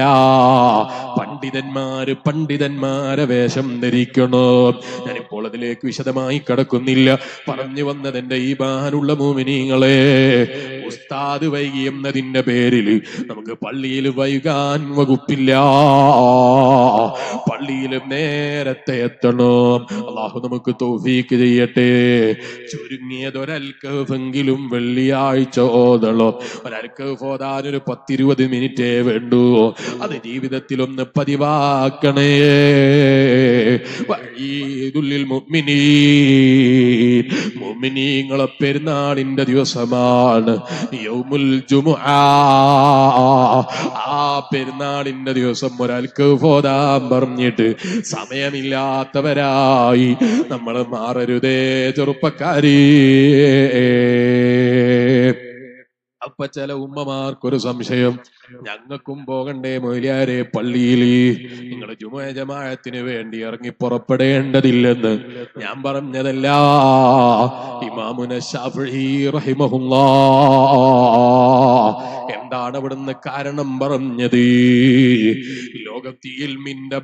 പണ്ഡിതന്മാരെ വേഷം ധരിക്കണോ? ഞാനിപ്പോൾ അതിലേക്ക് വിശദമായി കടക്കുന്നില്ല. പറഞ്ഞു വന്നത് എന്റെ ഈമാനുള്ള മോമിനീങ്ങളെ, ഉസ്താദ് വൈകി എന്നതിന്റെ പേരിൽ നമുക്ക് പള്ളിയിൽ വൈകാൻ വകുപ്പില്ല. പള്ളിയിൽ നേരത്തെ എത്തണം. അള്ളാഹു നമുക്ക് തൗഫീക്ക് ചെയ്യട്ടെ. ചുരുങ്ങിയതൊരൽക്കെങ്കിലും വെള്ളിയാഴ്ച ഓതണം. ഒരൽക്കഫ് ഓതാൻ ഒരു 10-20 മിനിറ്റേ വേണ്ടൂ. അത് ജീവിതത്തിലൊന്ന് പതിവാക്കണേ. വഈദുൽ മുഅ്മിനീൻ, മുഅ്മിനീങ്ങളെ പെരുന്നാളിന്റെ ദിവസമാണ് യൗമുൽ ജുമുഅ. ആ പെരുന്നാളിന്റെ ദിവസം ഒരാൾക്ക് ഓതാൻ പറഞ്ഞിട്ട് സമയമില്ലാത്തവരായി നമ്മൾ മാറരുതേ ചെറുപ്പക്കാരി. അപ്പൊ ചില ഉമ്മമാർക്കൊരു സംശയം, ഞങ്ങൾക്കും പോകണ്ടേ മൊയ്ലിയാരെ പള്ളിയിൽ? നിങ്ങൾ ജുമുഅ ജമാഅത്തിന് വേണ്ടി ഇറങ്ങി പുറപ്പെടേണ്ടതില്ലെന്ന് ഞാൻ പറഞ്ഞതല്ല. ഇമാമുന ശാഫിഈ റഹിമഹുല്ലാഹ് എന്താണ് അവിടുന്ന് കാരണം പറഞ്ഞത്? ലോകത്ത് ഇൽമിന്റെ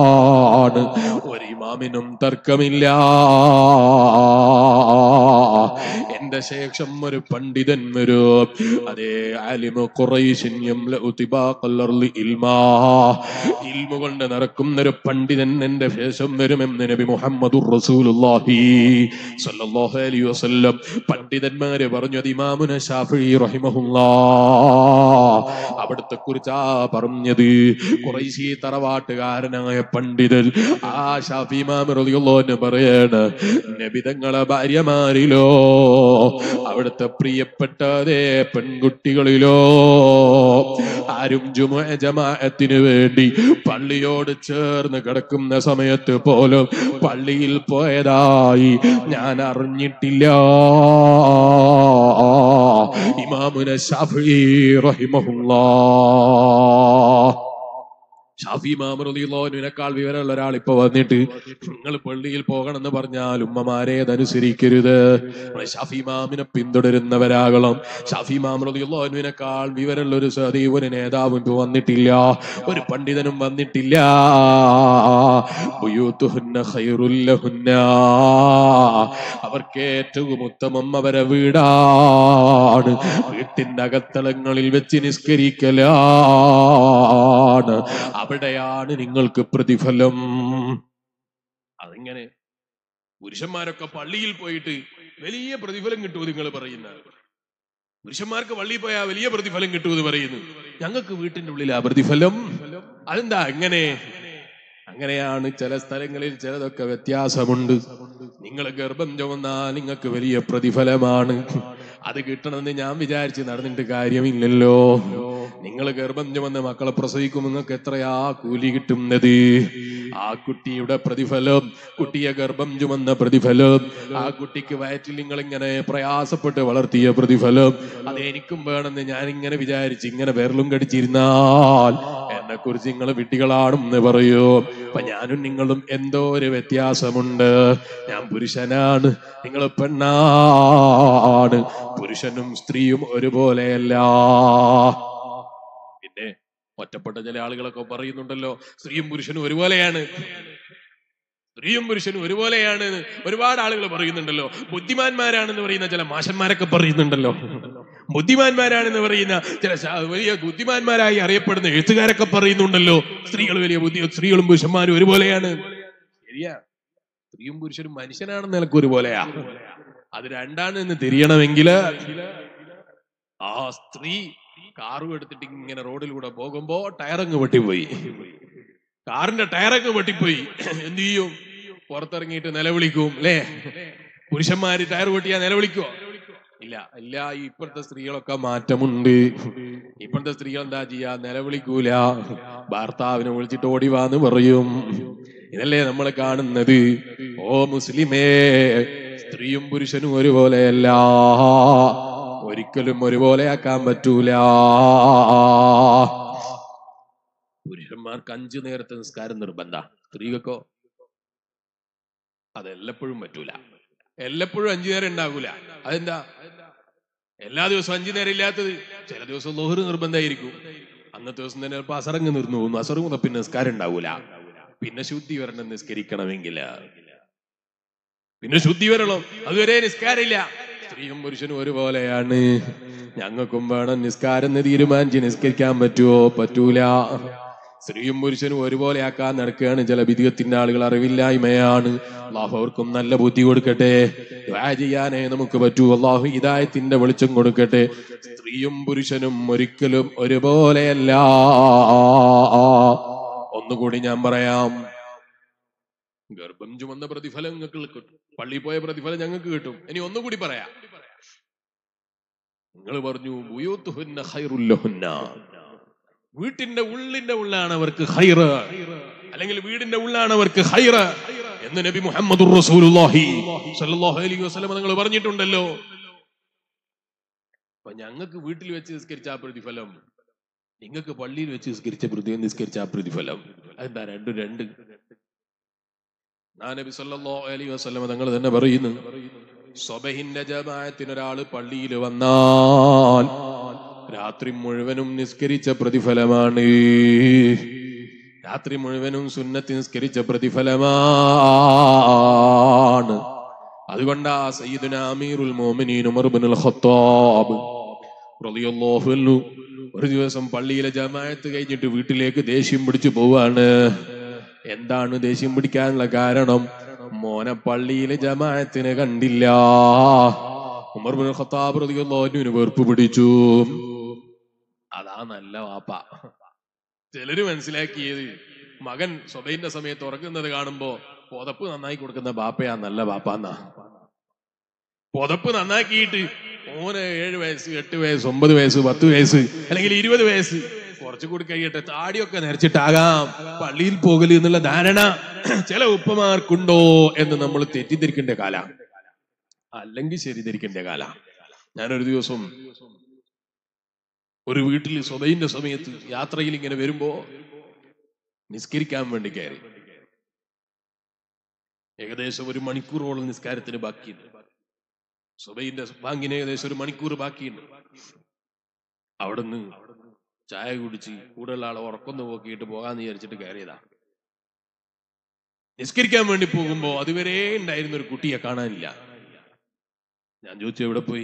ബഹറാണ്, ഒരു ഇമാമിനും തർക്കമില്ല. എന്റെ ശേഷം ഒരു പണ്ഡിതൻ വരും. അതേ ആലിമു ഖുറൈശിൻ യംലഉ തിബാഖൽ അർളി ഇൽമാ, ഇൽമു കൊണ്ട് നടക്കുന്ന ഒരു പണ്ഡിതൻ എന്റെ ശേഷം വരുമെന്ന് നബി മുഹമ്മദുർ റസൂലുള്ളാഹി സ്വല്ലല്ലാഹു അലൈഹി വസല്ലം. പണ്ഡിതന്മാരെ പറഞ്ഞു. അത് ഇമാമുന ശാഫിഈ റഹിമഹുല്ലാഹ് അവിടുത്തെ കുറിച്ചാ പറഞ്ഞത്. ഖുറൈശി തറവാട്ടുകാരനായ പണ്ഡിതൻ ആ ശാഫി ഇമാം റളിയല്ലാഹു അൻഹു പറയാണ്, നബി തങ്ങളെ ഭാര്യമാരിലോ അവിടുത്തെ പ്രിയപ്പെട്ടതേ പെൺകുട്ടികളിലോ ആരും ജമാഅത്തിന് വേണ്ടി പള്ളിയോട് ചേർന്ന് കിടക്കുന്ന സമയത്ത് പോലും പള്ളിയിൽ പോയതായി ഞാൻ അറിഞ്ഞിട്ടില്ല. ഇമാമുന ശാഫിഈ റഹിമഹുല്ലാഹ്. ഷാഫി ഇമാം റളിയല്ലാഹു അൻഹുവിനേക്കാൾ വിവരമുള്ള ഒരാൾ ഇപ്പൊ വന്നിട്ട് നിങ്ങൾ പള്ളിയിൽ പോകണമെന്ന് പറഞ്ഞാൽ ഉമ്മമാരെ അതനുസരിക്കരുത്, ഷാഫി ഇമാമിനെ പിന്തുടരുന്നവരാകണം. ഷാഫി ഇമാം റളിയല്ലാഹു അൻഹുവിനേക്കാൾ വിവരമുള്ള ഒരു ഒരു നേതാവും ഇപ്പൊ വന്നിട്ടില്ല, ഒരു പണ്ഡിതനും വന്നിട്ടില്ല. ബുയൂതുഹുന്ന ഖൈറുൽ ലഹുന്ന, അവർക്ക് ഏറ്റവും ഉത്തമം അവരെ വീടാണ്, വീട്ടിന്റെ അകത്തളങ്ങളിൽ വെച്ച് നിസ്കരിക്കലാണ്, അവിടെയാണ് നിങ്ങൾക്ക് പ്രതിഫലം. അതിങ്ങനെ പുരുഷന്മാരൊക്കെ പള്ളിയിൽ പോയിട്ട് വലിയ പ്രതിഫലം കിട്ടുമോ നിങ്ങൾ പറയുന്നത്? പുരുഷന്മാർക്ക് പള്ളിയിൽ പോയാൽ വലിയ പ്രതിഫലം കിട്ടുമെന്ന് പറയുന്നു. ഞങ്ങൾക്ക് വീട്ടിന്റെ ഉള്ളിൽ ആ പ്രതിഫലം. അതെന്താ അങ്ങനെ? അങ്ങനെയാണ് ചില സ്ഥലങ്ങളിൽ ചിലതൊക്കെ വ്യത്യാസമുണ്ട്. നിങ്ങൾ ഗർഭം ചുമന്നാൽ നിങ്ങൾക്ക് വലിയ പ്രതിഫലമാണ്. അത് കിട്ടണമെന്ന് ഞാൻ വിചാരിച്ച് നടന്നിട്ട് കാര്യമില്ലല്ലോ. നിങ്ങൾ ഗർഭം ചുമന്ന് മക്കളെ പ്രസവിക്കും, നിങ്ങൾക്ക് എത്രയാ കൂലി കിട്ടുന്നത്? ആ കുട്ടിയുടെ പ്രതിഫലം, കുട്ടിയെ ഗർഭം ചുമന്ന പ്രതിഫലം, ആ കുട്ടിക്ക് വയറ്റിൽ നിങ്ങൾ ഇങ്ങനെ പ്രയാസപ്പെട്ട് വളർത്തിയ പ്രതിഫലം, അത് എനിക്കും വേണമെന്ന് ഞാൻ ഇങ്ങനെ വിചാരിച്ച് ഇങ്ങനെ വിരലും കടിച്ചിരുന്നാൽ എന്നെ കുറിച്ച് നിങ്ങൾ വിഡ്ഢികളാണെന്ന് പറയൂ. അപ്പൊ ഞാനും നിങ്ങളും എന്തോ ഒരു വ്യത്യാസമുണ്ട്. ഞാൻ പുരുഷനാണ്, നിങ്ങൾ പെണ്ണാണ്. പുരുഷനും സ്ത്രീയും ഒരുപോലെയല്ല. പിന്നെ ഒറ്റപ്പെട്ട ചില ആളുകളൊക്കെ പറയുന്നുണ്ടല്ലോ സ്ത്രീയും പുരുഷനും ഒരുപോലെയാണ്, സ്ത്രീയും പുരുഷനും ഒരുപോലെയാണ്. ഒരുപാട് ആളുകൾ പറയുന്നുണ്ടല്ലോ. ബുദ്ധിമാന്മാരാണെന്ന് പറയുന്ന ചില മാഷന്മാരൊക്കെ പറയുന്നുണ്ടല്ലോ, ബുദ്ധിമാന്മാരാണെന്ന് പറയുന്ന ചില വലിയ ബുദ്ധിമാന്മാരായി അറിയപ്പെടുന്ന എഴുത്തുകാരൊക്കെ പറയുന്നുണ്ടല്ലോ സ്ത്രീകളും പുരുഷന്മാരും ഒരുപോലെയാണ്. ശരിയാ, സ്ത്രീയും പുരുഷനും മനുഷ്യനാണെന്ന് നിനക്ക് ഒരുപോലെയാ. അത് രണ്ടാണ് എന്ന് തിരിയണമെങ്കിൽ ആ സ്ത്രീ കാറും എടുത്തിട്ട് ഇങ്ങനെ റോഡിലൂടെ പോകുമ്പോ ടയറങ്ങ് വെട്ടിപ്പോയി, കാറിന്റെ ടയറങ്ങ് വെട്ടിപ്പോയി, എന്ത് ചെയ്യും? പുറത്തിറങ്ങിയിട്ട് നിലവിളിക്കും അല്ലേ? പുരുഷന്മാര് ടയർ വെട്ടിയാ നിലവിളിക്കുവോ? ഇല്ല ഇല്ല. ഇപ്പോഴത്തെ സ്ത്രീകളൊക്കെ മാറ്റമുണ്ട്. ഇപ്പോഴത്തെ സ്ത്രീകൾ എന്താ ചെയ്യാ? നിലവിളിക്കൂല, ഭർത്താവിനെ വിളിച്ചിട്ട് ഓടിവാന്ന് പറയും. ഇതല്ലേ നമ്മൾ കാണുന്നത്. ഓ മുസ്ലിമേ, സ്ത്രീയും പുരുഷനും ഒരുപോലെയല്ല, ഒരിക്കലും ഒരുപോലെയാക്കാൻ പറ്റൂല. പുരുഷന്മാർക്ക് 5 നേരത്തെ നിസ്കാരം നിർബന്ധ, സ്ത്രീകൾക്കോ അതെല്ലപ്പോഴും പറ്റൂല. എല്ലപ്പോഴും 5 നേരം ഉണ്ടാകൂല. അതെന്താ? എല്ലാ ദിവസവും 5 നേരം ഇല്ലാത്തത്. ചില ദിവസം ളുഹ്ർ നിർബന്ധമായിരിക്കും, അന്നത്തെ ദിവസം തന്നെ ചിലപ്പോൾ അസറങ്ങ് നിർന്നു പോകുന്നു. അസറ് പിന്നെ നിസ്കാരം ഉണ്ടാവൂല. പിന്നെ ശുദ്ധി വരണം നിസ്കരിക്കണമെങ്കിൽ, പിന്നെ ശുദ്ധി വരണം. അതുവരെ നിസ്കാരമില്ല. സ്ത്രീയും പുരുഷനും ഒരുപോലെയാണ്. ഞങ്ങൾക്കും വേണം നിസ്കാരം എന്ന് തീരുമാനിച്ച് നിസ്കരിക്കാൻ പറ്റുമോ? പറ്റൂല. സ്ത്രീയും പുരുഷനും ഒരുപോലെ ആക്കാൻ നടക്കുകയാണ് ചില ബിദ്അത്തിന്റെ ആളുകൾ. അറിവില്ലായ്മയാണ്. അല്ലാഹു അവർക്കും നല്ല ബുദ്ധി കൊടുക്കട്ടെ. ദുആ ചെയ്യാനേ നമുക്ക് പറ്റൂ. അല്ലാഹു ഹിദായത്തിന്റെ വെളിച്ചം കൊടുക്കട്ടെ. സ്ത്രീയും പുരുഷനും ഒരിക്കലും ഒരുപോലെയല്ല. ഒന്നുകൂടി ഞാൻ പറയാം, ഗർഭം ചുമന്ന പ്രതിഫലം നിങ്ങൾക്ക് കിട്ടും, പള്ളി പോയ പ്രതിഫലം ഞങ്ങൾക്ക് കിട്ടും. ഇനി ഒന്നുകൂടി പറയാം. നിങ്ങൾ പറഞ്ഞു ബുയൂതുഹുന്ന ഖൈറുൽ ലഹുന്ന, വീട്ടിന്റെ ഉള്ളാണ് അവർക്ക് ഖൈറ്, അല്ലെങ്കിൽ വീടിന്റെ ഉള്ളാണ് അവർക്ക് ഖൈറ് എന്ന് നബി മുഹമ്മദുർ റസൂലുള്ളാഹി സ്വല്ലല്ലാഹു അലൈഹി വസല്ലം നിങ്ങൾ പറഞ്ഞിട്ടുണ്ടല്ലോ. അപ്പൊ ഞങ്ങൾക്ക് വീട്ടിൽ വെച്ച് നിസ്കരിച്ച പ്രതിഫലം, നിങ്ങൾക്ക് പള്ളിയിൽ വെച്ച് നിസ്കരിച്ച പ്രതിഫലം, അതെന്താ? രണ്ട്. നബി സല്ലല്ലാഹു അലൈഹി വസല്ലം തങ്ങൾ തന്നെ പറയുന്നു, സുബഹിന്റെ ജമാഅത്തിന് ഒരാൾ പള്ളിയിൽ വന്നാൽ രാത്രി മുഴുവനും നിസ്കരിച്ച പ്രതിഫലമാണ്. രാത്രി മുഴുവനും സുന്നത്ത് നിസ്കരിച്ച പ്രതിഫലമാണ്. അതുകൊണ്ടാ സയ്യിദുനാ അമീറുൽ മുഅ്മിനീൻ ഉമർ ഇബ്നുൽ ഖത്താബ് റളിയല്ലാഹു അൻഹു ഒരു ദിവസം പള്ളിയിലെ ജമാഅത്ത് കഴിഞ്ഞിട്ട് വീട്ടിലേക്ക് ദേഷ്യം പിടിച്ചു പോവാണ്. എന്താണ് ദേഷ്യം പിടിക്കാനുള്ള കാരണം? മോനെ പള്ളിയിലെ ജമാഅത്തിനെ കണ്ടില്ല. ഉമർ ഇബ്നുൽ ഖത്താബ് റളിയല്ലാഹു അൻഹുവിന് വെറുപ്പ് പിടിച്ചു. അതാ നല്ല വാപ്പ. ചിലര് മനസ്സിലാക്കിയത് മകൻ സ്വബൈന്റെ സമയത്ത് ഉറങ്ങുന്നത് കാണുമ്പോ പുതപ്പ് നന്നായി കൊടുക്കുന്ന ബാപ്പയാ നല്ല ബാപ്പാന്നാ. പുതപ്പ് നന്നാക്കിയിട്ട് ഓന് 7 വയസ്സ് 8 വയസ്സ് 9 വയസ്സ് 10 വയസ്സ് അല്ലെങ്കിൽ 20 വയസ്സ് കുറച്ചുകൂടി കഴിയട്ടെ താടിയൊക്കെ നരച്ചിട്ടാകാം പള്ളിയിൽ പോകല് എന്നുള്ള ധാരണ ചില ഉപ്പമാർക്കുണ്ടോ എന്ന് നമ്മൾ തെറ്റിദ്ധരിക്കേണ്ട കാല, അല്ലെങ്കിൽ ശരി ധരിക്കേണ്ട കാല. ഞാനൊരു ദിവസം ഒരു വീട്ടിൽ സ്വബൈന്റെ സമയത്ത് യാത്രയിൽ ഇങ്ങനെ വരുമ്പോ നിസ്കരിക്കാൻ വേണ്ടി കയറി. ഏകദേശം 1 മണിക്കൂറോളം നിസ്കാരത്തിന് ബാക്കിയുണ്ട്. സുബൈന്റെ ബാങ്കിന് ഏകദേശം 1 മണിക്കൂർ ബാക്കിയുണ്ട്. അവിടുന്ന് ചായ കുടിച്ച് കൂടുതലുള്ള ആളെ ഉറക്കൊന്ന് പോക്കിയിട്ട് പോകാന്ന് വിചാരിച്ചിട്ട് കയറിയതാ. നിസ്കരിക്കാൻ വേണ്ടി പോകുമ്പോ അതുവരെ ഉണ്ടായിരുന്ന ഒരു കുട്ടിയെ കാണാനില്ല. ഞാൻ ചോദിച്ചു എവിടെ പോയി?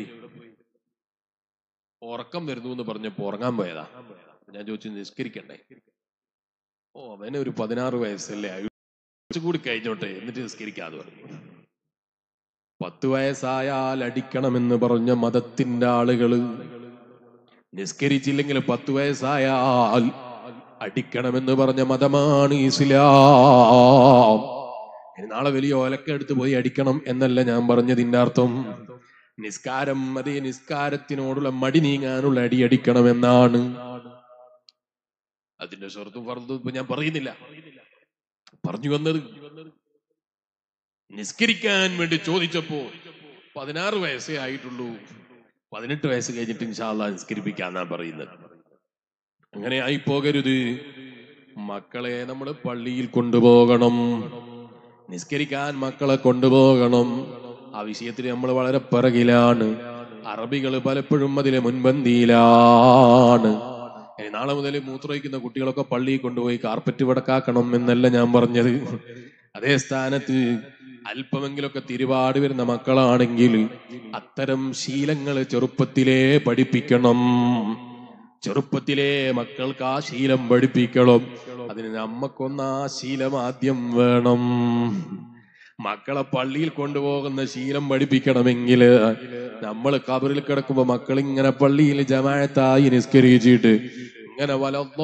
ഉറക്കം വരുന്നു എന്ന് പറഞ്ഞപ്പോ ഉറങ്ങാൻ പോയതാ. ഞാൻ ചോദിച്ചു നിസ്കരിക്കണ്ടേ? ഓ അവന് ഒരു 16 വയസ്സല്ലേ, കൂടി കഴിഞ്ഞോട്ടെ എന്നിട്ട് നിസ്കരിക്കാതെ പറഞ്ഞു. 10 വയസ്സായാൽ അടിക്കണമെന്ന് പറഞ്ഞ മതത്തിന്റെ ആളുകള് നിസ്കരിച്ചില്ലെങ്കിൽ 10 വയസ്സായാൽ അടിക്കണമെന്ന് പറഞ്ഞ മതമാണ് ഇസ്ലാം. നാളെ വലിയ ഓലക്കെടുത്ത് പോയി അടിക്കണം എന്നല്ല ഞാൻ പറഞ്ഞതിന്റെ അർത്ഥം. നിസ്കാരം അതേ നിസ്കാരത്തിനോടുള്ള മടി നീങ്ങാനുള്ള അടി അടിക്കണമെന്നാണ്. അതിന്റെ ഷർത്തും ഫർളും ഇപ്പൊ ഞാൻ പറയുന്നില്ല. പറഞ്ഞു വന്നത് നിസ്കരിക്കാൻ വേണ്ടി ചോദിച്ചപ്പോ 16 വയസ്സേ ആയിട്ടുള്ളൂ, 18 വയസ്സ് കഴിഞ്ഞിട്ട് ഇൻഷാ അല്ലാഹ് നിസ്കരിപ്പിക്കാന്നാ പറയുന്നത്. അങ്ങനെ ആയി പോകരുത്. മക്കളെ നമ്മൾ പള്ളിയിൽ കൊണ്ടുപോകണം, നിസ്കരിക്കാൻ മക്കളെ കൊണ്ടുപോകണം. ആ വിഷയത്തിൽ നമ്മൾ വളരെ പിറകിലാണ്. അറബികൾ പലപ്പോഴും അതിലെ മുൻപന്തിയിലാണ്. നാളെ മുതൽ മൂത്രമൊഴിക്കുന്ന കുട്ടികളൊക്കെ പള്ളിയിൽ കൊണ്ടുപോയി കാർപ്പറ്റ് വടക്കാക്കണം എന്നല്ല ഞാൻ പറഞ്ഞത്. അതേ സ്ഥാനത്ത് അല്പമെങ്കിലൊക്കെ തിരുപാട് വരുന്ന മക്കളാണെങ്കിൽ അത്തരം ശീലങ്ങൾ ചെറുപ്പത്തിലേ പഠിപ്പിക്കണം. ചെറുപ്പത്തിലെ മക്കൾക്ക് ആ ശീലം പഠിപ്പിക്കണം. അതിന് നമ്മക്കൊന്ന് ആ ശീലം ആദ്യം വേണം. മക്കളെ പള്ളിയിൽ കൊണ്ടുപോകുന്ന ശീലം പഠിപ്പിക്കണമെങ്കിൽ നമ്മൾ ഖബറിൽ കിടക്കുമ്പോ മക്കൾ ഇങ്ങനെ പള്ളിയിൽ ജമാഅത്തായി നിസ്കരിച്ചിട്ട് ഇങ്ങനെ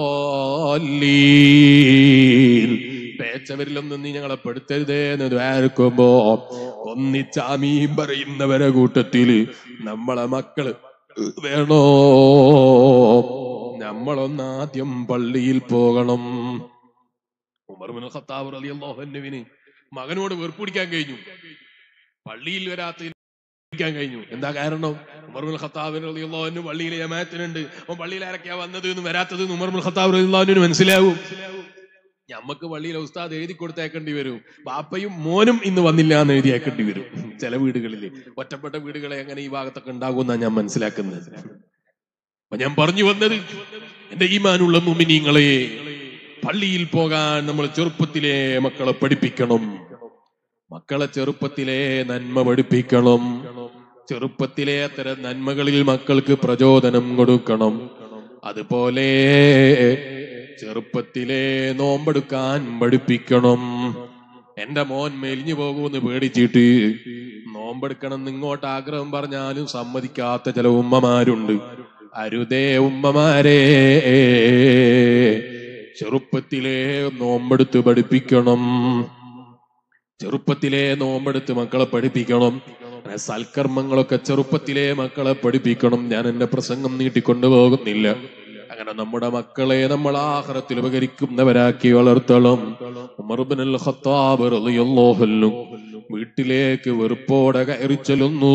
വലദ്ദാല്ലീൻ പേച്ചവരിലൊന്നും നീ ഞങ്ങളെ പെടുത്തരുതേ എന്ന് ദ്വാരക്കുമ്പോ ഒന്നിച്ചാമീൻ പറയുന്നവരെ കൂട്ടത്തില് നമ്മളെ മക്കള് വേണോ? നമ്മളൊന്നാദ്യം പള്ളിയിൽ പോകണം. ഉമർ ഇബ്നുൽ ഖത്താബ് റളിയല്ലാഹു അൻഹുവിന് മകനോട് വെറുപ്പിടിക്കാൻ കഴിഞ്ഞു, പള്ളിയിൽ വരാത്തതിരിക്കാൻ കഴിഞ്ഞു. എന്താ കാരണം? ഉമർ ഇബ്നുൽ ഖത്താബ് റളിയല്ലാഹു അൻഹു പള്ളിയിലെ ജമാഅത്തിനുണ്ട്. അവൻ പള്ളിയിൽ ആരൊക്കെയാ വന്നത് എന്ന് വരാത്തത് ഉമർ ഇബ്നുൽ ഖത്താബ് റളിയല്ലാഹു അൻഹുവിന് മനസ്സിലാവും. ഞമ്മക്ക് പള്ളിയിലെ ഉസ്താദ് എഴുതി കൊടുത്തേക്കേണ്ടി വരും, ബാപ്പയും മോനും ഇന്ന് വന്നില്ല എന്ന് എഴുതിയേക്കേണ്ടി വരും. ചില വീടുകളിൽ, ഒറ്റപ്പെട്ട വീടുകളെ അങ്ങനെ ഈ ഭാഗത്തൊക്കെ ഉണ്ടാകുമെന്നാണ് ഞാൻ മനസ്സിലാക്കുന്നത്. അപ്പൊ ഞാൻ പറഞ്ഞു വന്നത്, എന്റെ ഈമാനുള്ള മുഅ്മിനീങ്ങളെ, പള്ളിയിൽ പോകാൻ നമ്മൾ ചെറുപ്പത്തിലെ മക്കളെ പഠിപ്പിക്കണം. മക്കളെ ചെറുപ്പത്തിലെ നന്മ പഠിപ്പിക്കണം. ചെറുപ്പത്തിലെ അത്തരം നന്മകളിൽ മക്കൾക്ക് പ്രചോദനം കൊടുക്കണം. അതുപോലെ ചെറുപ്പത്തിലെ നോമ്പെടുക്കാൻ പഠിപ്പിക്കണം. എന്റെ മോൻ മെലിഞ്ഞു പോകുമെന്ന് പേടിച്ചിട്ട് നോമ്പെടുക്കണം ഇങ്ങോട്ട് ആഗ്രഹം പറഞ്ഞാലും സമ്മതിക്കാത്ത ചില ഉമ്മമാരുണ്ട്. അരുതേ ഉമ്മമാരെ, ചെറുപ്പത്തിലെ നോമ്പെടുത്ത് പഠിപ്പിക്കണം. ചെറുപ്പത്തിലെ നോമ്പെടുത്ത് മക്കളെ പഠിപ്പിക്കണം. സൽക്കർമ്മങ്ങളൊക്കെ ചെറുപ്പത്തിലെ മക്കളെ പഠിപ്പിക്കണം. ഞാൻ എന്റെ പ്രസംഗം നീട്ടിക്കൊണ്ടുപോകുന്നില്ല. അങ്ങനെ നമ്മുടെ മക്കളെ നമ്മൾ ആഖിറത്തിൽ ഉപകരിക്കുന്നവരാക്കി വളർത്തണം. ഉമർ ഇബ്നുൽ ഖത്താബ് റളിയല്ലാഹു അൻഹു വീട്ടിലേക്ക് വെറുപ്പോടെ കയറി ചെല്ലുന്നു.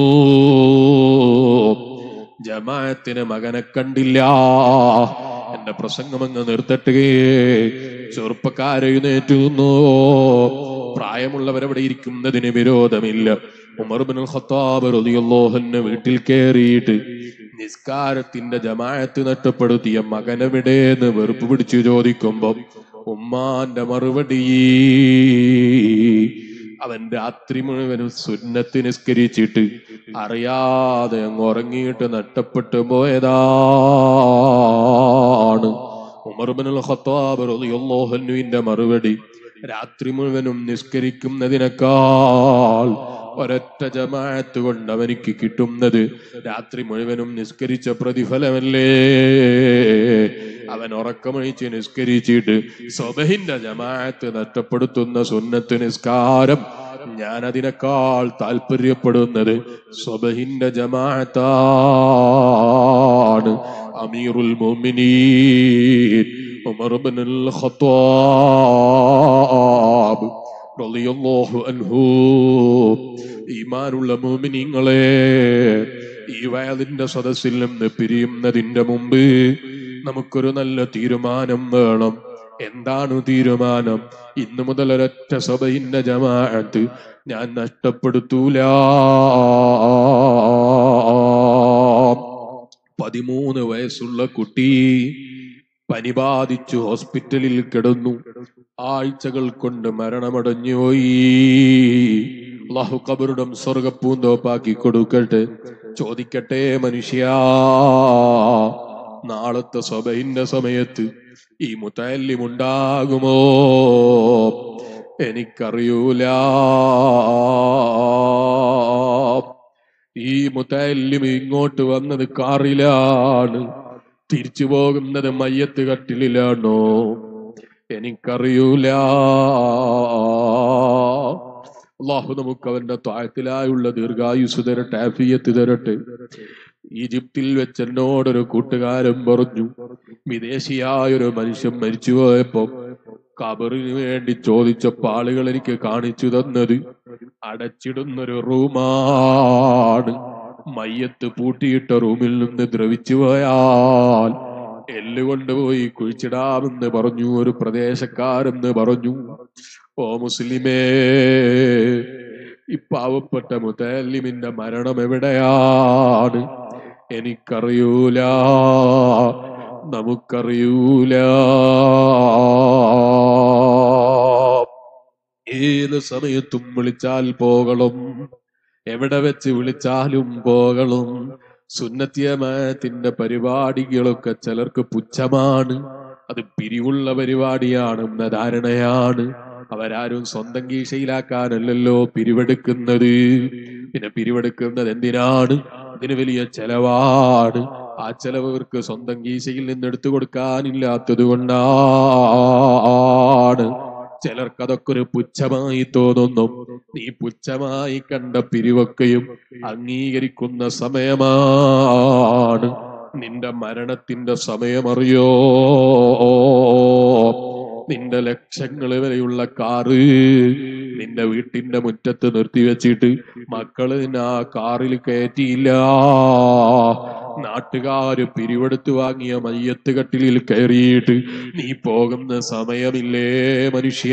ജമാഅത്തിന് മകനെ കണ്ടില്ല. എന്റെ പ്രസംഗം അങ്ങ് നിർത്തട്ടെ. ചെറുപ്പക്കാരെ എഴുന്നേറ്റ് നിന്നു. പ്രായമുള്ളവരവിടെ ഇരിക്കുന്നതിന് വിരോധമില്ല. ഉമർ ഇബ്നുൽ ഖത്താബ് റളിയല്ലാഹു അൻഹു വീട്ടിൽ കയറിയിട്ട് നിസ്കാരത്തിന്റെ ജമാഅത്ത് നഷ്ടപ്പെടുത്തിയ മകനെവിടേന്ന് വെറുപ്പ് പിടിച്ചു ചോദിക്കുമ്പോ ഉമ്മാന്റെ മറുപടി, അവൻ രാത്രി മുഴുവനും സുന്നത്ത് നിസ്കരിച്ചിട്ട് അറിയാതെ അങ്ങ് ഉറങ്ങിയിട്ട് നഷ്ടപ്പെട്ടു പോയതാണ്. ഉമർ ഇബ്നുൽ ഖത്താബ് റളിയല്ലാഹു അൻഹുവിന്റെ മറുപടി, രാത്രി മുഴുവനും നിസ്കരിക്കുന്നതിനേക്കാൾ ഒരൊറ്റ ജമാഅത്ത് കൊണ്ട് അവനിക്ക് കിട്ടുന്നത് രാത്രി മുഴുവനും നിസ്കരിച്ച പ്രതിഫലമല്ലേ. അവൻ ഉറക്കമൊഴിച്ച് നിസ്കരിച്ചിട്ട് സുബഹിന്റെ ജമാഅത്ത് നഷ്ടപ്പെടുത്തുന്ന സുന്നത്ത് നിസ്കാരം, ഞാൻ അതിനേക്കാൾ താല്പര്യപ്പെടുന്നത് സുബഹിന്റെ ജമാഅത്താണ്. അമീറുൽ മുഅ്മിനീൻ ഉമർ ഇബ്നുൽ ഖത്താബ് റളിയല്ലാഹു അൻഹു, ഈമാനുള്ള മുഅ്മിനീങ്ങളെ, ഈ വയലിന്റെ സദസ്സിൽ നിന്ന് പിരിയുന്നതിന്റെ മുമ്പ് നമുക്കൊരു നല്ല തീരുമാനം വേണം. എന്താണ് തീരുമാനം? ഇന്നു മുതൽ ഒരൊറ്റ സബഹിന്റെ ജമാഅത്ത് ഞാൻ നഷ്ടപ്പെടുത്തൂല. 13 വയസ്സുള്ള കുട്ടി പനി ബാധിച്ചു ഹോസ്പിറ്റലിൽ കിടന്നു. ആഴ്ചകൾ കൊണ്ട് മരണമടഞ്ഞുപോയി. അല്ലാഹു ഖബറുടം സ്വർഗപ്പൂന്തോപ്പാക്കി കൊടുക്കട്ടെ. ചോദിക്കട്ടെ മനുഷ്യ, നാളത്തെ സബഹിന്റെ സമയത്ത് ഈ മുതല്ലിം ഉണ്ടാകുമോ? എനിക്കറിയൂല. ഈ മുതല്ലിം ഇങ്ങോട്ട് വന്നത് കാറിലാണ്, തിരിച്ചു പോകുന്നത് മയ്യത്ത് കട്ടിലാണോ? എനിക്കറിയൂല. അല്ലാഹു നമുക്ക് അവന്റെ ത്വാഅത്തിലായുള്ള ദീർഘായുസ് തരട്ടെ, ആഫിയത്ത് തരട്ടെ. ഈജിപ്തിൽ വെച്ച് എന്നോടൊരു കൂട്ടുകാരൻ പറഞ്ഞു, വിദേശിയായൊരു മനുഷ്യൻ മരിച്ചുപോയപ്പോ ഖബറിന് വേണ്ടി ചോദിച്ചപ്പോ ആളുകൾ എനിക്ക് കാണിച്ചു തന്നത് അടച്ചിടുന്നൊരു റൂമാണ്. മയ്യത്ത് പൂട്ടിയിട്ട റൂമിൽ നിന്ന് ദ്രവിച്ചു പോയാൽ എല്ലുകൊണ്ടുപോയി കുഴിച്ചിടാമെന്ന് പറഞ്ഞു ഒരു പ്രദേശക്കാരെന്ന് പറഞ്ഞു. ഓ മുസ്ലിമേ, ഈ പാവപ്പെട്ട മുതല്ലിമിന്റെ മരണം എവിടെയാണ്? എനിക്കറിയൂല, നമുക്കറിയൂല. ഏത് സമയത്തും വിളിച്ചാൽ പോകണം, എവിടെ വെച്ച് വിളിച്ചാലും പോകണം. സുന്നത്തിയമാത്തിന്റെ പരിപാടികളൊക്കെ ചിലർക്ക് പുച്ഛമാണ്, അത് പിരിവുള്ള പരിപാടിയാണെന്ന ധാരണയാണ്. അവരാരും സ്വന്തം കീശയിലാക്കാനല്ലല്ലോ പിരിവെടുക്കുന്നത്. പിന്നെ പിരിവെടുക്കുന്നത് എന്തിനാണ്? ഇതിന് വലിയ ചെലവാണ്. ആ ചെലവർക്ക് സ്വന്തം കീശയിൽ നിന്ന് എടുത്തു കൊടുക്കാനില്ലാത്തത് കൊണ്ടാണ്. ചിലർക്കതൊക്കെ ഒരു പുച്ഛമായി തോന്നുന്നു. നീ പുച്ഛമായി കണ്ട പിരിവൊക്കെയും അംഗീകരിക്കുന്ന സമയമാണ്. നിന്റെ മരണത്തിന്റെ സമയമറിയോ? നിന്റെ ലക്ഷങ്ങൾ വരെയുള്ള കാറ് നിന്റെ വീട്ടിന്റെ മുറ്റത്ത് നിർത്തിവെച്ചിട്ട് മക്കള് ആ കാറിൽ കയറ്റിയില്ല. നാട്ടുകാര് പിരിവെടുത്ത് വാങ്ങിയ മയ്യത്ത് കട്ടിലിൽ കയറിയിട്ട് നീ പോകുന്ന സമയമില്ലേ മനുഷ്യ?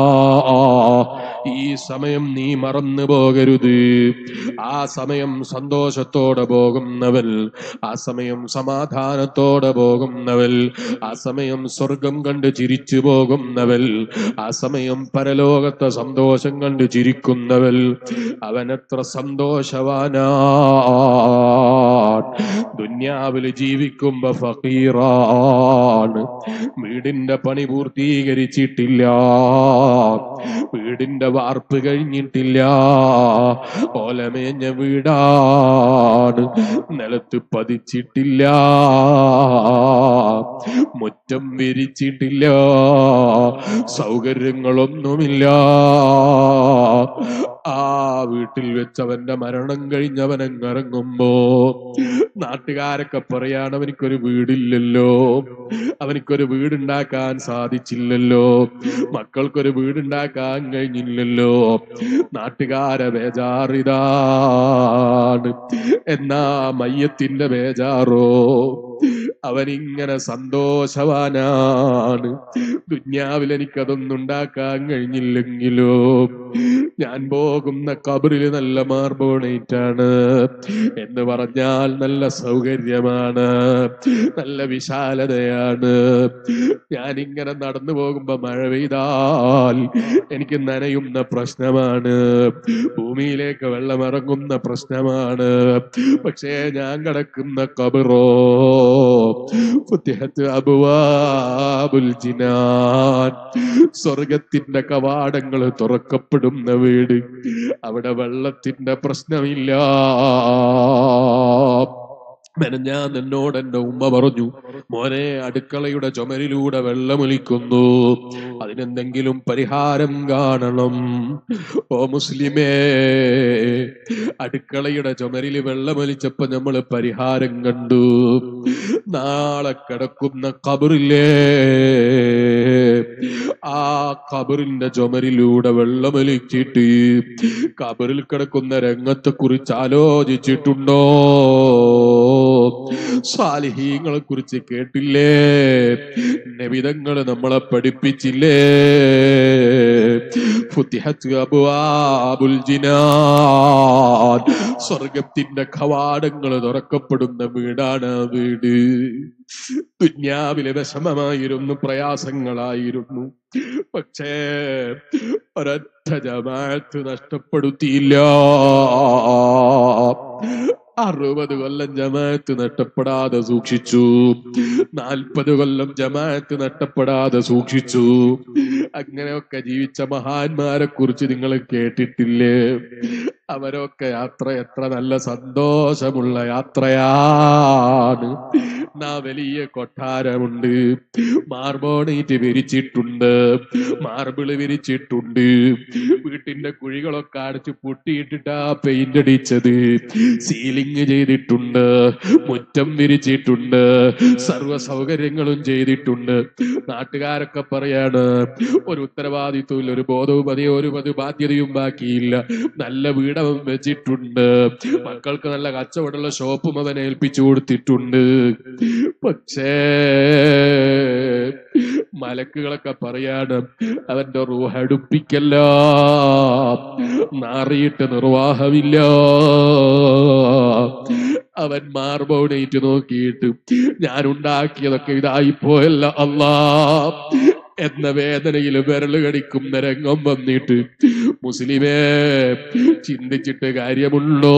ഈ സമയം നീ മറന്നു പോകരുത്. ആ സമയം സന്തോഷത്തോടെ പോകുന്നവൻ, ആ സമയം സമാധാനത്തോടെ പോകുന്നവൻ, ആ സമയം സ്വർഗം കണ്ട് ചിരിച്ചു പോകുന്നവൻ, ആ സമയം പരലോകത്തെ സന്തോഷം കണ്ട് ചിരിക്കുന്നവൻ, അവനെത്ര സന്തോഷവാനാ. ദുന്യാവില് ജീവിക്കുമ്പോ ഫഖീറാണ്. വീടിന്റെ പണി പൂർത്തീകരിച്ചിട്ടില്ല, വീടിന്റെ വാർപ്പ് കഴിഞ്ഞിട്ടില്ല, ഓലമേഞ്ഞ വീടാണ്, നിലത്ത് പതിച്ചിട്ടില്ല, മുറ്റം വിരിച്ചിട്ടില്ല, സൗകര്യങ്ങളൊന്നുമില്ല. ആ വീട്ടിൽ വെച്ചവന്റെ മരണം കഴിഞ്ഞവനങ്ങിറങ്ങുമ്പോ നാട്ടുകാരൊക്കെ പറയാണ്, അവനിക്കൊരു വീടില്ലല്ലോ, അവനിക്കൊരു വീടുണ്ടാക്കാൻ സാധിച്ചില്ലല്ലോ, മക്കൾക്കൊരു വീടുണ്ടാക്കാൻ കഴിഞ്ഞില്ലല്ലോ. നാട്ടുകാരെ ബേജാറിതാണ്. എന്നാ മയ്യത്തിന്റെ ബേജാറോ? അവനിങ്ങനെ സന്തോഷവാനാണ്. ദുന്യാവിൽ എനിക്കതൊന്നും ഉണ്ടാക്കാൻ കഴിഞ്ഞില്ലെങ്കിലോ ഞാൻ പോകുന്ന ഖബറിൽ നല്ല മാർബോണേറ്റാണ് എന്ന് പറഞ്ഞാൽ നല്ല സൗകര്യമാണ്, നല്ല വിശാലതയാണ്. ഞാനിങ്ങനെ നടന്നു പോകുമ്പോ മഴ പെയ്താൽ എനിക്ക് നനയുന്ന പ്രശ്നമാണ്, ഭൂമിയിലേക്ക് വെള്ളമിറങ്ങുന്ന പ്രശ്നമാണ്. പക്ഷേ ഞാൻ കിടക്കുന്ന ഖബറോ ഫുത്തിഹത്ത് അബ്വാബുൽ ജിനാൻ, സ്വർഗത്തിന്റെ കവാടങ്ങൾ തുറക്കപ്പെടുന്ന വീട്. അവിടെ വെള്ളത്തിന്റെ പ്രശ്നമില്ല. ഞാൻ എന്നോട് എന്റെ ഉമ്മ പറഞ്ഞു, മോനെ അടുക്കളയുടെ ചുമരിലൂടെ വെള്ളമൊലിക്കുന്നു, അതിനെന്തെങ്കിലും പരിഹാരം കാണണം. ഓ മുസ്ലിമേ, അടുക്കളയുടെ ചുമരില് വെള്ളമൊലിച്ചപ്പോ നമ്മള് പരിഹാരം കണ്ടു. നാളെ കിടക്കുന്ന ഖബറില്ലേ, ആ ഖബറിന്റെ ചുമരിലൂടെ വെള്ളമൊലിച്ചിട്ട് ഖബറിൽ കിടക്കുന്ന രംഗത്തെ കുറിച്ച് ആലോചിച്ചിട്ടുണ്ടോ? സാലിഹീങ്ങളെ കുറിച്ച് കേട്ടില്ലേ? നബിതങ്ങള് നമ്മളെ പഠിപ്പിച്ചില്ലേ? ഫുത്തിഹത്ത് അബ്വാബുൽ ജിനാൻ, സ്വർഗത്തിന്റെ കവാടങ്ങൾ തുറക്കപ്പെടുന്ന വീടാണ് വീട്. ദുന്യാവിലെ വിഷമമായിരുന്നു, പ്രയാസങ്ങളായിരുന്നു. പക്ഷേ ഒരൊറ്റ ജമാഅത്ത് നഷ്ടപ്പെടുത്തിയില്ല. 60 കൊല്ലം ജമാഅത്ത് നഷ്ടപ്പെടാതെ സൂക്ഷിച്ചു, 40 കൊല്ലം ജമാഅത്ത് നഷ്ടപ്പെടാതെ സൂക്ഷിച്ചു. അങ്ങനെയൊക്കെ ജീവിച്ച മഹാന്മാരെ കുറിച്ച് നിങ്ങൾ കേട്ടിട്ടില്ലേ? അവരൊക്കെ യാത്ര എത്ര നല്ല സന്തോഷമുള്ള യാത്രയാണ്. വലിയ കൊട്ടാരമുണ്ട്, മാർബോണേറ്റ് വിരിച്ചിട്ടുണ്ട്, മാർബിള് വിരിച്ചിട്ടുണ്ട്, വീട്ടിന്റെ കുഴികളൊക്കെ അടച്ച് പൊട്ടിയിട്ടിട്ടാ പെയിന്റ് അടിച്ചത്, സീലിംഗ് ചെയ്തിട്ടുണ്ട്, മുറ്റം വിരിച്ചിട്ടുണ്ട്, സർവ്വ സൗകര്യങ്ങളും ചെയ്തിട്ടുണ്ട്. നാട്ടുകാരൊക്കെ പറയാണ് ഒരു ഉത്തരവാദിത്വം ഇല്ല, ഒരു ബോധവും ഒരു ബാധ്യതയും ബാക്കിയില്ല. നല്ല വീടവൻ വെച്ചിട്ടുണ്ട്, മക്കൾക്ക് നല്ല കച്ചവടമുള്ള ഷോപ്പും അവൻ ഏൽപ്പിച്ചു കൊടുത്തിട്ടുണ്ട്. പക്ഷേ മലക്കുകളൊക്കെ പറയാണ് അവന്റെ റൂഹ് അടുപ്പിക്കല്ല, നാറിയിട്ട് നിർവാഹമില്ല. അവൻ മാർബോണേറ്റ് നോക്കിയിട്ട് ഞാൻ ഉണ്ടാക്കിയതൊക്കെ ഇതായിപ്പോയല്ല അല്ലാ എന്ന വേദനയിൽ വിരല് കടിക്കുന്ന രംഗം വന്നിട്ട് മുസ്ലിമേ ചിന്തിച്ചിട്ട് കാര്യമുണ്ടോ?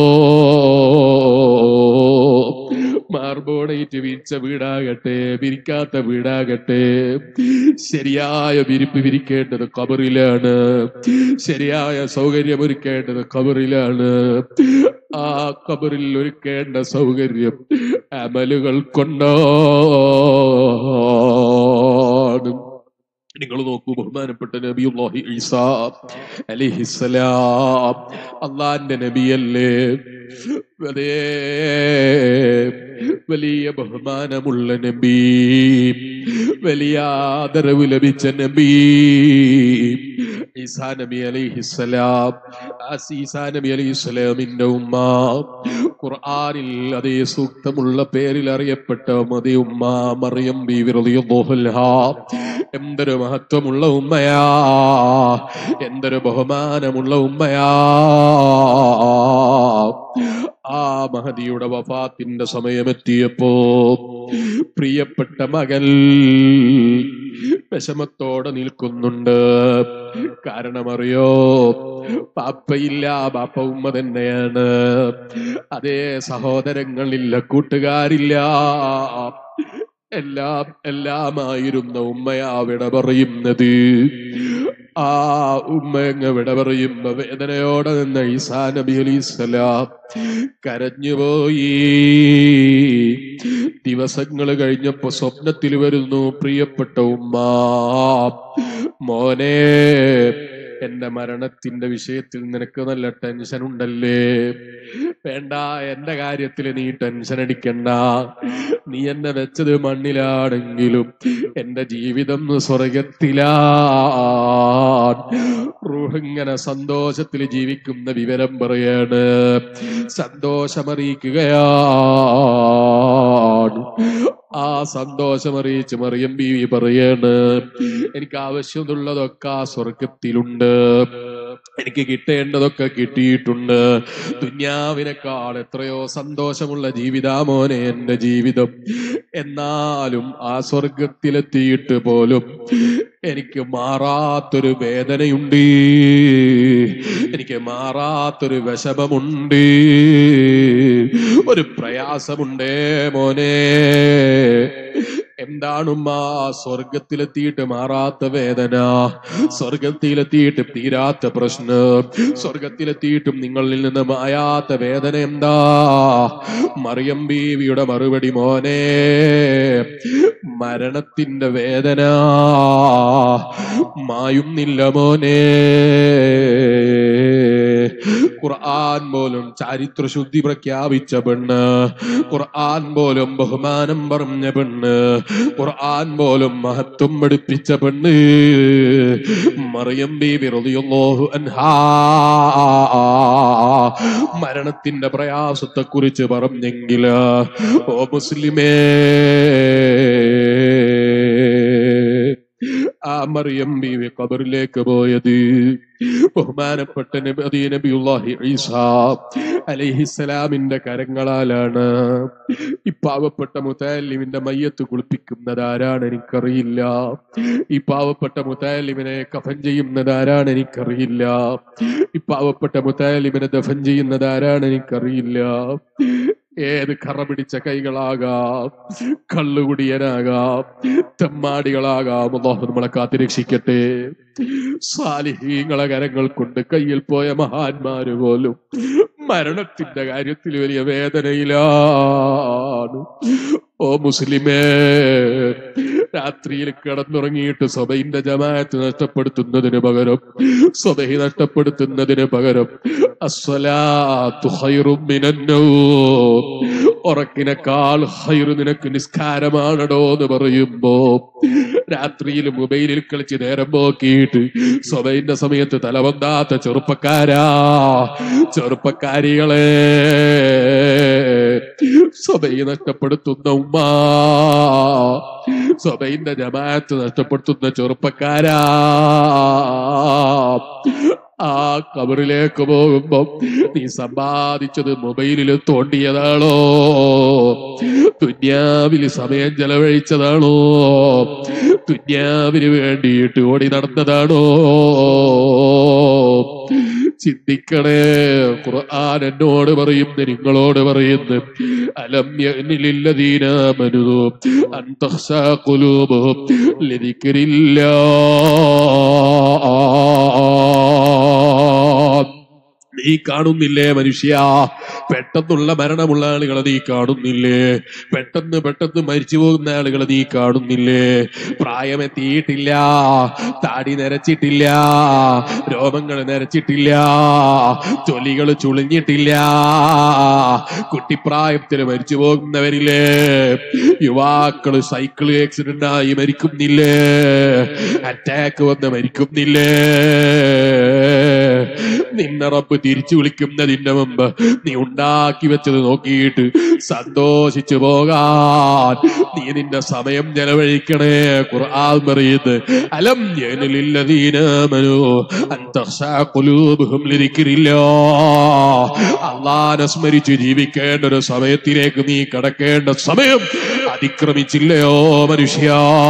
മാർബോണേറ്റ് വിരിച്ച വീടാകട്ടെ വിരിക്കാത്ത വീടാകട്ടെ, ശരിയായ വിരിപ്പ് വിരിക്കേണ്ടത് ഖബറിലാണ്, ശരിയായ സൗകര്യം ഒരുക്കേണ്ടത് ഖബറിലാണ്. ആ ഖബറിൽ ഒരുക്കേണ്ട സൗകര്യം അമലുകൾ കൊണ്ടാണ്. നിങ്ങൾ നോക്കൂ, ബഹുമാനപ്പെട്ട നബിയുല്ലാഹി ഈസാ അലൈഹിസ്സലാം അള്ളാന്റെ നബിയല്ലേ? അതേ വലിയ ബഹുമാനമുള്ള നബി, വലിയ ആദരവ് ലഭിച്ച നബി ഈസാ നബി അലൈഹിസ്സലാം. ഈസാ നബി അലൈഹിസ്സലാമിന്റെ ഉമ്മ ഖുർആനിൽ അതേ സൂക്തമുള്ള പേരിൽ അറിയപ്പെട്ട മതി ഉമ്മ മറിയം ബീവി റളിയല്ലാഹു അൻഹാ. എന്തൊരു മഹത്വമുള്ള ഉമ്മയാ, എന്തൊരു ബഹുമാനമുള്ള ഉമ്മയാ. ആ മഹദിയുടെ വഫാത്തിന്റെ സമയമെത്തിയപ്പോ പ്രിയപ്പെട്ട മകൾ വിഷമത്തോടെ നിൽക്കുന്നുണ്ട്. കാരണമറിയോ? ബാപ്പയില്ല, ബാപ്പ ഉമ്മ തന്നെയാണ്. അതേ സഹോദരങ്ങളില്ല, കൂട്ടുകാരില്ല, എല്ലാമായിരുന്ന ഉമ്മയാ വിട പറയുന്നത്. ആ ഉമ്മയങ്ങ് വിട പറയുമ്പോ വേദനയോടെ നിന്ന ഈസാ നബി അലൈഹിസ്സലാം കരഞ്ഞുപോയി. ദിവസങ്ങൾ കഴിഞ്ഞപ്പോ സ്വപ്നത്തിൽ വരുന്നു പ്രിയപ്പെട്ട ഉമ്മ, മോനെ എന്റെ മരണത്തിന്റെ വിഷയത്തിൽ നിനക്ക് നല്ല ടെൻഷൻ ഉണ്ടല്ലേ? വേണ്ട, എന്റെ കാര്യത്തിൽ നീ ടെൻഷൻ അടിക്കണ്ട. നീ എന്നെ വെച്ചത് മണ്ണിലാണെങ്കിലും എന്റെ ജീവിതം സ്വർഗത്തിലാണ്. റൂഹിങ്ങനെ സന്തോഷത്തിൽ ജീവിക്കുന്ന വിവരം പറയാണ്, സന്തോഷമറിയിക്കുകയാണ്. ആ സന്തോഷം അറിയിച്ച് മറിയം ബീവി പറയാണ്, എനിക്ക് ആവശ്യമുള്ളതൊക്കെ ആ സ്വർഗത്തിലുണ്ട്, എനിക്ക് കിട്ടേണ്ടതൊക്കെ കിട്ടിയിട്ടുണ്ട്. ദുന്യാവിനേക്കാൾ എത്രയോ സന്തോഷമുള്ള ജീവിതാ മോനെ എന്റെ ജീവിതം. എന്നാലും ആ സ്വർഗത്തിലെത്തിയിട്ട് പോലും എനിക്ക് മാറാത്തൊരു വേദനയുണ്ട്, എനിക്ക് മാറാത്തൊരു വിഷമമുണ്ട്, ഒരു പ്രയാസമുണ്ടേ മോനെ. എന്താണും ആ സ്വർഗത്തിലെത്തിയിട്ട് മാറാത്ത വേദന, സ്വർഗത്തിലെത്തിയിട്ട് തീരാത്ത പ്രശ്നം, സ്വർഗത്തിലെത്തിയിട്ടും നിങ്ങളിൽ നിന്ന് മായാത്ത വേദന എന്താ? മറിയം ബീവിയുടെ മറുപടി, മോനെ മരണത്തിന്റെ വേദന മായുന്നില്ല മോനെ. ഖുർആൻ പോലും ചരിത്ര ശുദ്ധി പ്രഖ്യാപിച്ച പെണ്ണ്, ഖുർആൻ പോലും ബഹുമാനം പറഞ്ഞ പെണ്ണ്, ഖുർആൻ പോലും മഹത്വം പഠിപ്പിച്ച പെണ്ണ് മറിയം ബീവി റളിയല്ലാഹു അൻഹാ മരണത്തിന്റെ പ്രയാസത്തെ കുറിച്ച് പറഞ്ഞെങ്കിൽ, ഓ മുസ്ലിമേ, ആ മറിയം ബീവി ഖബറിലേക്ക് പോയത് ബഹുമാനപ്പെട്ട നബിയുല്ലാഹി ഈസാ അലൈഹിസ്സലാമിന്റെ കരങ്ങളാലാണ്. ഈ പാവപ്പെട്ട മുതഅല്ലിമിന്റെ മയ്യത്ത് കുളിപ്പിക്കുന്നത് ആരാണ് എനിക്കറിയില്ല, ഈ പാവപ്പെട്ട മുതഅല്ലിമിനെ കഫൻ ചെയ്യുന്നത് ആരാണ് എനിക്കറിയില്ല, ഈ പാവപ്പെട്ട മുതഅല്ലിമിനെ ദഫൻ ചെയ്യുന്നത് ആരാണ് എനിക്കറിയില്ല. ഏത് കറ പിടിച്ച കൈകളാകാം, കള്ളുകുടിയനാകാം, തെമ്മാടികളാകാം. അല്ലാഹു നമ്മളെ കാത്തിരക്ഷിക്കട്ടെ. സാലിഹീങ്ങളെ കരങ്ങൾ കൊണ്ട് കയ്യിൽ പോയ മഹാന്മാര് പോലും മരണത്തിന്റെ കാര്യത്തിൽ വലിയ വേദനയിലാണ്. ഓ മുസ്ലിമേ, രാത്രിയിൽ കിടന്നുറങ്ങിയിട്ട് സ്വബഹിന്റെ ജമാഅത്ത് നഷ്ടപ്പെടുത്തുന്നതിന് പകരം, സ്വബഹി നഷ്ടപ്പെടുത്തുന്നതിന് പകരം അസ്സലാത്തു ഖൈറും മിനന്നൗം, ഉറക്കിനേക്കാൾ ഖൈറ് നിനക്ക് നിസ്കാരമാണടോ എന്ന് പറയുമ്പോ, രാത്രിയിൽ മൊബൈലിൽ കളിച്ച് നേരം പോക്കിയിട്ട് സ്വബഹിന്റെ സമയത്ത് തലവന്താത്ത ചെറുപ്പക്കാരാ, ചെറുപ്പക്കാരികളെ, സ്വബഹി നഷ്ടപ്പെടുത്തുന്ന ഉമ്മ, സ്വബഹിന്റെ ജമാഅത്ത് നഷ്ടപ്പെടുത്തുന്ന ചെറുപ്പക്കാരാ, ആ ഖബറിലേക്ക് പോകുമ്പോ നീ സമ്പാദിച്ചത് മൊബൈലിൽ തോണ്ടിയതാണോ, ദുന്യാവിൽ സമയം ചെലവഴിച്ചതാണോ, ദുന്യാവിന് വേണ്ടിയിട്ട് ഓടി നടന്നതാണോ? ചിന്തിക്കണേ. ഖുർആൻ എന്നോട് പറയുന്നു, നിങ്ങളോട് പറയുന്നു, അലം യഅ്നിലില്ലദീന ആമനൂ അൻ തഖ്ശാ ഖുലൂബുഹും ലിദിക്രില്ലാഹ്. നീ കാണുന്നില്ലേ മനുഷ്യ, പെട്ടെന്നുള്ള മരണമുള്ള ആളുകളെ നീ കാണുന്നില്ലേ, പെട്ടെന്ന് മരിച്ചു പോകുന്ന ആളുകളെ നീ കാണുന്നില്ലേ, പ്രായമെത്തിയിട്ടില്ല, താടി നരച്ചിട്ടില്ല, രോമങ്ങൾ നരച്ചിട്ടില്ല, തൊലികൾ ചുളിഞ്ഞിട്ടില്ല, കുട്ടിപ്രായത്തിൽ മരിച്ചു പോകുന്നവരില്ലേ, യുവാക്കള് സൈക്കിൾ ആക്സിഡന്റ് ആയി മരിക്കുന്നില്ലേ, അറ്റാക്ക് വന്ന് മരിക്കുന്നില്ലേ. നിന്നെ റബ്ബ് തിരിച്ചു വിളിക്കുന്നതിന്റെ മുമ്പ് നീ ഉണ്ടാക്കി വെച്ചത് നോക്കിയിട്ട് സന്തോഷിച്ചു പോകാൻ നീ നിന്റെ സമയം ചെലവഴിക്കണേ. ഖുർആൻ പറയുന്നത്, അലം യഅ്നിലില്ലദീന ആമനൂ അൻ തഖ്ശാ ഖുലൂബുഹും ലിദിക്രില്ലാഹ്. അല്ലാഹനെ സ്മരിച്ച് ജീവിക്കേണ്ട ഒരു സമയത്തിലേക്ക് നീ കടക്കേണ്ട സമയം അതിക്രമിച്ചില്ലയോ മനുഷ്യ?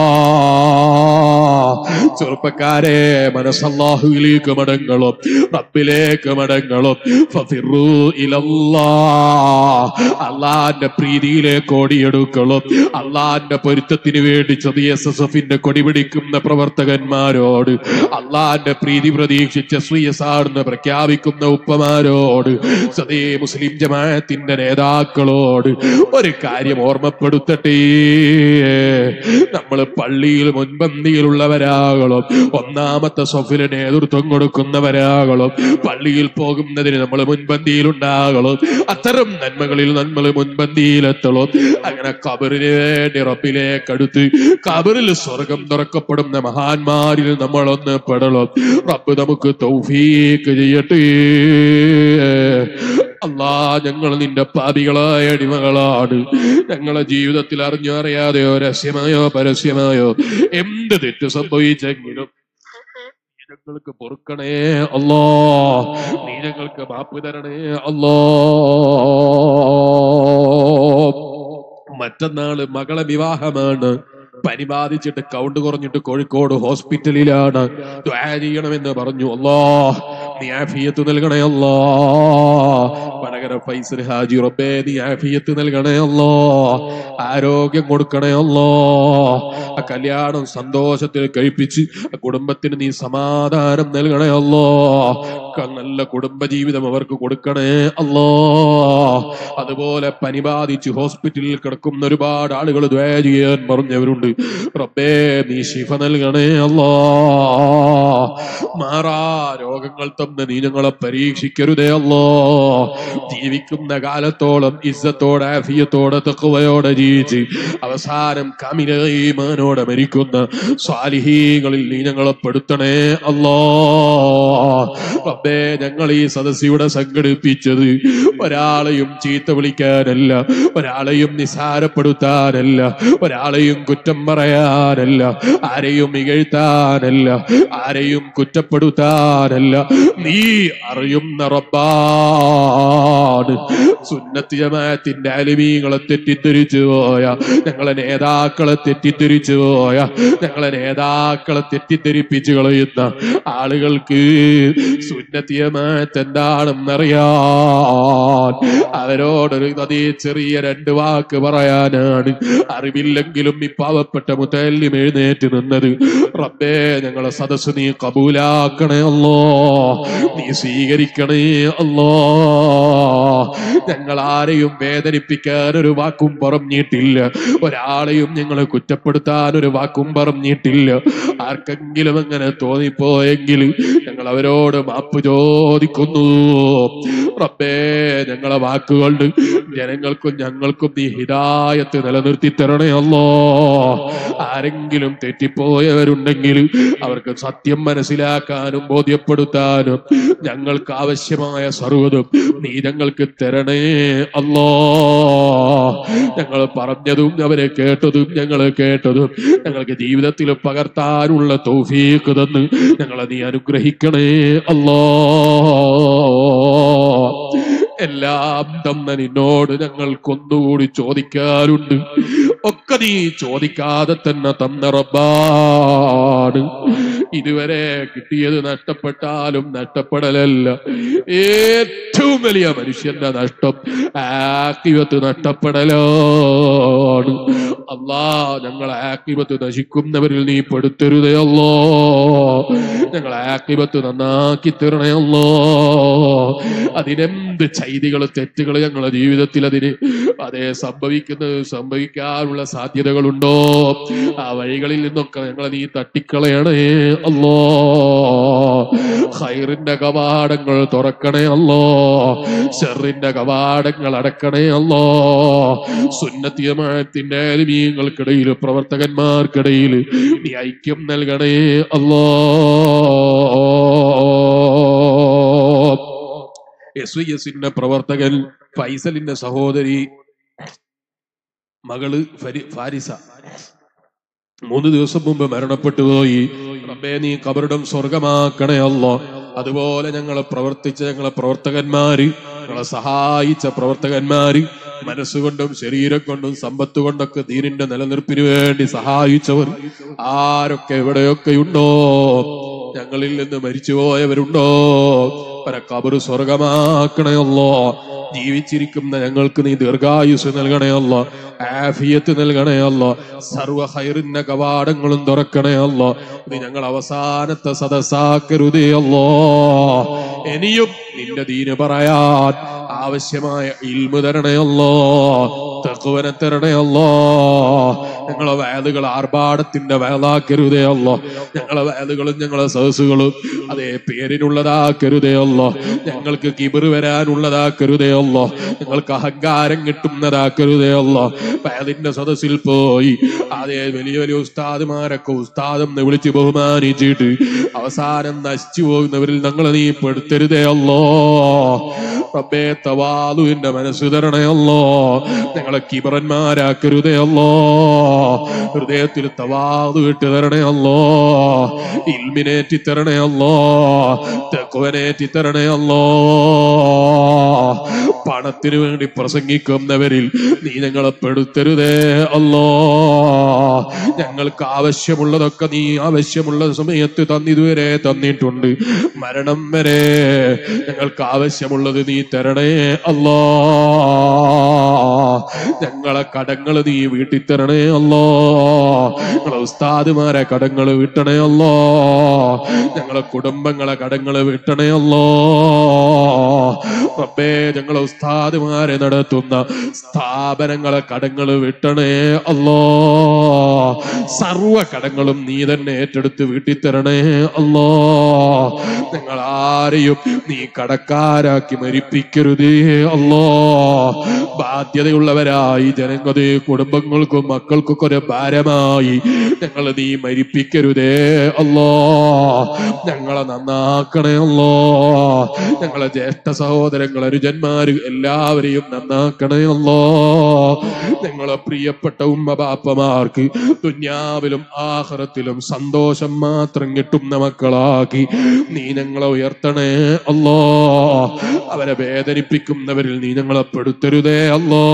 ചെറുപ്പക്കാരെ, മനസ്സല്ലാഹുവിലേക്ക് മടങ്ങളും, റബ്ബിലേക്ക് മടങ്ങളും. ഫഫിറൂ ഇലല്ലാഹ്, അള്ളാന്റെ പ്രീതിയിലേക്ക് ഓടിയെടുക്കളും. അള്ളാന്റെ പൊരുത്തത്തിന് വേണ്ടി SSFന്റെ കൊടി പിടിക്കുന്ന പ്രവർത്തകന്മാരോട്, അള്ളാന്റെ പ്രീതി പ്രതീക്ഷിച്ച സ്വീയസാണെന്ന് പ്രഖ്യാപിക്കുന്ന ഉപ്പമാരോട്, സദേ മുസ്ലിം ജമാഅത്തിന്റെ നേതാക്കളോട് ഒരു കാര്യം ഓർമ്മപ്പെടുത്തട്ടെ. നമ്മൾ പള്ളിയിൽ മുൻപന്തിയിലുള്ളവരാകണം, ഒന്നാമത്തെ സഫിന് നേതൃത്വം കൊടുക്കുന്നവരാകണം, പള്ളിയിൽ പോകുന്നതിന് നമ്മൾ മുൻപന്തിയിലുണ്ടാകണം, അത്തരം നന്മകളിൽ നമ്മൾ മുൻപന്തിയിലെത്തണം. അങ്ങനെ ഖബറിന് വേണ്ടി റബ്ബിലേക്ക് അടുത്ത് ഖബറിൽ സ്വർഗം തുറക്കപ്പെടുന്ന മഹാന്മാരിൽ നമ്മളൊന്ന് പെടണം. റബ്ബ് നമുക്ക് തൗഫീഖ് ചെയ്യട്ടെ. അല്ലാ, ഞങ്ങൾ നിന്റെ പാപികളായ അടിമകളാണ്. ഞങ്ങളെ ജീവിതത്തിൽ അറിഞ്ഞോ അറിയാതെയോ രഹസ്യമായോ പരസ്യമായോ എന്ത് തെറ്റ് സംഭവിച്ചെങ്കിലും ഞങ്ങൾക്ക് പൊറുക്കണേ അല്ലാ, നീ ഞങ്ങൾക്ക് മാപ്പ് തരണേ അല്ലാ. മറ്റന്നാള് മകളെ വിവാഹമാണ്. പനി ബാധിച്ചിട്ട് കൗണ്ട് കുറഞ്ഞിട്ട് കോഴിക്കോട് ഹോസ്പിറ്റലിലാണ്. ദുആ ചെയ്യണമെന്ന് പറഞ്ഞു. അല്ലാ, നീ ആഫിയത്ത് നൽകണേ അല്ലാ. വടകര ഫൈസൽ ഹാജി റബ്ബേ, നീ ആഫിയത്ത് നൽകണേ അല്ലാ. ആരോഗ്യം കൊടുക്കണേ അല്ലാ. ആ കല്യാണം സന്തോഷത്തിൽ കഴിപ്പിച്ച് കുടുംബത്തിന് നീ സമാധാനം നൽകണേ അല്ലാ. നല്ല കുടുംബജീവിതം അവർക്ക് കൊടുക്കണേ അല്ലാ. അതുപോലെ പനി ബാധിച്ച് ഹോസ്പിറ്റലിൽ കിടക്കുന്ന ഒരുപാട് ആളുകൾ ദുആ ചെയ്യാൻ പറഞ്ഞവരുണ്ട്. റബ്ബേ, നീ ശിഫ നൽകണേ അല്ലാ. മാറാ രോഗങ്ങൾ തന്ന് നീ ഞങ്ങളെ പരീക്ഷിക്കരുതേ അല്ലാ. ജീവിക്കുന്ന കാലത്തോളം ഇസ്സത്തോടെ ആഫിയത്തോടെ തഖ്വയോടെ ജീവിച്ച് അവസാനം കാമില ഈമാനോടെ മരിക്കുന്ന സ്വാലിഹീങ്ങളിൽ നീ ഞങ്ങളെ പെടുത്തണേ അല്ലാ. റബ്ബേ, ഞങ്ങൾ ഈ സദസ്സിയുടെ സംഘടിപ്പിച്ചത് ഒരാളെയും ചീത്ത വിളിക്കാനല്ല, ഒരാളെയും നിസാരപ്പെടുത്താനല്ല, ഒരാളെയും കുറ്റം പറയാനല്ല, ആരെയും ഇകഴ്ത്താനല്ല, ആരെയും കുറ്റപ്പെടുത്താനല്ല. നീ അറിയുന്ന റബ്ബാണ്. സുന്നത്ത് ജമാഅത്തിന്റെ ആലിമീങ്ങളെ തെറ്റിദ്ധരിച്ചു പോയ, ഞങ്ങളെ നേതാക്കളെ തെറ്റിദ്ധരിച്ചു പോയ, ഞങ്ങളെ നേതാക്കളെ തെറ്റിദ്ധരിപ്പിച്ചു കളയുന്ന ആളുകൾക്ക് സുന്നത്ത് ജമാഅത്ത് എന്താണെന്നറിയാൻ അവരോടൊരു ചെറിയ 2 വാക്ക് പറയാനാണ്. അറിവില്ലെങ്കിലും ഈ പാവപ്പെട്ട മുതല്ലിം എഴുന്നേറ്റ് നിന്നത്. റബ്ബേ, ഞങ്ങളെ സദസ്സ് നീ കബൂലാക്കണേ അല്ലാ, നീ സ്വീകരിക്കണേ അല്ലാ. ഞങ്ങൾ ആരെയും വേദനിപ്പിക്കാൻ ഒരു വാക്കും പറഞ്ഞിട്ടില്ല, ഒരാളെയും ഞങ്ങളെ കുറ്റപ്പെടുത്താൻ ഒരു വാക്കും പറഞ്ഞിട്ടില്ല. ആർക്കെങ്കിലും അങ്ങനെ തോന്നിപ്പോയെങ്കിൽ ഞങ്ങൾ അവരോട് മാപ്പ് ചോദിക്കുന്നു. റബ്ബേ, ഞങ്ങളെ വാക്കുകൊണ്ട് ജനങ്ങൾക്കും ഞങ്ങൾക്കും നീ ഹിദായത്ത് നിലനിർത്തി തരണേ അല്ലാ. ആരെങ്കിലും തെറ്റിപ്പോയവരുണ്ടെങ്കിൽ അവർക്ക് സത്യം മനസ്സിലാക്കാനും ബോധ്യപ്പെടുത്താനും ഞങ്ങൾക്ക് ആവശ്യമായ സർവ്വതും നീ ഞങ്ങൾക്ക് തരണേ അല്ലാ. ഞങ്ങൾ പറഞ്ഞതും അവരെ കേട്ടതും ഞങ്ങൾക്ക് ജീവിതത്തിൽ പകർത്താനുള്ള തൗഫീഖ് തന്ന് ഞങ്ങളെ നീ അനുഗ്രഹിക്കണേ അല്ലാ. എല്ലാം തന്ന നിന്നോട് ഞങ്ങൾക്കൊന്നുകൂടി ചോദിക്കാറുണ്ട്. ഒക്കെ നീ ചോദിക്കാതെ തന്നെ തന്ന റബ്ബാണ്. ഇതുവരെ കിട്ടിയത് നഷ്ടപ്പെട്ടാലും നഷ്ടപ്പെടലല്ല. ഏറ്റവും വലിയ മനുഷ്യന്റെ നഷ്ടം ആഖിബത്ത് നഷ്ടപ്പെടലാണ്. അല്ലാ, ഞങ്ങളെ ആഖിബത്ത് നശിക്കുന്നവരിൽ നീ പെടുത്തരുതേ അല്ലാ. ഞങ്ങളെ ആഖിബത്ത് നന്നാക്കി തരണേ അല്ലാ. അതിനെന്ത് ചെയ്തികൾ തെറ്റുകൾ ഞങ്ങളുടെ ജീവിതത്തിൽ അതേ സംഭവിക്കാനുള്ള സാധ്യതകളുണ്ടോ? ആ വഴികളിൽ നിന്നൊക്കെ ഞങ്ങളെ നീ തട്ടിക്കളയണേ അല്ലാ. ഖൈറിന്റെ കവാടങ്ങൾ തുറക്കണേ അല്ലാ. ശർറിന്റെ കവാടങ്ങൾ അടക്കണേ അല്ലാ. സുന്നത്ത് ജമാഅത്തിന്റെ ആലിമീങ്ങൾക്കിടയിൽ പ്രവർത്തകന്മാർക്കിടയിൽ നീ ഐക്യം നൽകണേ അല്ലാ. SYSന്റെ പ്രവർത്തകൻ ഫൈസലിന്റെ സഹോദരി മകള് ഫാരിസ 3 ദിവസം മുമ്പ് മരണപ്പെട്ടു പോയി. റബ്ബേ, നീ ഖബറിടം സ്വർഗമാക്കണേ അല്ലാ. അതുപോലെ ഞങ്ങളെ പ്രവർത്തകന്മാര്, ഞങ്ങളെ സഹായിച്ച പ്രവർത്തകന്മാര്, മനസ്സുകൊണ്ടും ശരീരം കൊണ്ടും സമ്പത്ത് കൊണ്ടൊക്കെ ദീനിന്റെ നിലനിൽപ്പിന് വേണ്ടി സഹായിച്ചവർ ആരൊക്കെ എവിടെയൊക്കെയുണ്ടോ, ഞങ്ങളിൽ നിന്ന് മരിച്ചുപോയവരുണ്ടോ, പല ഖബറ് സ്വർഗമാക്കണേ അല്ലാ. ജീവിച്ചിരിക്കുന്ന ഞങ്ങൾക്ക് നീ ദീർഘായുസ് നൽകണേ അല്ലാ. ആഫിയത്ത് നൽകണേ അല്ലാ. സർവ്വ ഖൈറിന്റെ കവാടങ്ങളും തുറക്കണേ അല്ലാ. നീ ഞങ്ങൾ അവസാനത്തെ സദസ്സാക്കരുതേ അല്ലാ. ഇനിയും നിന്റെ ദീന് പറയാൻ ആവശ്യമായ ഇൽമു തരണേ അല്ലാ. തഖ്വ തരണേ അല്ലാ. ഞങ്ങളെ വയലുകൾ ആർഭാടത്തിന്റെ വയലാക്കരുതേ അല്ലാ. ഞങ്ങളെ വയലുകളും ഞങ്ങളെ സദസ്സുകളും അതേ പേരിനുള്ളതാക്കരുതേ അല്ലാ. ഞങ്ങൾക്ക് കിബർ വരാനുള്ളതാക്കരുതേ അല്ലാ. ഞങ്ങൾക്ക് അഹങ്കാരം കിട്ടുന്നതാക്കരുതേ അല്ലാ. വയലിന്റെ സദസ്സിൽ പോയി അതേ വലിയ വലിയ ഉസ്താദുമാരൊക്കെ ഉസ്താദെന്ന് വിളിച്ച് ബഹുമാനിച്ചിട്ട് അവസാനം നശിച്ചു പോകുന്നവരിൽ ഞങ്ങളെ നീ പെടുത്തരുതേ അല്ലാ. റബ്ബേ തവാളുവിന്റെ മനസ്സ് തരണേ അല്ലോ. ഞങ്ങളെ കിബറന്മാരാക്കരുതേ അല്ലോ. ഹൃദയത്തിൽ തവാളു ഇട്ട് തരണേ അല്ലോ. ഇൽമിനേറ്റി തരണേ അല്ലോ. തഖ്വനേറ്റി തരണേ അല്ലോ. പണത്തിനു വേണ്ടി പ്രസംഗിക്കുന്നവരിൽ നീ ഞങ്ങളെ പെടുത്തരുതേ അല്ലോ. ഞങ്ങൾക്ക് ആവശ്യമുള്ളതൊക്കെ നീ ആവശ്യമുള്ള സമയത്ത് ഇതുവരെ തന്നിട്ടുണ്ട്. മരണം വരെ ഞങ്ങൾക്ക് ആവശ്യമുള്ളത് നീ തരണേ അല്ലോ. ഞങ്ങളെ കടങ്ങൾ നീ വീട്ടിൽ തരണേ അല്ലോ. ഞങ്ങളെ ഉസ്താദുമാരെ കടങ്ങൾ വീട്ടണേ അല്ലോ. ഞങ്ങളെ കുടുംബങ്ങളെ കടങ്ങൾ വീട്ടണേ അല്ലോ. റബ്ബേ ഞങ്ങളെ ഉസ്താദുമാരെ നടത്തുന്ന സ്ഥാപനങ്ങളെ കടങ്ങൾ വിട്ടണേ അല്ലോ. സർവ കടങ്ങളും നീ തന്നെ ഏറ്റെടുത്ത് വീട്ടിൽ തരണേ അല്ലോ. ഞങ്ങൾ ആരെയും നീ കടക്കാരാക്കി മരിപ്പിക്കരുതേ അല്ലോ. ബാധ്യതയുള്ളവരായി ജനങ്ങളുടെ കുടുംബങ്ങൾക്കും മക്കൾക്കൊക്കെ ഒരു ഭാരമായി ഞങ്ങൾ നീ മരിപ്പിക്കരുതേ അല്ലോ. ഞങ്ങളെ നന്നാക്കണേ അല്ലോ. ഞങ്ങളെ ജ്യേഷ്ഠ സഹോദരങ്ങൾ അനുജന്മാര് എല്ലാവരെയും നന്നാക്കണേ അല്ലോ. ഞങ്ങളെ പ്രിയപ്പെട്ട ഉമ്മ ബാപ്പമാർക്ക് ദുനിയാവിലും ആഖിറത്തിലും സന്തോഷം മാത്രം കിട്ടുന്ന മക്കളാക്കി നീ ഞങ്ങളെ ഉയർത്തണേ അല്ലോ. അവരെ വേദനിപ്പിക്കുന്നവരിൽ നീ ഞങ്ങളെ പെടുത്തരുതേ അല്ലോ.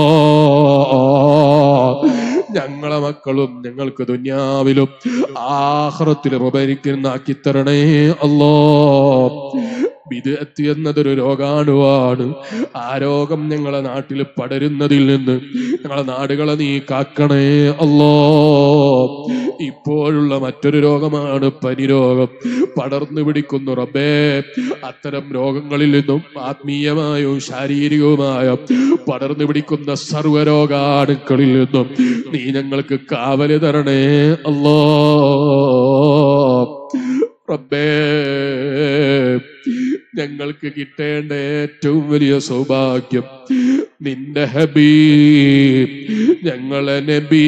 ഞങ്ങളെ മക്കളും ഞങ്ങൾക്ക് ദുനിയാവിലും ആഖിറത്തിലും ഉപകരിക്കുന്നാക്കി തരണേ അല്ലോ. ബിദ്അത്ത് എന്നതൊരു രോഗാണുവാണ്. ആ രോഗം ഞങ്ങളെ നാട്ടിൽ പടരുന്നതിൽ നിന്ന് ഞങ്ങളെ നാടുകളെ നീ കാക്കണേ അല്ലോ. ഇപ്പോഴുള്ള മറ്റൊരു രോഗമാണ് പനിരോഗം. പടർന്നു പിടിക്കുന്നു റബ്ബേ. അത്തരം രോഗങ്ങളിൽ നിന്നും ആത്മീയമായും ശാരീരികവുമായ പടർന്നു പിടിക്കുന്ന സർവ്വരോഗാണുക്കളിൽ നിന്നും നീ ഞങ്ങൾക്ക് കാവല് തരണേ അല്ലോ. റബ്ബേ ഞങ്ങൾക്ക് കിട്ടേണ്ട ഏറ്റവും വലിയ സൗഭാഗ്യം നിന്റെ ഹബീബ് ഞങ്ങളെ നബി,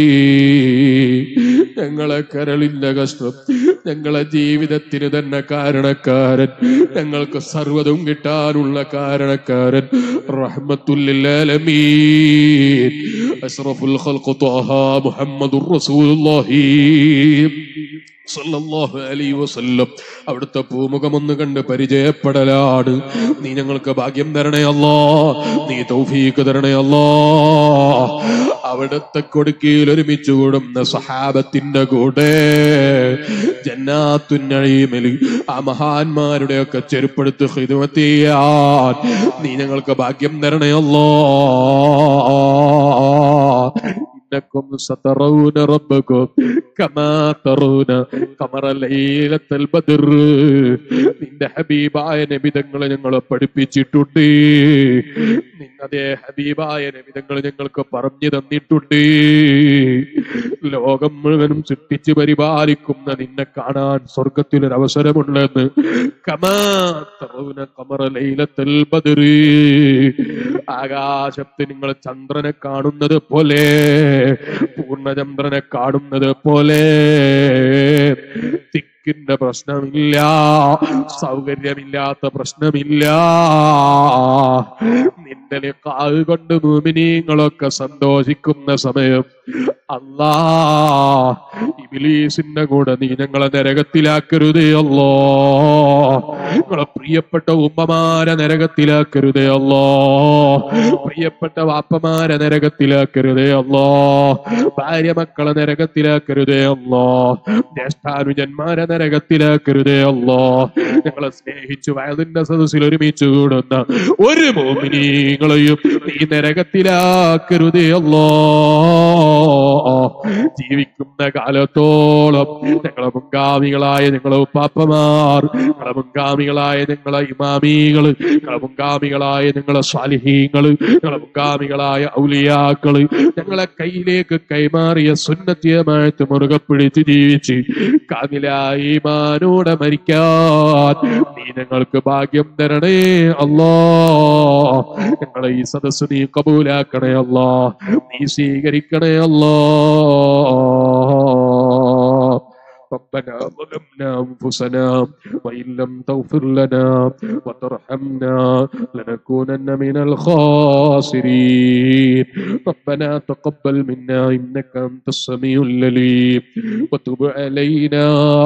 ഞങ്ങളെ കരളിന്റെ കഷ്ടം, ഞങ്ങളെ ജീവിതത്തിന് തന്നെ കാരണക്കാരൻ, ഞങ്ങൾക്ക് സർവ്വതും കിട്ടാനുള്ള കാരണക്കാരൻ റഹ്മത്തുൽ ലിൽ ആലമീൻ അഷ്റഫുൽ ഖൽഖ് ത്വഹ മുഹമ്മദുർ റസൂലുള്ളാഹി സല്ലല്ലാഹു അലൈഹി വസല്ലം അവിടുത്തെ പൂമുഖം ഒന്ന് കണ്ട് പരിചയപ്പെടലാണ്. നീ ഞങ്ങൾക്ക് ഭാഗ്യം തരണേ അല്ലാ. നീ തൗഫീഖ് തരണേ അല്ലാ. അവിടുത്തെ കൊടുക്കയിൽ ഒരുമിച്ച് കൂടുന്ന സഹാബത്തിന്റെ കൂടെ ജന്നാത്തുൻ നഈമിൽ ആ മഹാന്മാരുടെ ഒക്കെ ചെരുപ്പെടുത്ത് ഖിദ്മത്ത് ചെയ്യാൻ നീ ഞങ്ങൾക്ക് ഭാഗ്യം തരണേ അല്ലാ. إنكم سترون ربكم كما ترون قمر ليلة البدر. നിന്റെ ഹബീബായ നബി തങ്ങളെ ഞങ്ങളെ പഠിപ്പിച്ചിട്ടുണ്ട്. അതേ ഹബീബായ നബി തങ്ങൾ ഞങ്ങൾക്ക് പറഞ്ഞു തന്നിട്ടുണ്ട്. ലോകം മുഴുവനും സൃഷ്ടിച്ച് പരിപാലിക്കുന്ന നിന്നെ കാണാൻ സ്വർഗത്തിലൊരു അവസരമുണ്ടെന്ന്. കമാ തറൗന ഖമറ ലൈലത്തുൽ ബദ്ർ, ആകാശത്ത് നിങ്ങൾ ചന്ദ്രനെ കാണുന്നത് പോലെ, പൂർണ്ണചന്ദ്രനെ കാണുന്നത് പോലെ ിന്റെ പ്രശ്നമില്ല, സൗകര്യമില്ലാത്ത പ്രശ്നമില്ല. നിന്റെ ലിഖാഅ് കൊണ്ട് മുഅ്മിനീങ്ങളൊക്കെ സന്തോഷിക്കുന്ന സമയം അല്ലാ, ഇബ്ലീസിന്റെ കൂടെ നീ ഞങ്ങളെ നരകത്തിലാക്കരുതേ അല്ലാ. ഞങ്ങളെ പ്രിയപ്പെട്ട ഉമ്മമാരെ നരകത്തിലാക്കരുതേ അല്ലാ. പ്രിയപ്പെട്ട വാപ്പമാരെ നരകത്തിലാക്കരുതേ അല്ലാ. ഭാര്യ മക്കളെ നരകത്തിലാക്കരുതേ അല്ലാ. ജ്യേഷ്ഠാനുജന്മാരെ നരകത്തിലാക്കരുതേ അല്ലാ. ഞങ്ങളെ സ്നേഹിച്ചു വയലിന്റെ സദസ്സിൽ ഒരുമിച്ച് കൂടുന്ന ഒരു മുഅ്മിനീങ്ങളെയും നീ നരകത്തിലാക്കരുതേ അല്ലാ. ജീവിക്കുന്ന കാലത്തോളം ഞങ്ങളെ മുൻഗാമികളായ ഞങ്ങളെ ഉപ്പാപ്പമാർ, ഞങ്ങളെ മുൻഗാമികളായ ഞങ്ങളെ ഇമാമികള്, ഞങ്ങളെ മുൻഗാമികളായ ഞങ്ങളെ സ്വാലിഹീങ്ങള്, ഞങ്ങളെ മുൻഗാമികളായ ഔലിയാക്കള് ഞങ്ങളെ കയ്യിലേക്ക് കൈമാറിയ സുന്നത്തിയമായിട്ട് മുറുകെ പിടിച്ച് ജീവിച്ച് കാമിലായ ഈമാനോടെ മരിക്കാൻ നീ ഞങ്ങൾക്ക് ഭാഗ്യം തരണേ അല്ലാ. ഞങ്ങളെ ഈ സദസ്സ് നീ കബൂലാക്കണേ അല്ലാ. നീ സ്വീകരിക്കണേ അല്ലാ. ربنا ظلمنا أنفسنا وإن لم تغفر لنا وترحمنا لنكونن من الخاسرين ربنا تقبل منا إنك أنت السميع العليم وتب علينا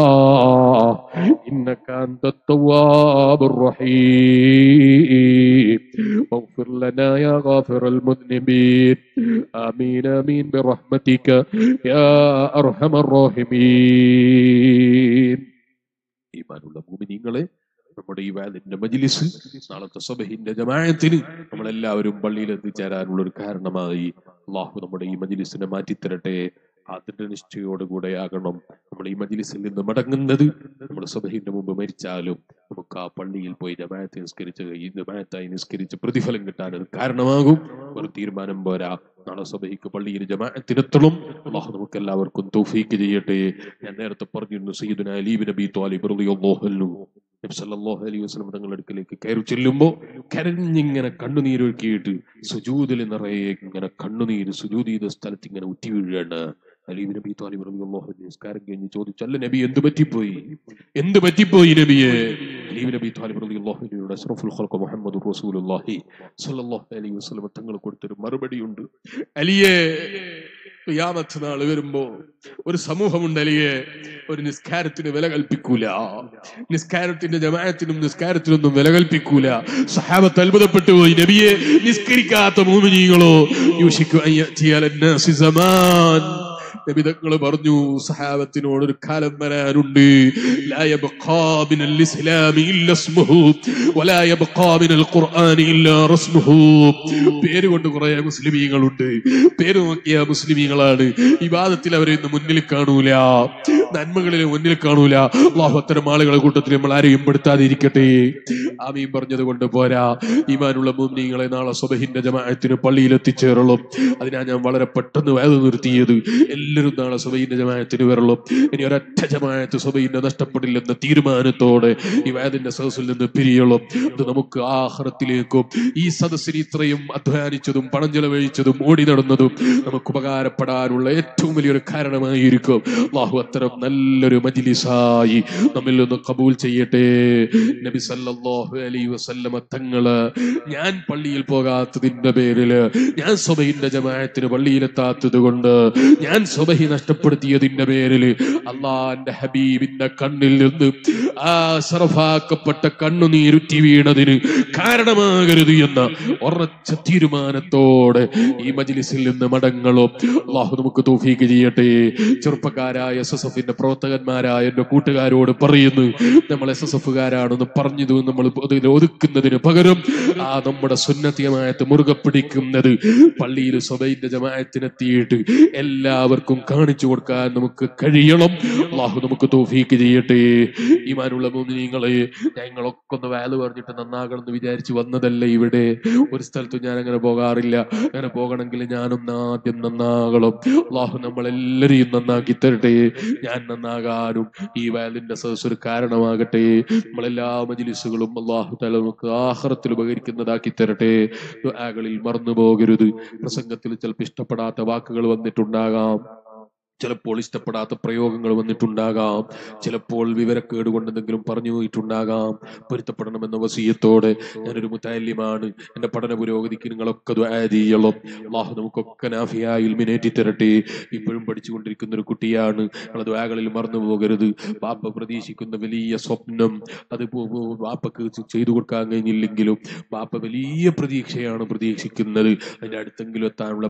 إنك أنت التواب الرحيم واغفر لنا يا غافر المذنبين آمين آمين برحمتك يا أرحم الراحمين ഈമാനുള്ള മുഅ്മിനീങ്ങളെ നമ്മുടെ ഈ വാലിന്റെ മജ്ലിസ് നാളത്തെ സുബ്ഹിന്റെ ജമാഅത്തിന് നമ്മളെല്ലാവരും പള്ളിയിൽ എത്തിച്ചേരാനുള്ള ഒരു കാരണമായി അല്ലാഹു നമ്മുടെ ഈ മജ്ലിസിനെ മാറ്റിത്തരട്ടെ അതിന്റെ നിശ്ചയോടുകൂടെ ആകണം നമ്മൾ ഈ മജ്ലിസിൽ നിന്ന് മടങ്ങുന്നത് നമ്മൾ സുബ്ഹിന്റെ മുമ്പ് മരിച്ചാലും നമുക്ക് ആ പള്ളിയിൽ പോയി ജമാഅത്ത് നിസ്കരിച്ച് ഈ ജമാഅത്തായി നിസ്കരിച്ച് പ്രതിഫലം കിട്ടാൻ അത് കാരണമാകും ഒരു തീരുമാനം പോരാ നാളെ സുബ്ഹിക്ക് പള്ളിയിൽ ജമാഅത്തിനെത്തണം അല്ലാഹു നമുക്ക് എല്ലാവർക്കും തൗഫീഖ് ചെയ്യട്ടെ ഞാൻ നേരത്തെ പറഞ്ഞിരുന്നു സയ്യിദുനാ അലി ഇബ്നു അബീ ത്വാലിബ് റളിയല്ലാഹു അൻഹു നബി സല്ലല്ലാഹു അലൈഹി വസല്ലം തങ്ങളുടെ അടുക്കലേക്ക് കയറി ചെല്ലുമ്പോൾ കരഞ്ഞിങ്ങനെ കണ്ണുനീരൊഴുക്കിയിട്ട് സുജൂദിൽ നിറയെ ഇങ്ങനെ കണ്ണുനീര് സുജൂദ് ചെയ്ത സ്ഥലത്ത് ഇങ്ങനെ ഉറ്റി വീഴുകയാണ് അലി ഇബ്നു അബീ ത്വാലിബ് റളിയല്ലാഹു അൻഹു നിസ്കാരം കഴിഞ്ഞ് ചോദിച്ചു അല്ല നബി എന്ത് പറ്റിപ്പോയി നബിയെ അലി ഇബ്നു അബീ ത്വാലിബ് റളിയല്ലാഹു അൻഹുയുടെ അഷ്റഫുൽ ഖൽഖ് മുഹമ്മദുർ റസൂലുള്ളാഹി സ്വല്ലല്ലാഹു അലൈഹി വസല്ലം തങ്ങൾ കൊടുത്തൊരു മറുപടിയുണ്ട് അലിയെ ഖിയാമത്ത് നാൾ വരുമ്പോ ഒരു സമൂഹമുണ്ട് അലിയെ ഒരു നിസ്കാരത്തിന് വില കൽപ്പിക്കൂല നിസ്കാരത്തിന്റെ ജമാഅത്തിനും നിസ്കാരത്തിനൊന്നും വില കൽപ്പിക്കൂല സഹാബത്ത് അത്ഭുതപ്പെട്ടു പോയി നബിയെ നിസ്കരിക്കാത്ത മുഅ്മിനീങ്ങളോ യൂഷിക്കു അൻ യഅതി അലന്നാസി സമാൻ നബി തങ്ങൾ പറഞ്ഞു സഹാബത്തിനോട് ഒരു കാലം വരാനുണ്ട് ലാ യബ്ഖാ മിനൽ ഇസ്ലാമി ഇല്ലാ ഇസ്മുഹു വലാ യബ്ഖാ മിനൽ ഖുർആനി ഇല്ലാ റസ്മുഹു പേര് കൊണ്ട് കുറേ മുസ്ലിമീങ്ങളുണ്ട് പേര് നോക്കിയ മുസ്ലിമീങ്ങളാണ് ഇബാദത്തിൽ അവരെ ഇന്ന് മുന്നിൽ കാണൂല നന്മകളിൽ മുന്നിൽ കാണൂല അല്ലാഹു അത്തരം ആളുകളെ കൂട്ടത്തിൽ നമ്മൾ ആരെയും പെടുത്താതിരിക്കട്ടെ ആമീൻ പറഞ്ഞത് കൊണ്ട് പോരാ ഈമാനുള്ള മുഅ്മിനീങ്ങളെ നാളെ സുബ്ഹിന്റെ ജമാഅത്തിന് പള്ളിയിൽ എത്തിച്ചേരുള്ളൂ അതിനാ ഞാൻ വളരെ പെട്ടെന്ന് വേദ നിർത്തിയത് എല്ലാവരും നാളെ സുബ്ഹിന്റെ ജമാഅത്തിന് വരളും ഇനി ഒരൊറ്റ ജമാഅത്ത് സുബ്ഹിന്റെ നഷ്ടപ്പെടില്ലെന്ന തീരുമാനത്തോടെ ഈ വേദിന്റെ സദസ്സിൽ നിന്ന് പിരിയുള്ളൂ അത് നമുക്ക് ആഖിറത്തിലേക്കും ഈ സദസ്സിന് ഇത്രയും അധ്വാനിച്ചതും പണം ചെലവഴിച്ചതും ഓടി നടന്നതും നമുക്ക് ഉപകാരപ്പെടാനുള്ള ഏറ്റവും വലിയൊരു കാരണമായിരിക്കും അല്ലാഹു അത്തരം നല്ലൊരു മജ്ലിസായി നമ്മിൽ നിന്ന് ഖബൂൽ ചെയ്യട്ടെ നബി സല്ലല്ലാഹു അലൈഹി വസല്ലമ തങ്ങള് ഞാൻ പള്ളിയിൽ പോകാത്തതിന്റെ പേരില് ഞാൻ സുബ്ഹിന്റെ ജമാഅത്തിന് പള്ളിയിലെത്താത്തത് കൊണ്ട് ഞാൻ സുബ്ഹി നഷ്ടപ്പെടുത്തിയതിന്റെ പേരിൽ അല്ലാഹുവിന്റെ ഹബീബിന്റെ കണ്ണിൽ നിന്ന് ആ ശറഫാക്കപ്പെട്ട കണ്ണുനീരുറ്റി വീണതിന് കാരണമാകരുത് എന്ന ഉറച്ച തീരുമാനത്തോടെ ഈ മജ്ലിസിൽ നിന്ന് മടങ്ങളും അല്ലാഹു നമുക്ക് തൗഫീഖ് ചെയ്യട്ടെ ചെറുപ്പക്കാരായ എസ്എസ്എഫിന്റെ പ്രവർത്തകന്മാരായ എന്റെ കൂട്ടുകാരോട് പറയുന്നു നമ്മൾ എസ്എസ്എഫുകാരാണെന്ന് പറഞ്ഞത് നമ്മൾ അതിൽ ഒതുക്കുന്നതിന് പകരം ആ നമ്മുടെ സുന്നത്തിയമായത്ത് മുറുകെ പിടിക്കുന്നത് പള്ളിയിൽ സുബ്ഹിന്റെ ജമാഅത്തിനെത്തിയിട്ട് എല്ലാവർക്കും കാണിച്ചു കൊടുക്കാൻ നമുക്ക് കഴിയണം അല്ലാഹു നമുക്ക് തൗഫീഖ് ചെയ്യട്ടെ ഈമാനുള്ള മുഅ്മിനീങ്ങളെ ഞങ്ങളൊക്കെ ഒന്ന് വാല് പറഞ്ഞിട്ട് നന്നാകണം എന്ന് വിചാരിച്ചു വന്നതല്ല ഇവിടെ ഒരു സ്ഥലത്തും ഞാൻ അങ്ങനെ പോകാറില്ല അങ്ങനെ പോകണമെങ്കിൽ ഞാനൊന്ന് ആദ്യം നന്നാകണം അല്ലാഹു നമ്മളെല്ലാരെയും നന്നാക്കി തരട്ടെ ഞാൻ നന്നാകാനും ഈ വാലിന്റെ സദസ്സ് ഒരു കാരണമാകട്ടെ നമ്മളെല്ലാ മജ്ലിസുകളും അല്ലാഹു തആല നമുക്ക് ആഖിറത്തിൽ ഉപകരിക്കുന്നതാക്കി തരട്ടെ ദുആകളിൽ മറന്നു പോകരുത് പ്രസംഗത്തിൽ ചിലപ്പോൾ ഇഷ്ടപ്പെടാത്ത വാക്കുകൾ വന്നിട്ടുണ്ടാകാം ചിലപ്പോൾ ഇഷ്ടപ്പെടാത്ത പ്രയോഗങ്ങൾ വന്നിട്ടുണ്ടാകാം ചിലപ്പോൾ വിവരക്കേട് കൊണ്ട് എന്തെങ്കിലും പറഞ്ഞു പോയിട്ടുണ്ടാകാം പൊരുത്തപ്പെടണമെന്ന വസിയത്തോടെ ഞാനൊരു മുതഅല്ലിമാണ് എന്റെ പഠന പുരോഗതിക്ക് നിങ്ങളൊക്കെ ദുആ ചെയ്യണം അല്ലാഹു നമുക്കൊക്കെ നാഫിയായി ഇൽമിനേറ്റി തരട്ടെ ഇപ്പോഴും പഠിച്ചുകൊണ്ടിരിക്കുന്ന ഒരു കുട്ടിയാണ് ഞങ്ങളെ ദുആകളിൽ മറന്നു പോകരുത് ബാപ്പ പ്രതീക്ഷിക്കുന്ന വലിയ സ്വപ്നം അത് ബാപ്പക്ക് ചെയ്തു കൊടുക്കാൻ കഴിഞ്ഞില്ലെങ്കിലും ബാപ്പ വലിയ പ്രതീക്ഷയാണ് പ്രതീക്ഷിക്കുന്നത് അതിന്റെ അടുത്തെങ്കിലും എത്താനുള്ള